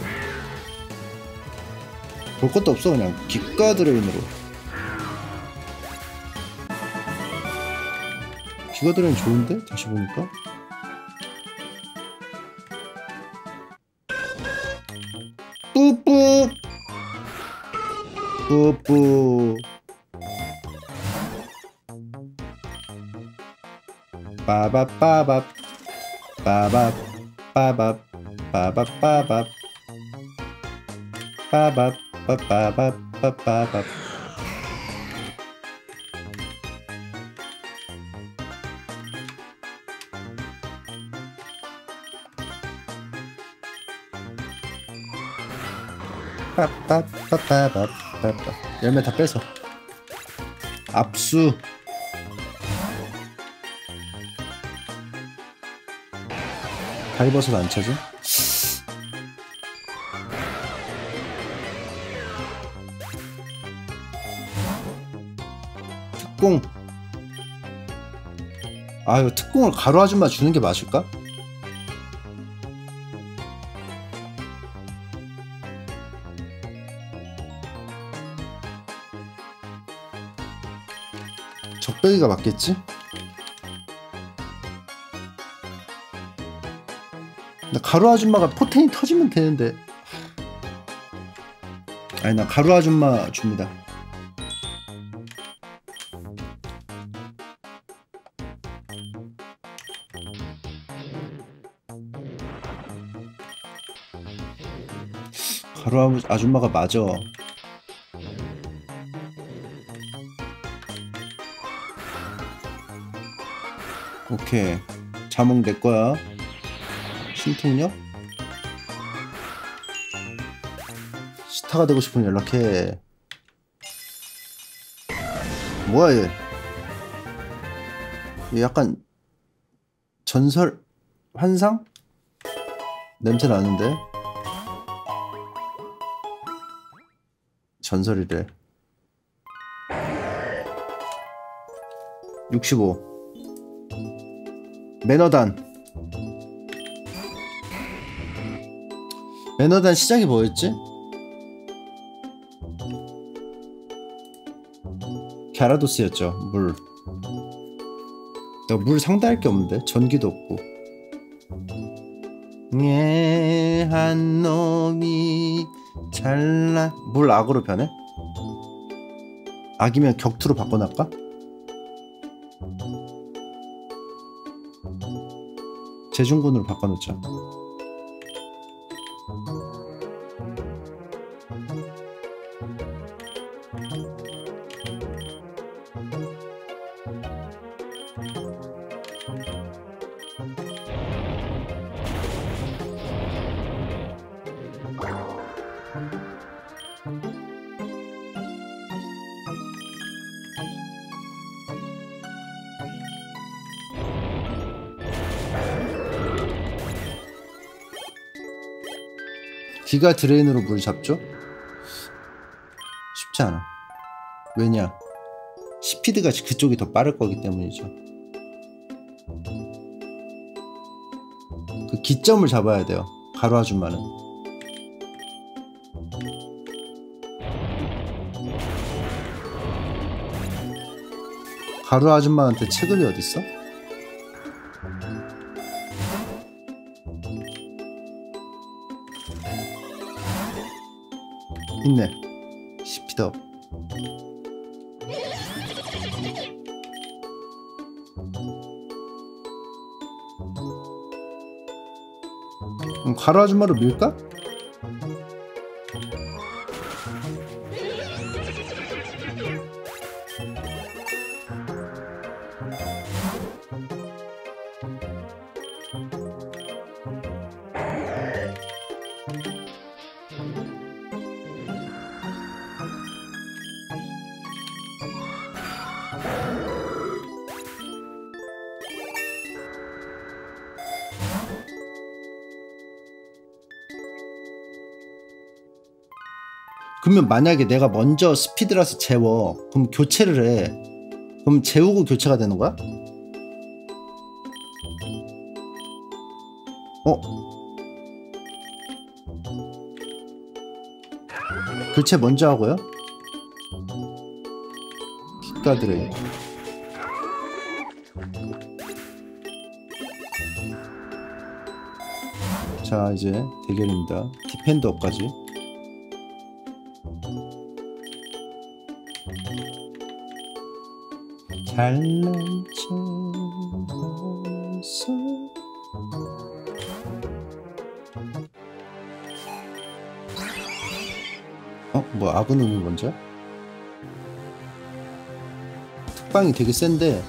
볼 것도 없어. 그냥 귓가 드레인으로. 기가드레인 좋은데? 다시 보니까 뿌뿌 뿌뿌 빠밥빠밥 빠밥 빠밥 빠밥 빠밥 빠밥 빠밥 빠밥 빠밥 빠빠빠빠빠빠. 열매 다 뺏어. 압수. 다이버섯 안 차지? 특공. 아유, 특공을 가루 아줌마 주는 게 맞을까? 적배기가 맞겠지? 나 가루 아줌마가 포텐이 터지면 되는데. 아니, 나 가루 아줌마 줍니다. 가루 아줌마가 맞아. 오케이, 자몽 내 거야. 신통력? 스타가 되고 싶으면 연락해. 뭐야 얘? 얘 약간 전설 환상? 냄새 나는데? 전설이래. 육십오. 매너단. 매너단 시작이 뭐였지? 갸라도스였죠. 물. 내가 물 상대할 게 없는데. 전기도 없고. 예, 한 놈이 잘나. 물 악으로 변해? 악이면 격투로 바꿔놨까? 제중군으로 바꿔놓자. 기가 드레인으로 물 잡죠? 쉽지 않아. 왜냐? 스피드가 그쪽이 더 빠를 거기 때문이죠. 그 기점을 잡아야 돼요. 가루 아줌마는. 가루 아줌마한테 체급이 어딨어? 있네. 스피드업. 그럼 가루 아줌마로 밀까? 그러면 만약에 내가 먼저 스피드라서 재워, 그럼 교체를 해. 그럼 재우고 교체가 되는 거야? 어? 교체 먼저 하고요? 기가드레. 자, 이제 대결입니다. 디펜더까지. 잘난 척해서 어? 뭐 아그놈이 먼저야? 특방이 되게 센데.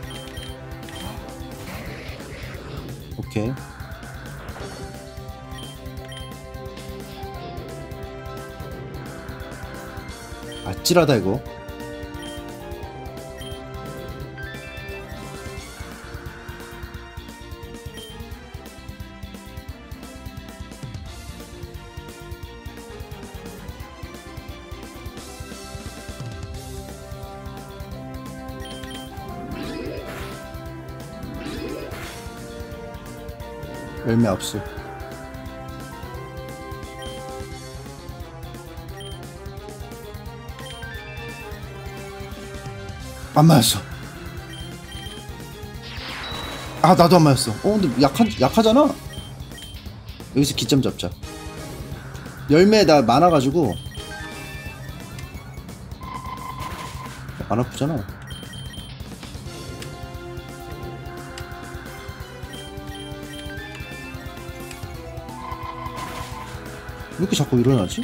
오케이. 아찔하다 이거. 열매 압수. 안 맞았어. 아 나도 안 맞았어. 어 근데 약한 약하잖아. 여기서 기점 잡자. 열매 나 많아가지고 안 아프잖아. 왜 이렇게 자꾸 일어나지?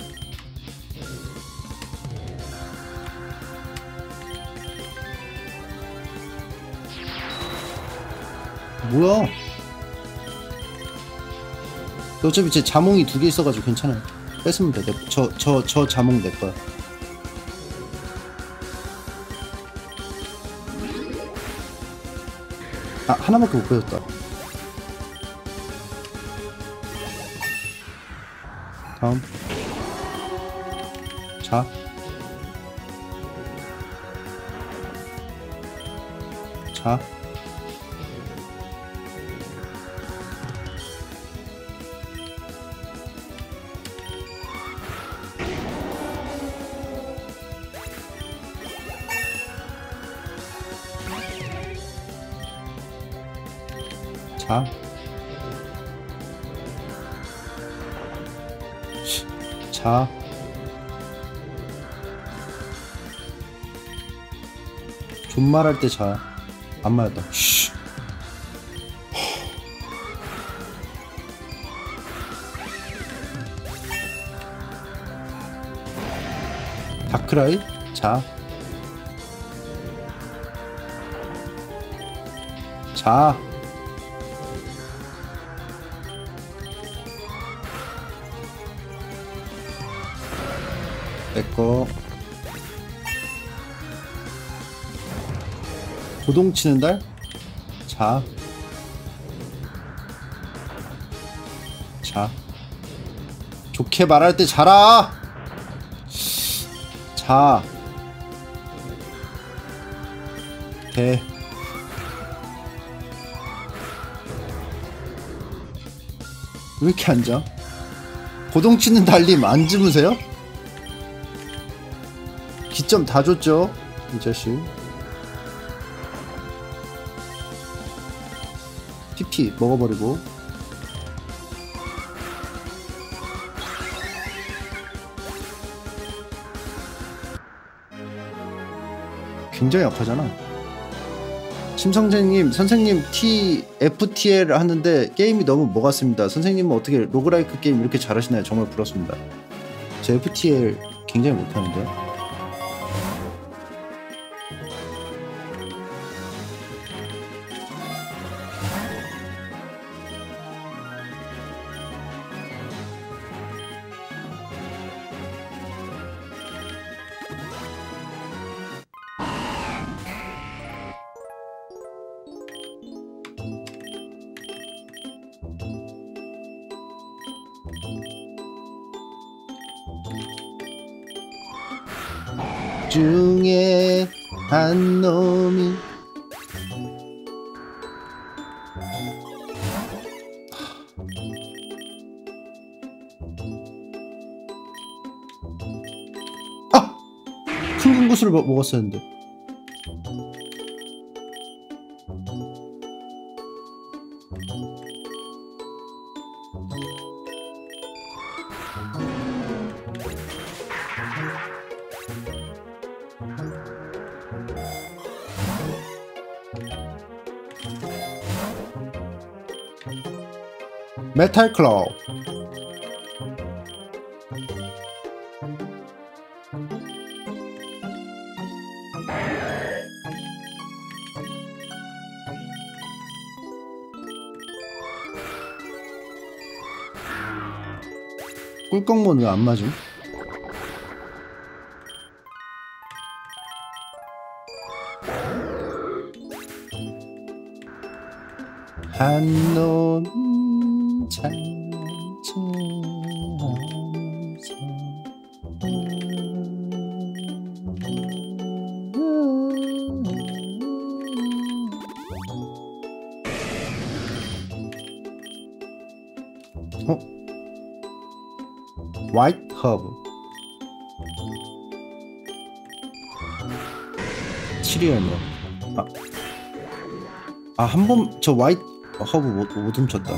뭐야? 어차피 제 자몽이 두 개 있어가지고 괜찮아요. 뺐으면 돼. 저, 저, 저 자몽 내 거야. 아, 하나밖에 못 빼줬다. 다음. 자. 자. 자. 자. 존말할 때 자. 안 맞았다. 쉬. 다크라이. 자. 자. 내꺼. 고동치는 달. 자. 자. 좋게 말할 때 자라. 자. 대. 왜 이렇게 앉아? 고동치는 달님 안 주무세요? 기점 다 줬죠? 이 자식. 피피 먹어버리고. 굉장히 약하잖아. 심성재님, 선생님 티 에프티엘 하는데 게임이 너무 뭐 같습니다. 선생님은 어떻게 로그라이크 게임 이렇게 잘하시나요? 정말 부럽습니다. 저 에프티엘 굉장히 못하는데. 중에 한 놈이 아! 큰 구슬을 먹었었는데. 메탈 클럽. 꿀꺽몬 왜 안 맞음? 한놈 잔치하면서 어? 화이트 허브 칠이 열매. 아, 아 한 번 저 화이트 허브 못, 못 훔쳤다.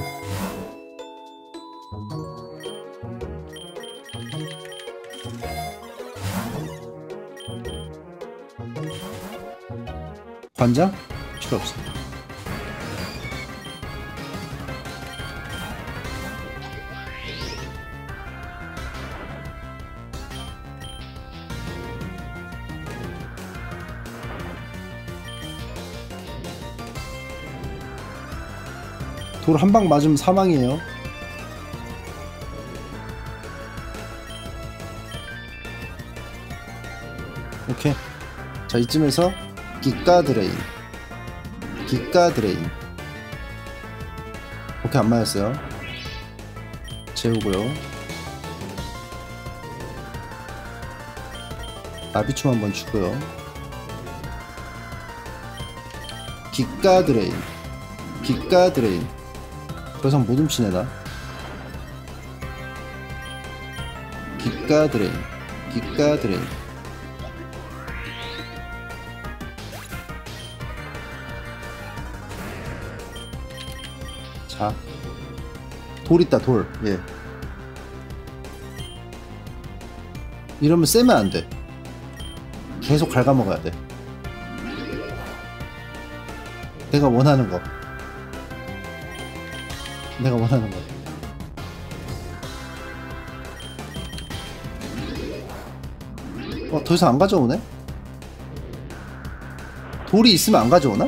관장? 필요 없어. 돌 한 방 맞으면 사망이에요. 오케이. 자, 이쯤에서 기가 드레인. 기가 드레인. 오케이, 안 맞았어요. 재우고요. 나비춤 한번 주고요. 기가 드레인. 기가 드레인. 더 이상 못 훔치네 나. 기가 드레인. 기가 드레인. 자, 돌 있다 돌. 예. 이러면 쎄면 안 돼. 계속 갉아먹어야 돼. 내가 원하는 거. 내가 원하는 거. 어, 더 이상 안 가져오네? 돌이 있으면 안 가져오나?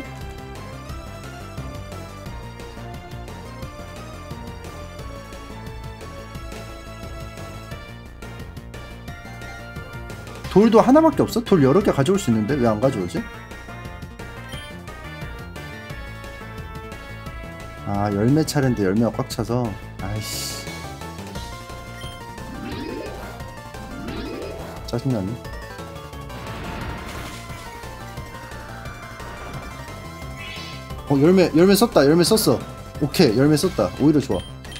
돌도 하나밖에 없어? 돌 여러 개 가져올 수 있는데 왜 안 가져오지? 아, 열매 차례인데 열매가 꽉 차서. 아이씨, 짜증나네. 어, 열매 열매 썼다. 열매 썼어. 오케이, 열매 썼다. 오히려 좋아.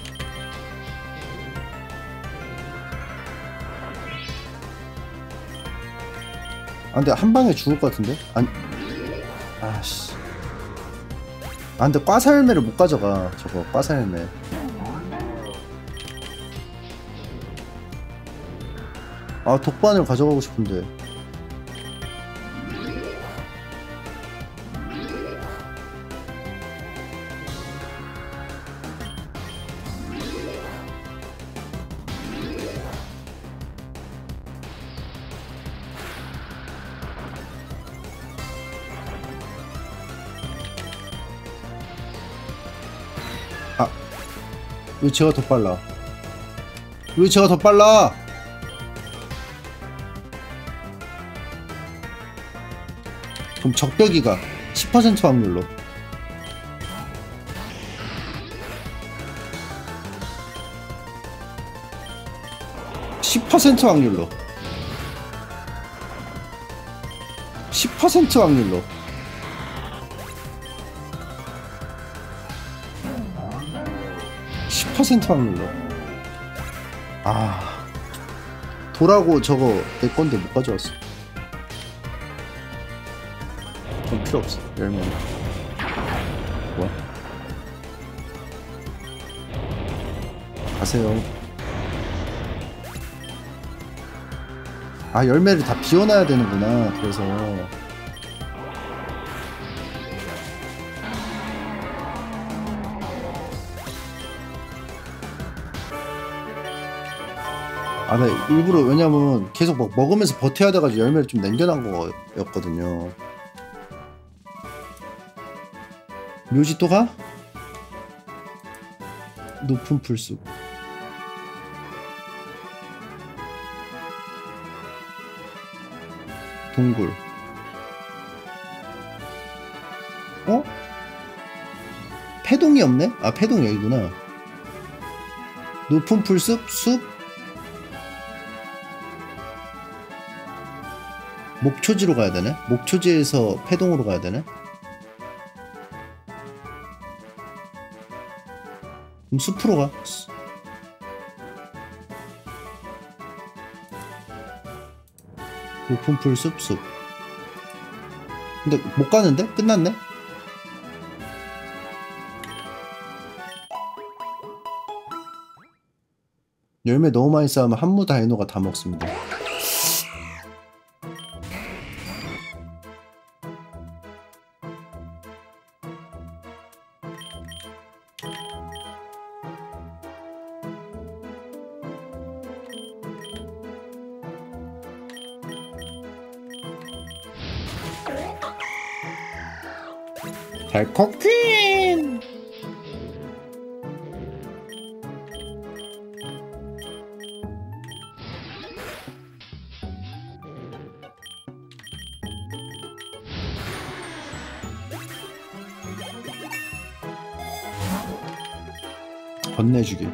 아, 근데 한 방에 죽을 것 같은데? 아니, 아씨. 아, 근데 꽈살매를 못 가져가. 저거 꽈살매. 아, 독반을 가져가고 싶은데. 아, 왜 제가 더 빨라? 왜 제가 더 빨라? 그럼 적벽이가 십 퍼센트 확률로. 십 퍼센트 확률로. 십 퍼센트 확률로. 십 퍼센트 확률로. 아, 돌하고 저거 내 건데 못 가져왔어. 좀 필요 없어. 열매. 뭐야? 가세요. 아, 열매를 다 비워놔야 되는구나. 그래서. 아, 나 일부러, 왜냐면 계속 막 먹으면서 버텨야 돼가지고 열매를 좀 남겨놓은 거였거든요. 묘지 또 가? 높은 풀숲. 동굴. 어? 패동이 없네? 아 패동 여기구나. 높은 풀숲? 숲? 목초지로 가야 되네? 목초지에서 패동으로 가야 되네? 그럼 숲으로 가. 높은 풀숲 숲. 근데 못 가는데? 끝났네? 열매 너무 많이 쌓으면 한무 다이노가 다 먹습니다. 달코퀸! 건네주기.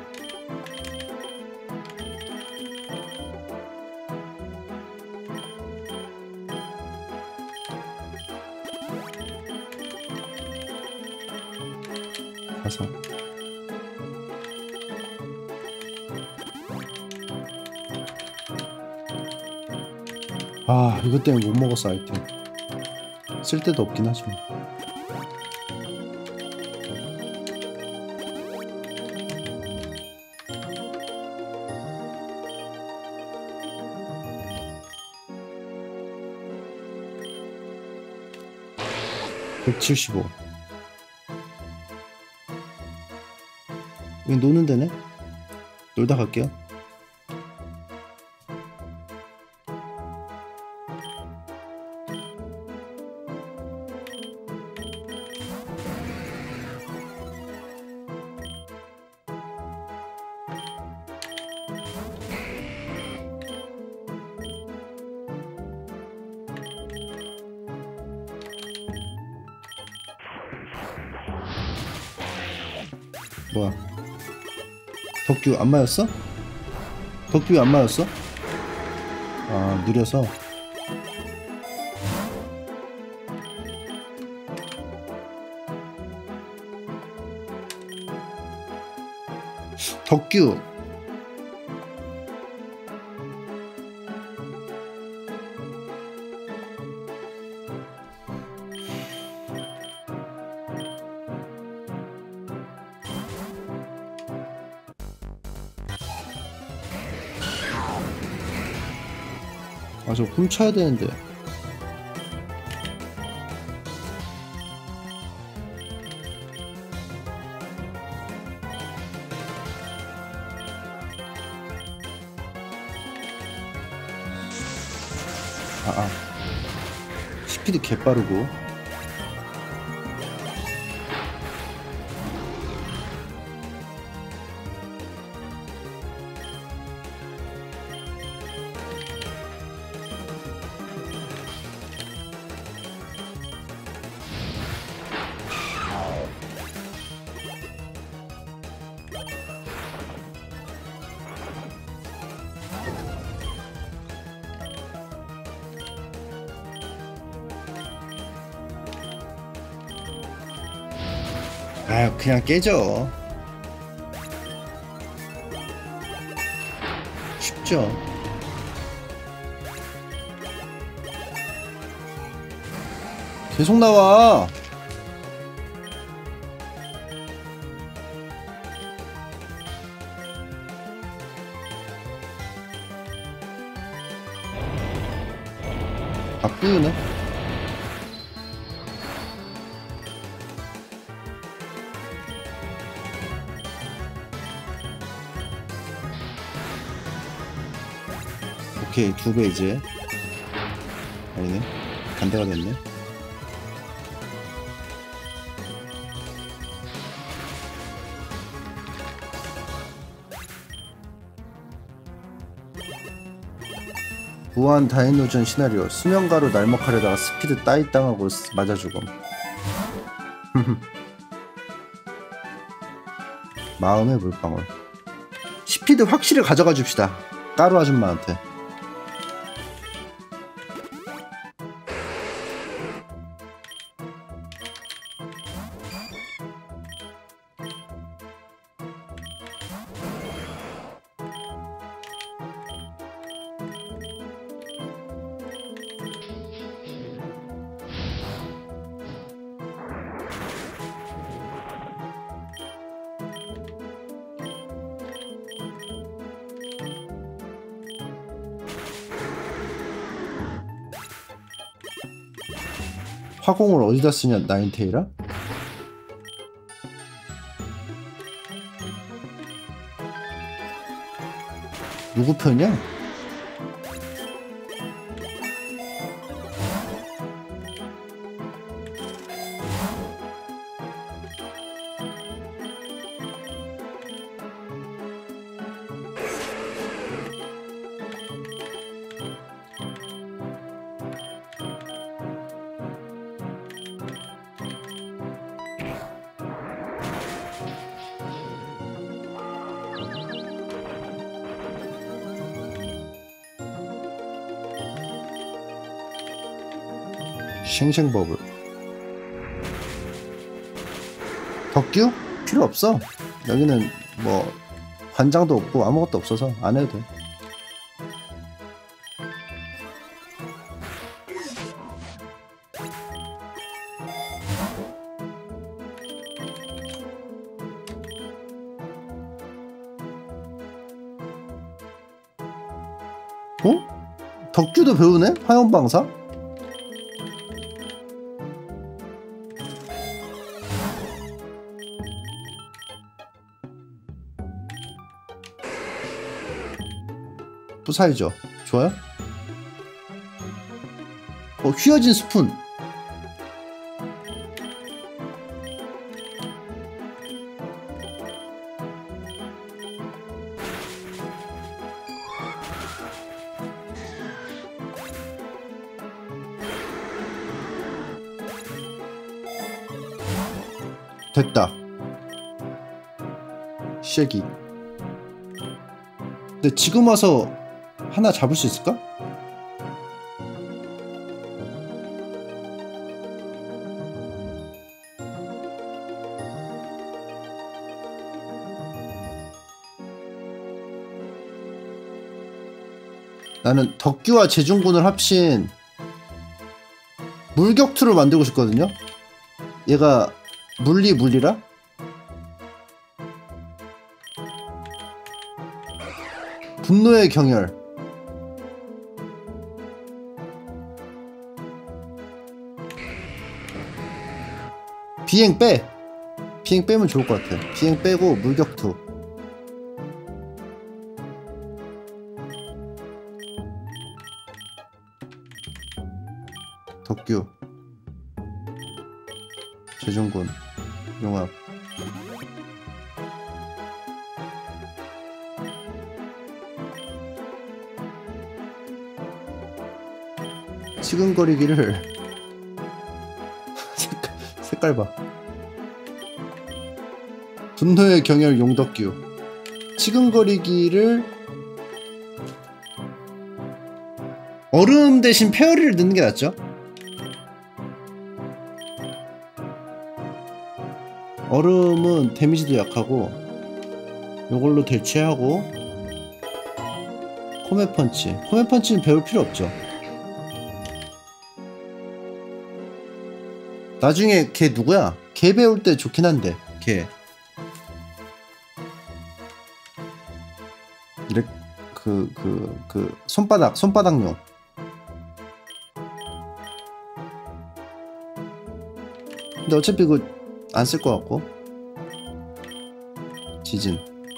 가서 아 이것 때문에 못 먹었어. 아이템 쓸데도 없긴 하지만 백칠십오. 여기 노는 데네? 놀다 갈게요. 뭐야? 덕규 안 맞았어? 덕규 안 맞았어? 아 느려서. 덕규 아 저 훔쳐야 되는데. 아아 스피드 개빠르고. 아유 그냥 깨져. 쉽죠. 계속 나와. 아 뿌유네. 오케이 두 배 이제. 아니네 반대가 됐네. 무한 다이노전 시나리오. 수면가로 날먹하려다가 스피드 따위 땅하고 맞아 죽음. 마음의 물방울. 스피드 확실히 가져가 줍시다. 까루 아줌마한테. 화공을 어디다 쓰냐, 나인테일아? 누구 편이야? 쉥쉥버블. 덕규? 필요 없어. 여기는 뭐 관장도 없고 아무것도 없어서 안 해도 돼. 어? 덕규도 배우네? 화염방사? 부사이죠. 좋아요? 어, 휘어진 스푼. 됐다. 쉐기. 근데 지금 와서 하나 잡을 수 있을까? 나는 덕규와 제중군을 합친 물격투를 만들고 싶거든요. 얘가 물리 물리라? 분노의 경혈. 비행 빼! 비행 빼면 좋을 것 같아. 비행 빼고 물격투. 덕규 제중군 용합. 치근거리기를 색깔, 색깔 봐. 분노의 경혈 용덕규. 치근거리기를 얼음 대신 페어리를 넣는 게 낫죠? 얼음은 데미지도 약하고 요걸로 대체하고 코메펀치. 코메펀치는 배울 필요 없죠. 나중에 걔 누구야? 걔 배울 때 좋긴 한데. 걔 이렇게 그 그 그 손바닥 손바닥용. 근데 어차피 이거 안 쓸 것 같고. 지진.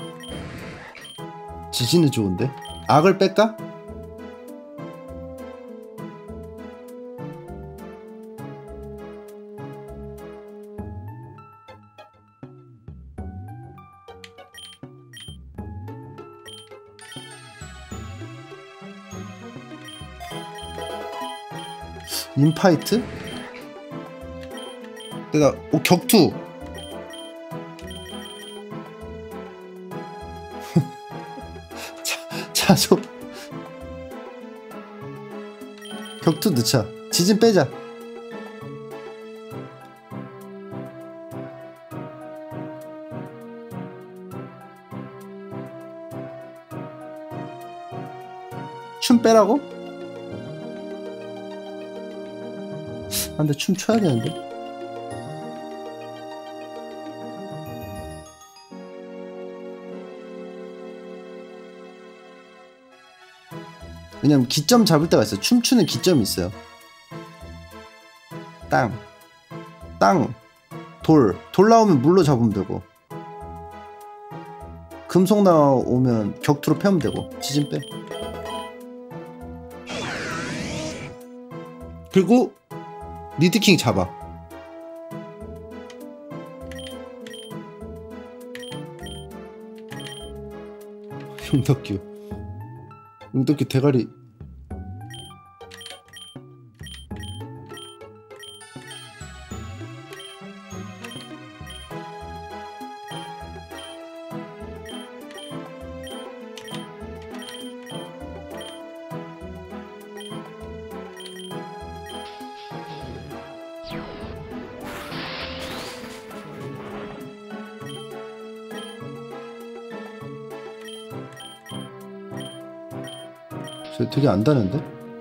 지진은 좋은데? 악을 뺄까? 인파이트? 내가 오 격투. 자소. 격투 넣자. 지진 빼자. 춤 빼라고? 아, 근데 춤 춰야 되는데. 왜냐면 기점 잡을 때가 있어요. 춤추는 기점이 있어요. 땅, 땅, 돌. 돌 나오면 물로 잡으면 되고, 금속 나오면 격투로 패면 되고. 지진 빼. 그리고 리드킹 잡아. 용덕규 용덕규 대가리. 저 되게 안다는데?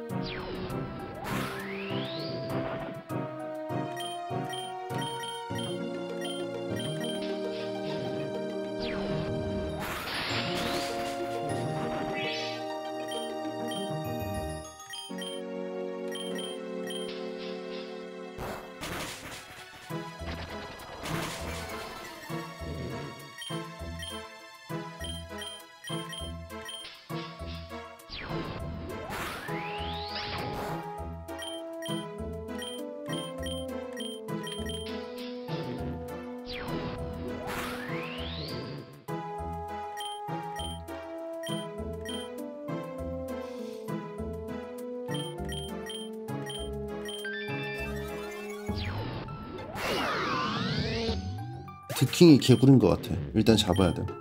드킹이 개구리인 것 같아. 일단 잡아야 돼.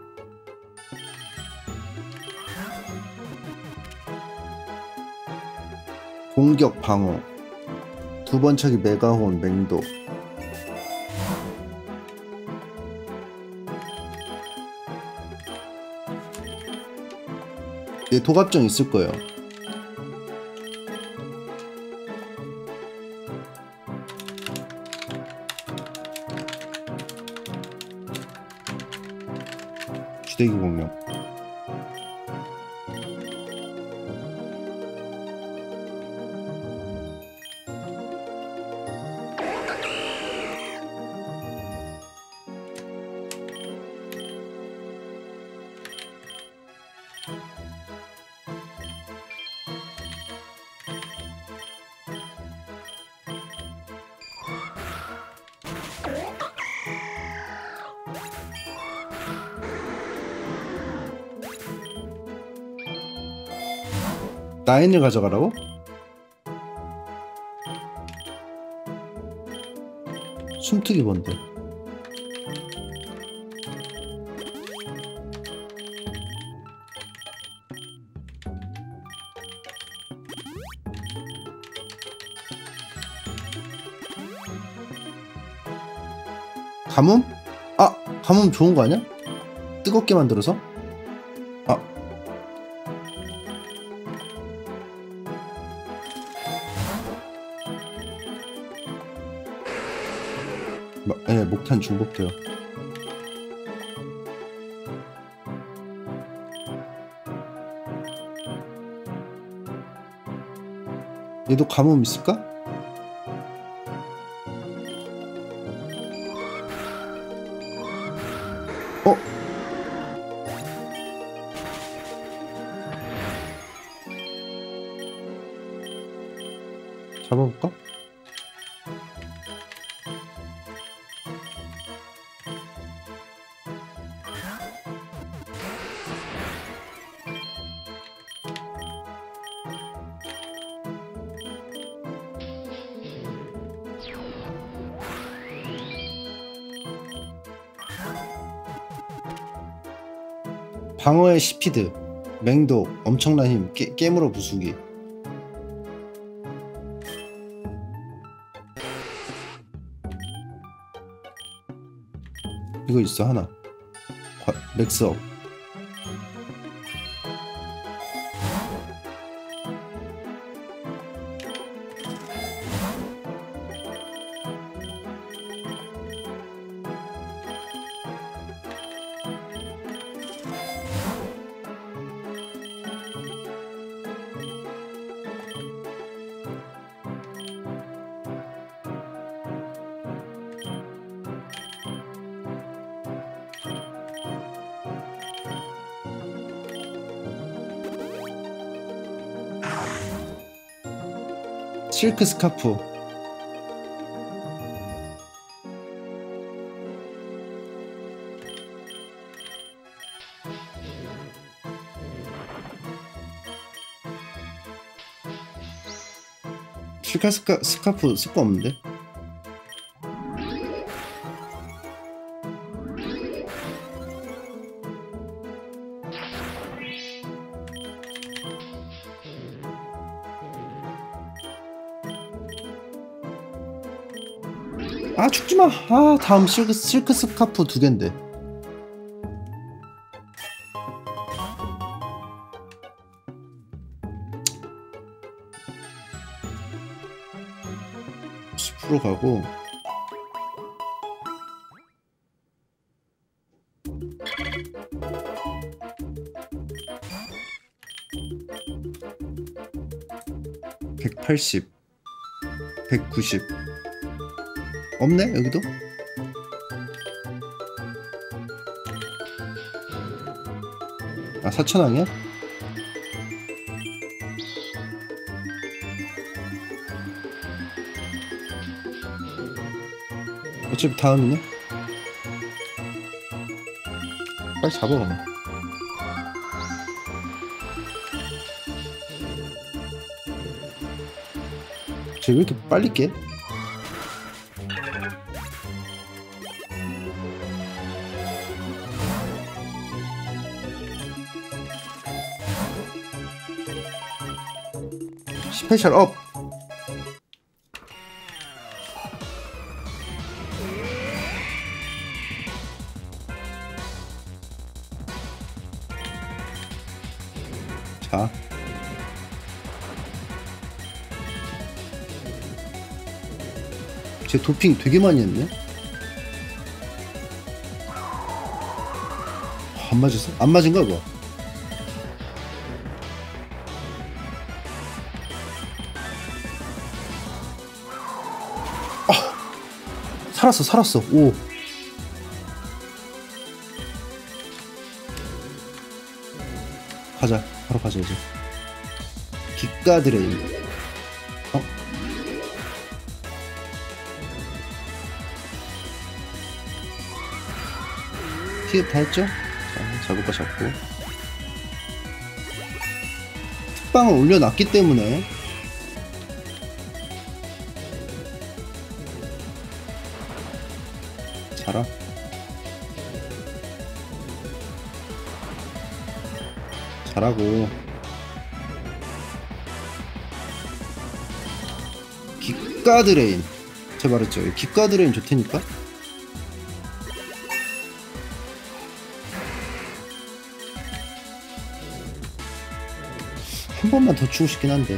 공격 방어. 두 번 차기 메가혼 맹독. 얘 도갑정 있을 거예요. 주대기 공룡. 나인을 가져가라고? 숨특이 뭔데? 가뭄? 아! 가뭄 좋은 거 아니야? 뜨겁게 만들어서? 아! 예, 목탄 중복돼요. 얘도 가뭄 있을까? 어? 잡아볼까? 방어의 시피드. 맹독 엄청난 힘 깨, 깨물어 부수기. 이거 있어 하나. 과, 맥스업. 실크 스카프. 실크 스카, 스카프 쓸 거 없는데? 아 죽지마. 아 다음 실크, 실크 스카프 두 갠데. 십 퍼센트 가고 백팔십 백구십 없네 여기도. 아 사천왕이야? 어차피 다음이네. 빨리 잡아 그럼. 쟤 왜 이렇게 빨리 깨? 스페셜 업. 자 쟤 도핑 되게 많이 했네. 안 맞았어? 안 맞은 거야 뭐? 살았어 살았어. 오 가자 바로 가자 이제. 기가 드레인. 어? 티업 다 했죠? 자 잡을 거 잡고 특방을 올려놨기 때문에 자라. 잘하고. 기가드레인 제가 말했죠. 기가드레인 좋다니까. 한 번만 더 추고 싶긴 한데.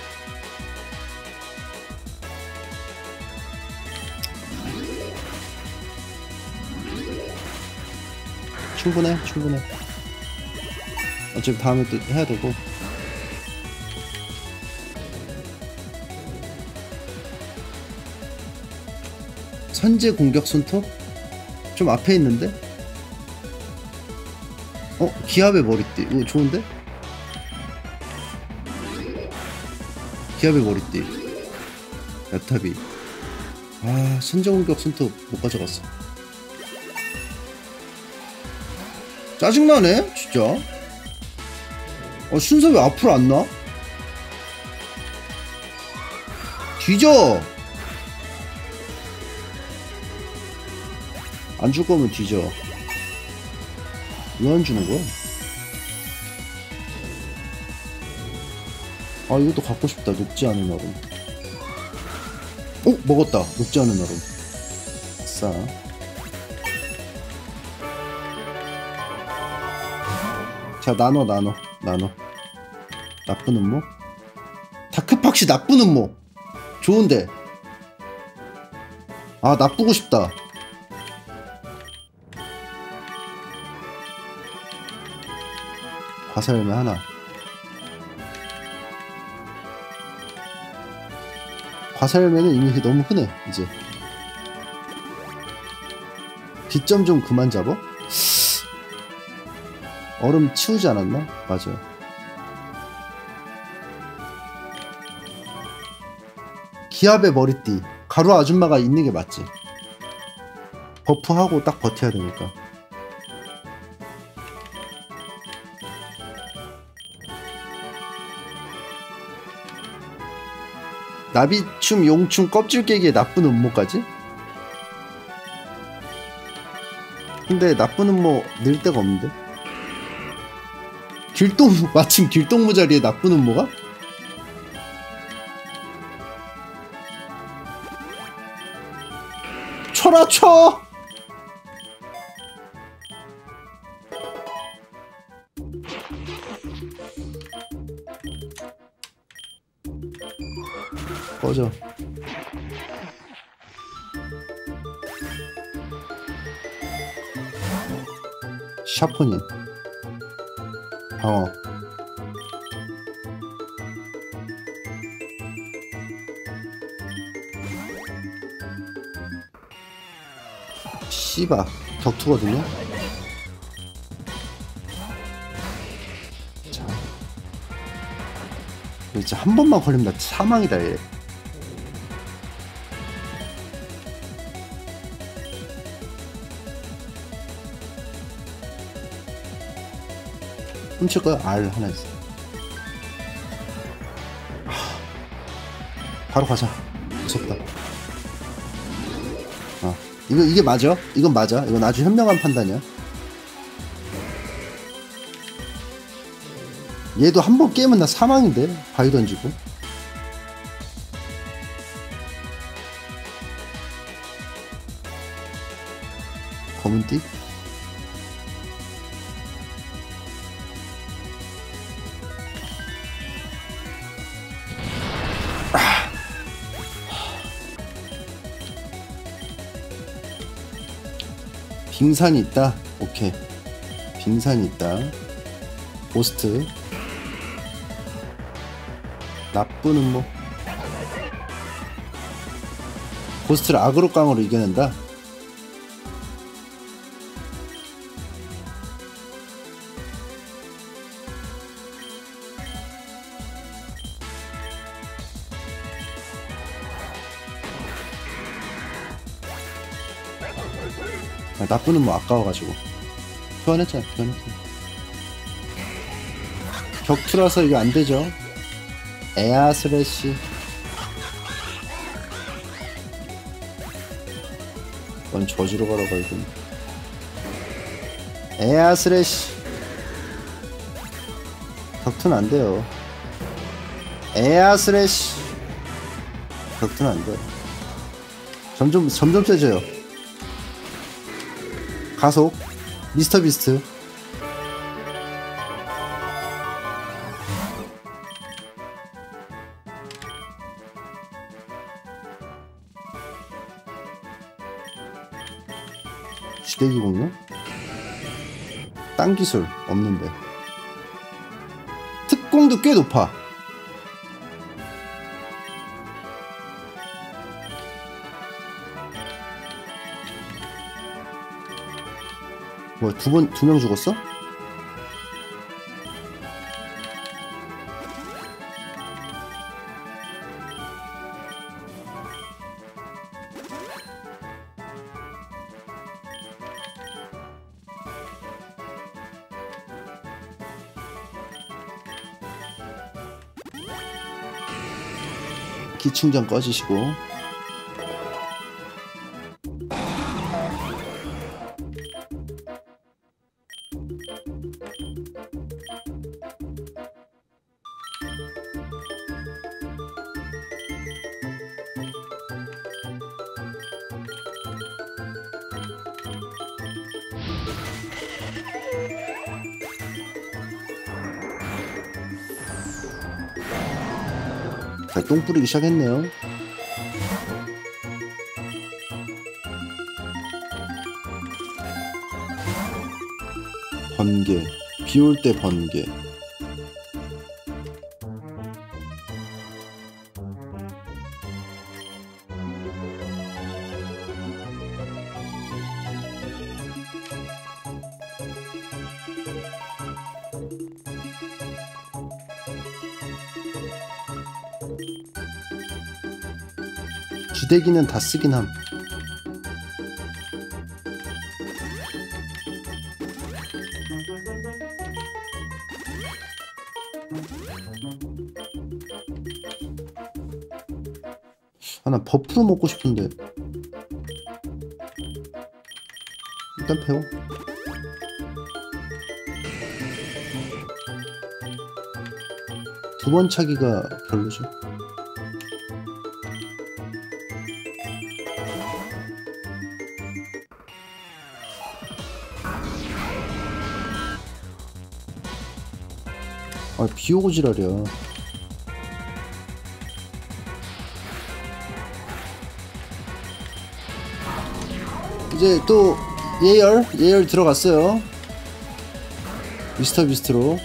충분해 충분해. 어차피 다음에 또 해야 되고. 선제 공격 손톱? 좀 앞에 있는데? 어? 기압의 머리띠 이거 좋은데? 기압의 머리띠 야타비. 아 선제 공격 손톱 못 가져갔어. 짜증나네 진짜. 어 순서 왜 앞으로 안 나? 뒤져. 안 줄 거면 뒤져. 왜 안 주는 거야? 아 이것도 갖고 싶다. 녹지 않은 얼음. 오! 먹었다. 녹지 않은 얼음. 아싸. 자 나눠 나눠 나눠. 나쁜 음모? 다크팍시 나쁜 음모. 좋은데. 아 나쁘고 싶다. 화살열매 하나. 화살열매는 이미 너무 흔해 이제. 빗점 좀 그만 잡어? 얼음 치우지 않았나? 맞아요. 기압의 머리띠. 가루 아줌마가 있는 게 맞지. 버프하고 딱 버텨야 되니까. 나비춤, 용춤, 껍질 깨기에 나쁜 음모까지? 근데 나쁜 음모 늘 데가 없는데? 길동, 마침 길동무 자리에 나쁜 음모가? 쳐라 쳐! 꺼져. 샤프닌 방어. 씨바 격투거든요. 자 이제 한 번만 걸리면 나 사망이다 얘. 훔칠 거야? 알 하나 있어. 하... 바로 가자. 무섭다. 어. 이거 이게 맞아? 이건 맞아. 이건 아주 현명한 판단이야. 얘도 한 번 깨면 나 사망인데. 바위 던지고. 검은띠? 빙산이 있다. 오케이. 빙산이 있다. 고스트. 나쁜 음모. 고스트를 아그로 깡으로 이겨낸다. 아, 나쁜 음모 아까워가지고 교환했잖아. 교환했잖아. 격투라서 이거 안되죠. 에아 스래시. 이건 저지로 걸어가지고 에아 스래시. 격투는 안돼요. 에아 스래시. 격투는 안돼요. 점점 점점 세져요. 가속. 미스터 비스트. 지대기 공룡? 땅 기술 없는데. 특공도 꽤 높아. 뭐 두 번 두 명 죽었어? 기충전 꺼지시고. 자, 똥 뿌리기 시작했네요. 번개, 비 올 때 번개. 주대기는 다 쓰긴 함. 아, 나 버프로 먹고 싶은데. 일단 배워. 두 번 차기가 별로죠. 아, 비오고 지랄이야. 이제 또 예열 예열 들어갔어요. 미스터 비스트로.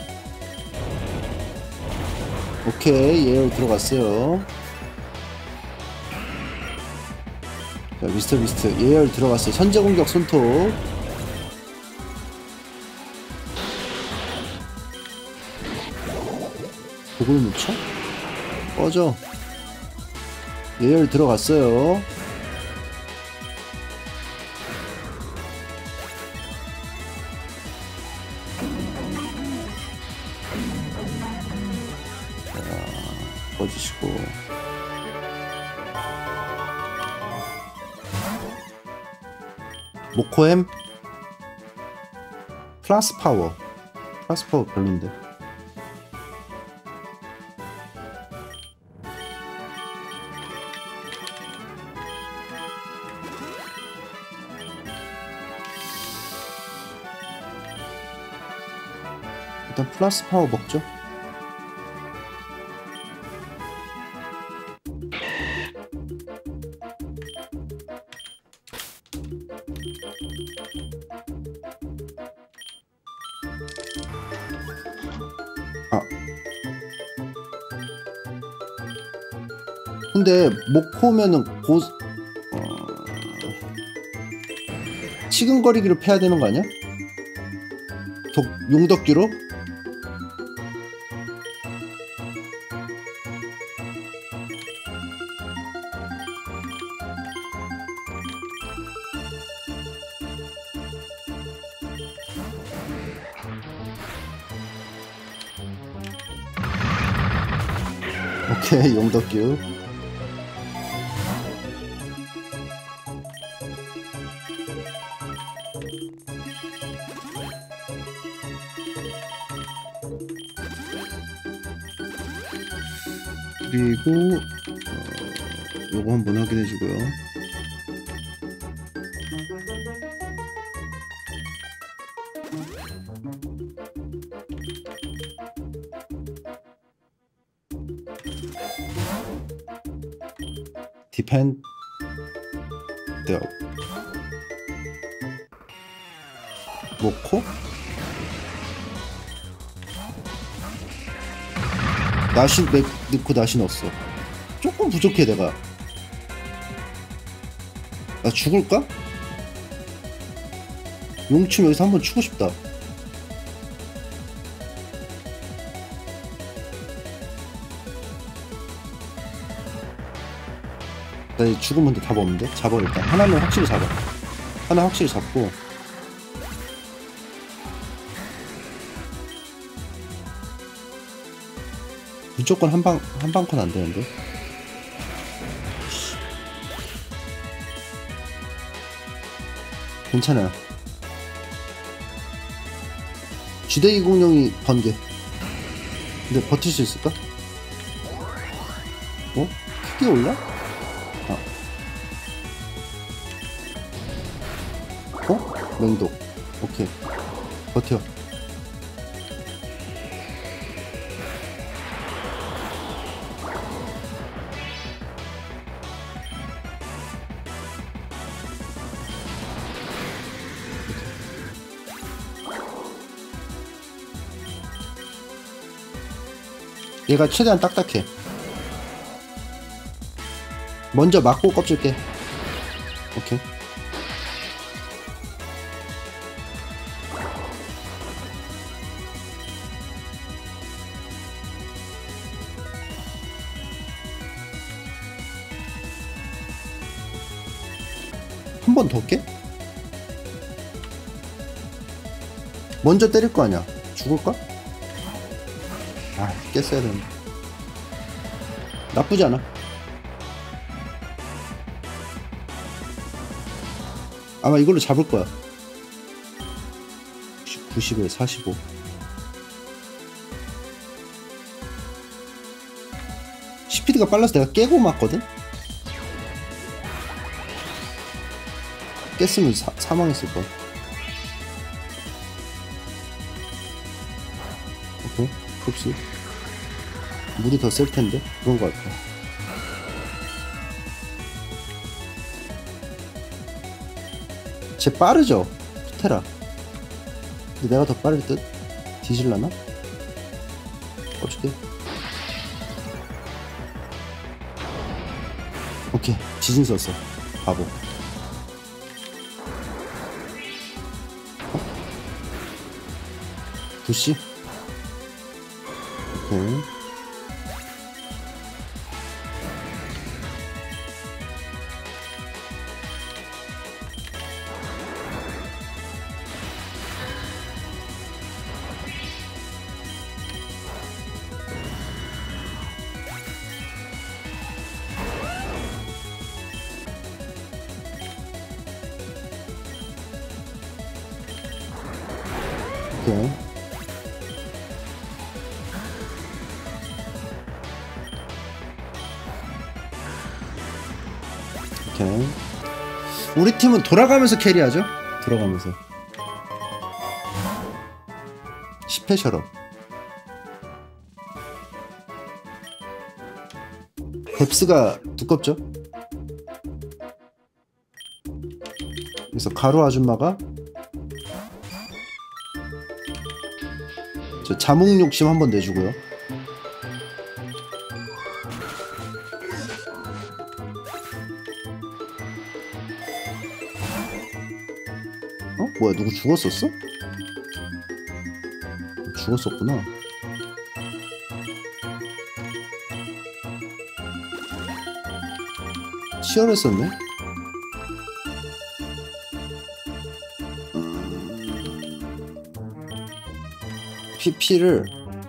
오케이, 예열 들어갔어요. 자, 미스터 비스트 예열 들어갔어요. 선제 공격 손톱. 그걸 묻혀? 꺼져. 예열 들어갔어요. 꺼지시고. 모코엠 플러스 파워. 플러스 파워 별론데. 일단 플러스 파워 먹죠. 아, 근데 모코면은 고 어... 치근거리기로 패야 되는 거 아니야? 독 용덕기로? 오케이, 용덕규. 그리고 어, 요거 한번 확인해 주고요. 디펜드 모코? 나시 넣고 나시 넣었어. 조금 부족해. 내가 나 죽을까? 용춤 여기서 한번 추고 싶다. 나 이제 죽으면 답 없는데? 잡아. 일단 하나는 확실히 잡아. 하나 확실히 잡고. 무조건 한방 한방컨 안 되는데. 괜찮아요. 주대기 공룡이 번개. 근데 버틸 수 있을까? 어? 크게 올라? 아. 어? 맹독. 오케이. 버텨. 얘가 최대한 딱딱해. 먼저 맞고 껍질 깨. 오케이. 한 번 더 깨? 먼저 때릴 거 아니야. 죽을까? 아, 깼어야 되는데. 나쁘지 않아. 아마 이걸로 잡을 거야. 구십에 사십오. 스피드가 빨라서 내가 깨고 맞거든? 깼으면 사, 사망했을 거야. 오케이. 흡수. 물이 더 셀 텐데? 그런 거 같아. 쟤 빠르죠? 푸테라. 근데 내가 더 빠를 듯? 뒤질라나? 어떻게? 오케이. 지진 썼어. 바보. 어? 부시? 오케이. 오케이. 오케이. 우리 팀은 돌아가면서 캐리하죠? 돌아가면서. 스페셜업. 뎁스가 두껍죠? 그래서 가루 아줌마가 저 자몽 욕심 한번 내주고요. 어? 뭐야, 누구 죽었었어? 죽었었구나. 치열했었네. 피피를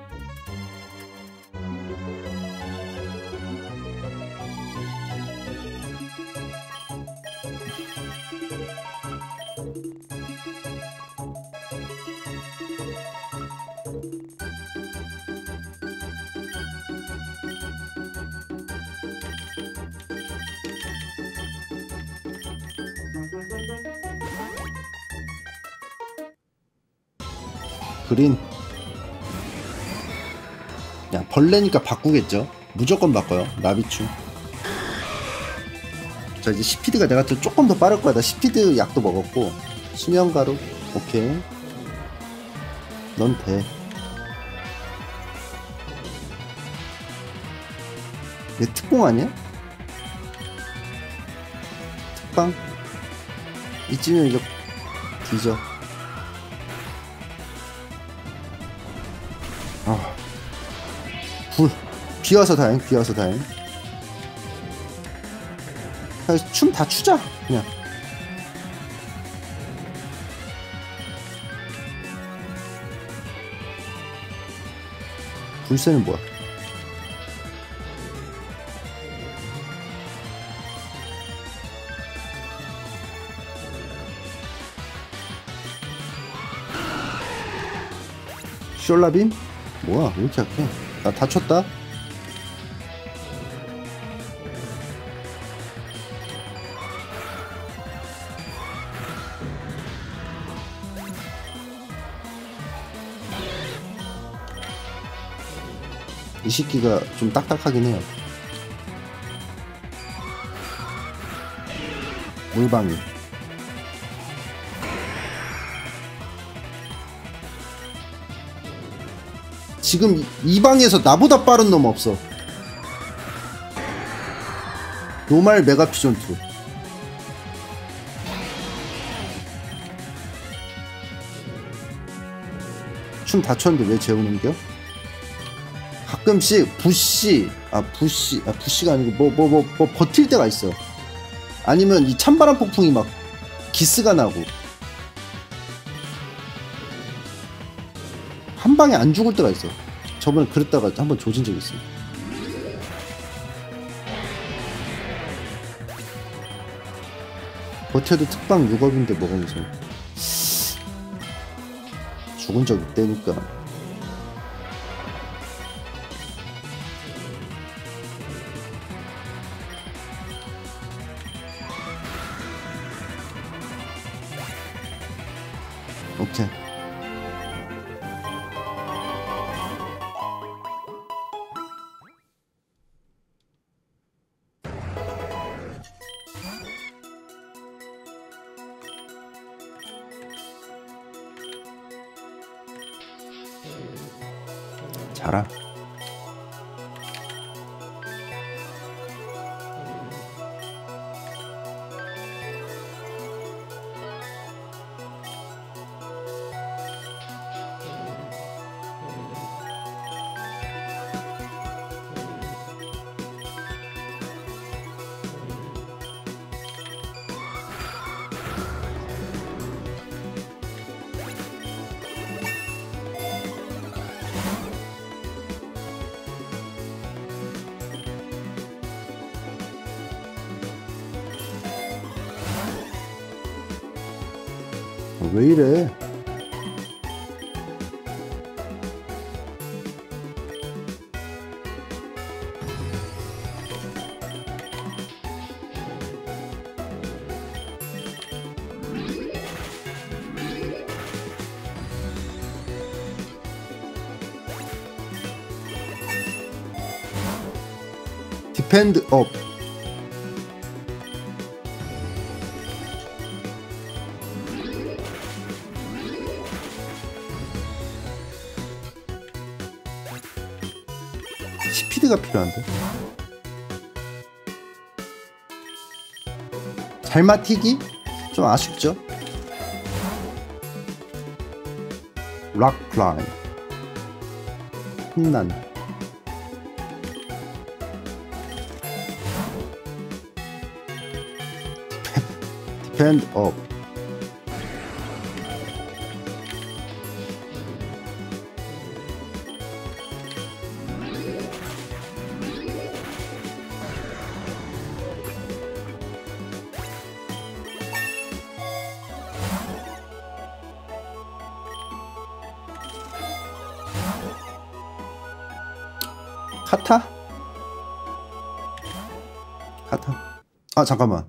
그린. 야, 벌레니까 바꾸겠죠. 무조건 바꿔요. 나비추. 자, 이제 스피드가 내가 또 조금 더 빠를 거야. 나 스피드 약도 먹었고. 수면가루. 오케이. 넌 돼. 얘 특공 아니야? 특방? 이쯤이면 이거 뒤져. 아, 불. 비 와서 다행, 비 와서 다행. 춤 다 추자, 그냥. 불새는 뭐야? 숄라빔? 뭐야, 왜 이렇게 약해? 나 다쳤다? 이 새끼가 좀 딱딱하긴 해요. 물방울. 지금 이 방에서 나보다 빠른 놈 없어. 노말 메가퓨전 투. 춤 다 췄는데 왜 재우는겨? 가끔씩 부시 아 부시 아 부시가 아니고 뭐 뭐 뭐 뭐 버틸 때가 있어. 아니면 이 찬바람 폭풍이 막 기스가 나고 한 방에 안 죽을 때가 있어. 저번에 그랬다가 한번 조진 적 있어. 버텨도 특방 육 업인데 먹으면서 죽은 적 있다니까. 오케이. 자라. 왜 이래? 디펜드 업. 스피드가 필요한데? 잘 맞히기? 좀 아쉽죠? 락 클라임 혼난 디펜드 업. 카타? 카타? 아 잠깐만.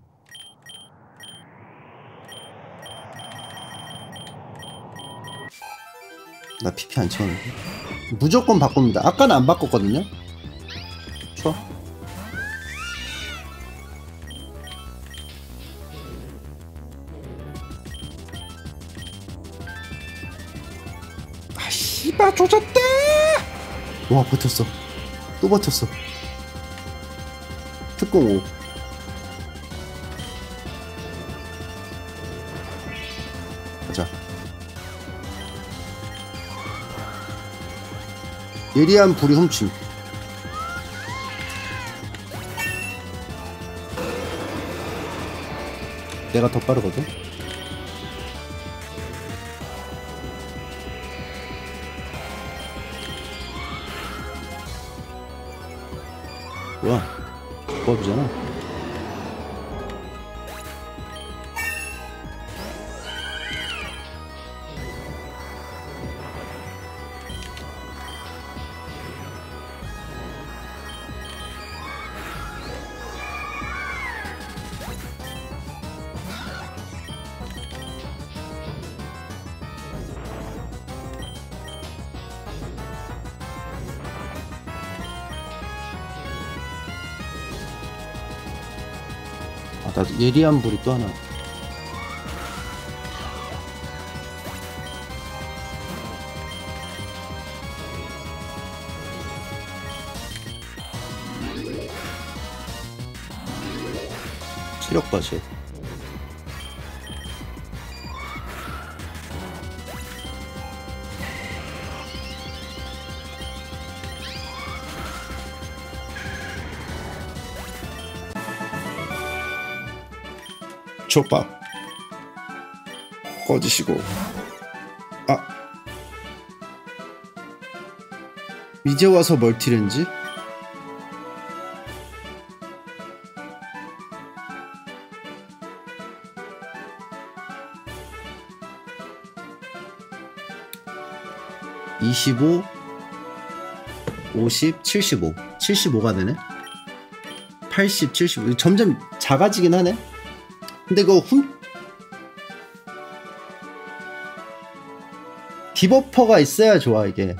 나 피피 안 채웠는데. 무조건 바꿉니다. 아까는 안 바꿨거든요. 좋아. 아 씨발 조졌다. 와 버텼어. 또 버텼어. 특공 오. 가자. 예리한 불이 훔침. 내가 더 빠르거든. 뭐야? 조합이잖아. 아, 나 예리한 불이 또 하나. 체력 버젯. 족밥 꺼지시고. 아, 이제 와서 멀티렌지? 이십오, 오십, 칠십오. 칠십오가 되네. 팔십, 칠십오. 점점 작아지긴 하네. 근데 그거 훔 디버퍼가 있어야 좋아 이게.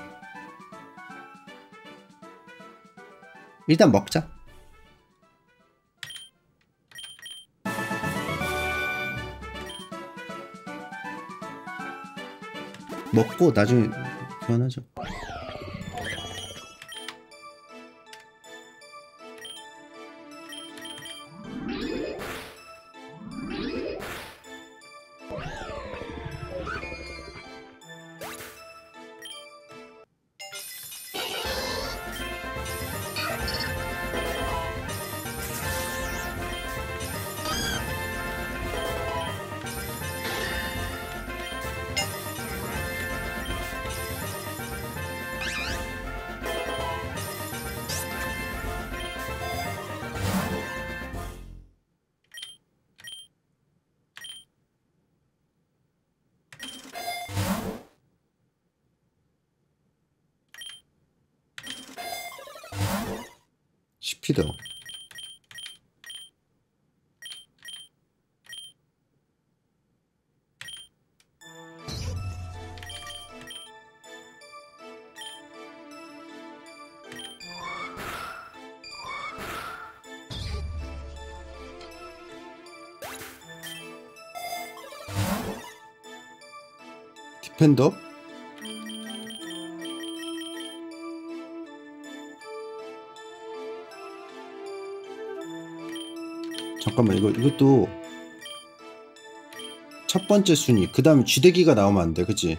일단 먹자. 먹고 나중에 교환하죠. 시피더. 디펜더? 잠깐만, 이거 이것도 첫 번째 순위, 그 다음에 쥐대기가 나오면 안 돼, 그치?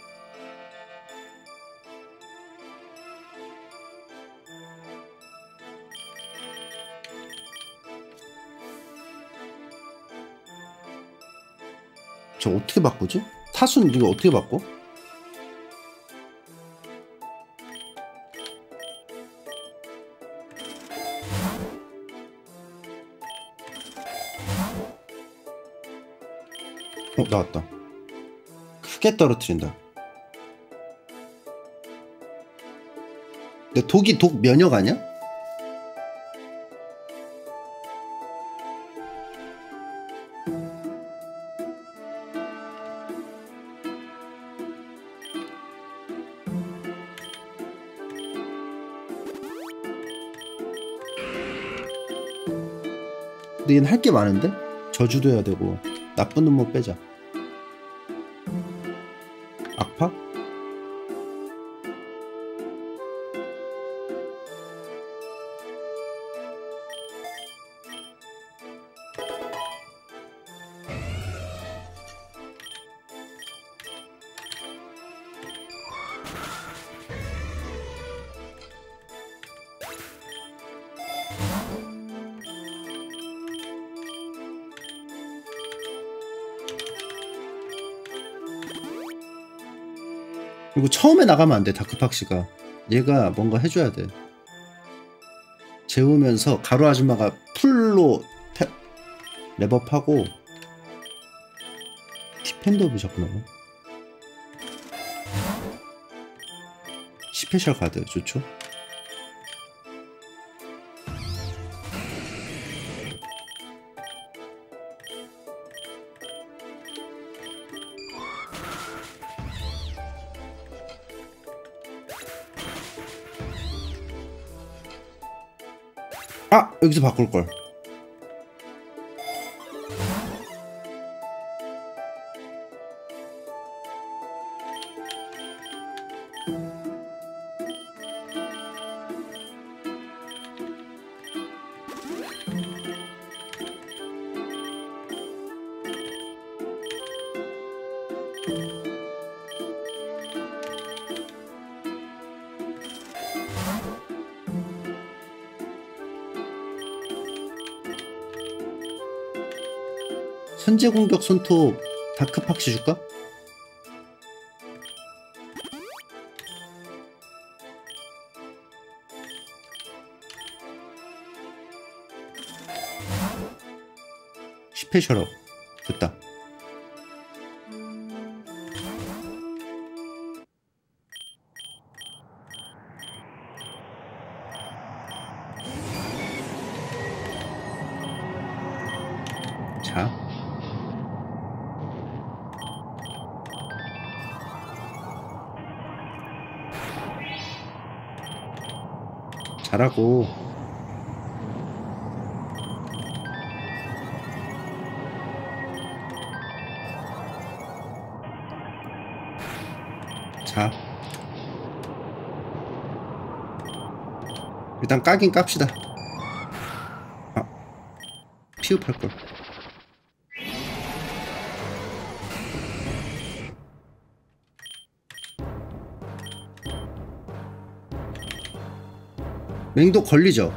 저 어떻게 바꾸지? 타순 이거 어떻게 바꿔? 어, 나왔다. 크게 떨어뜨린다. 근데 독이 독 면역 아니야? 근데 얘는 할 게 많은데? 저주도 해야 되고 나쁜 놈만 빼자. 악파? 그리고 처음에 나가면 안 돼. 다크팍시가 얘가 뭔가 해줘야 돼. 재우면서 가루 아줌마가 풀로 태... 랩업하고. 디펜더도 자꾸 나와. 스페셜 카드 좋죠. 아! 여기서 바꿀걸. 선제 공격 손톱 다크팍시 줄까? 스페셜업 됐다. 자, 잘하고. 자, 일단 까긴 깝시다. 아, 피흡할걸. 맹독 걸리죠?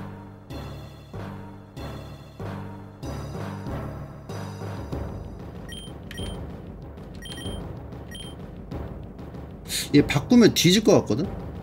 얘 바꾸면 뒤질 것 같거든?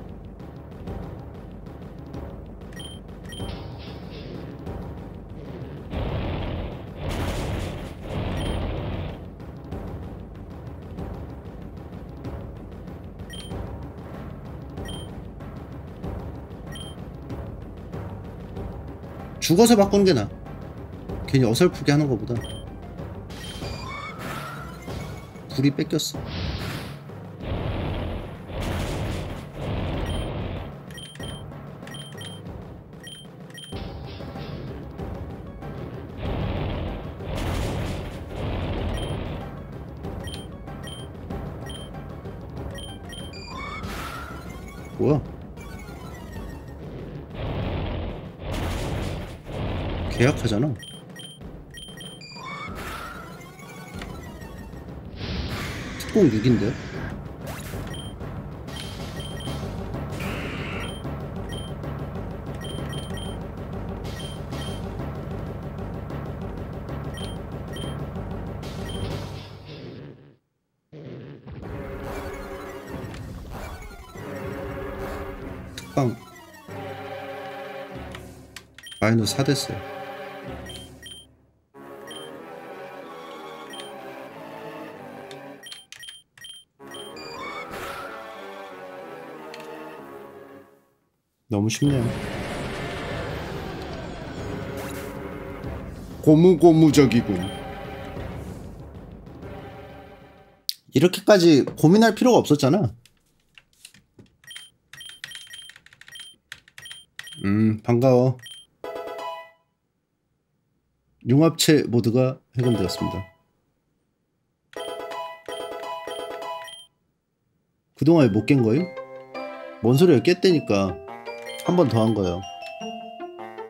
죽어서 바꾸는 게 나아. 괜히 어설프게 하는 것보다. 불이 뺏겼어. 뭐야? 계약하잖아. 특공 육인데? 특방 마이너스 사 됐어요. 너무 쉽네요. 고무고무적이군. 이렇게까지 고민할 필요가 없었잖아. 음, 반가워. 융합체 모드가 해금되었습니다. 그동안 못 깬 거예요? 뭔 소리야, 깼다니까. 한 번 더 한 거예요.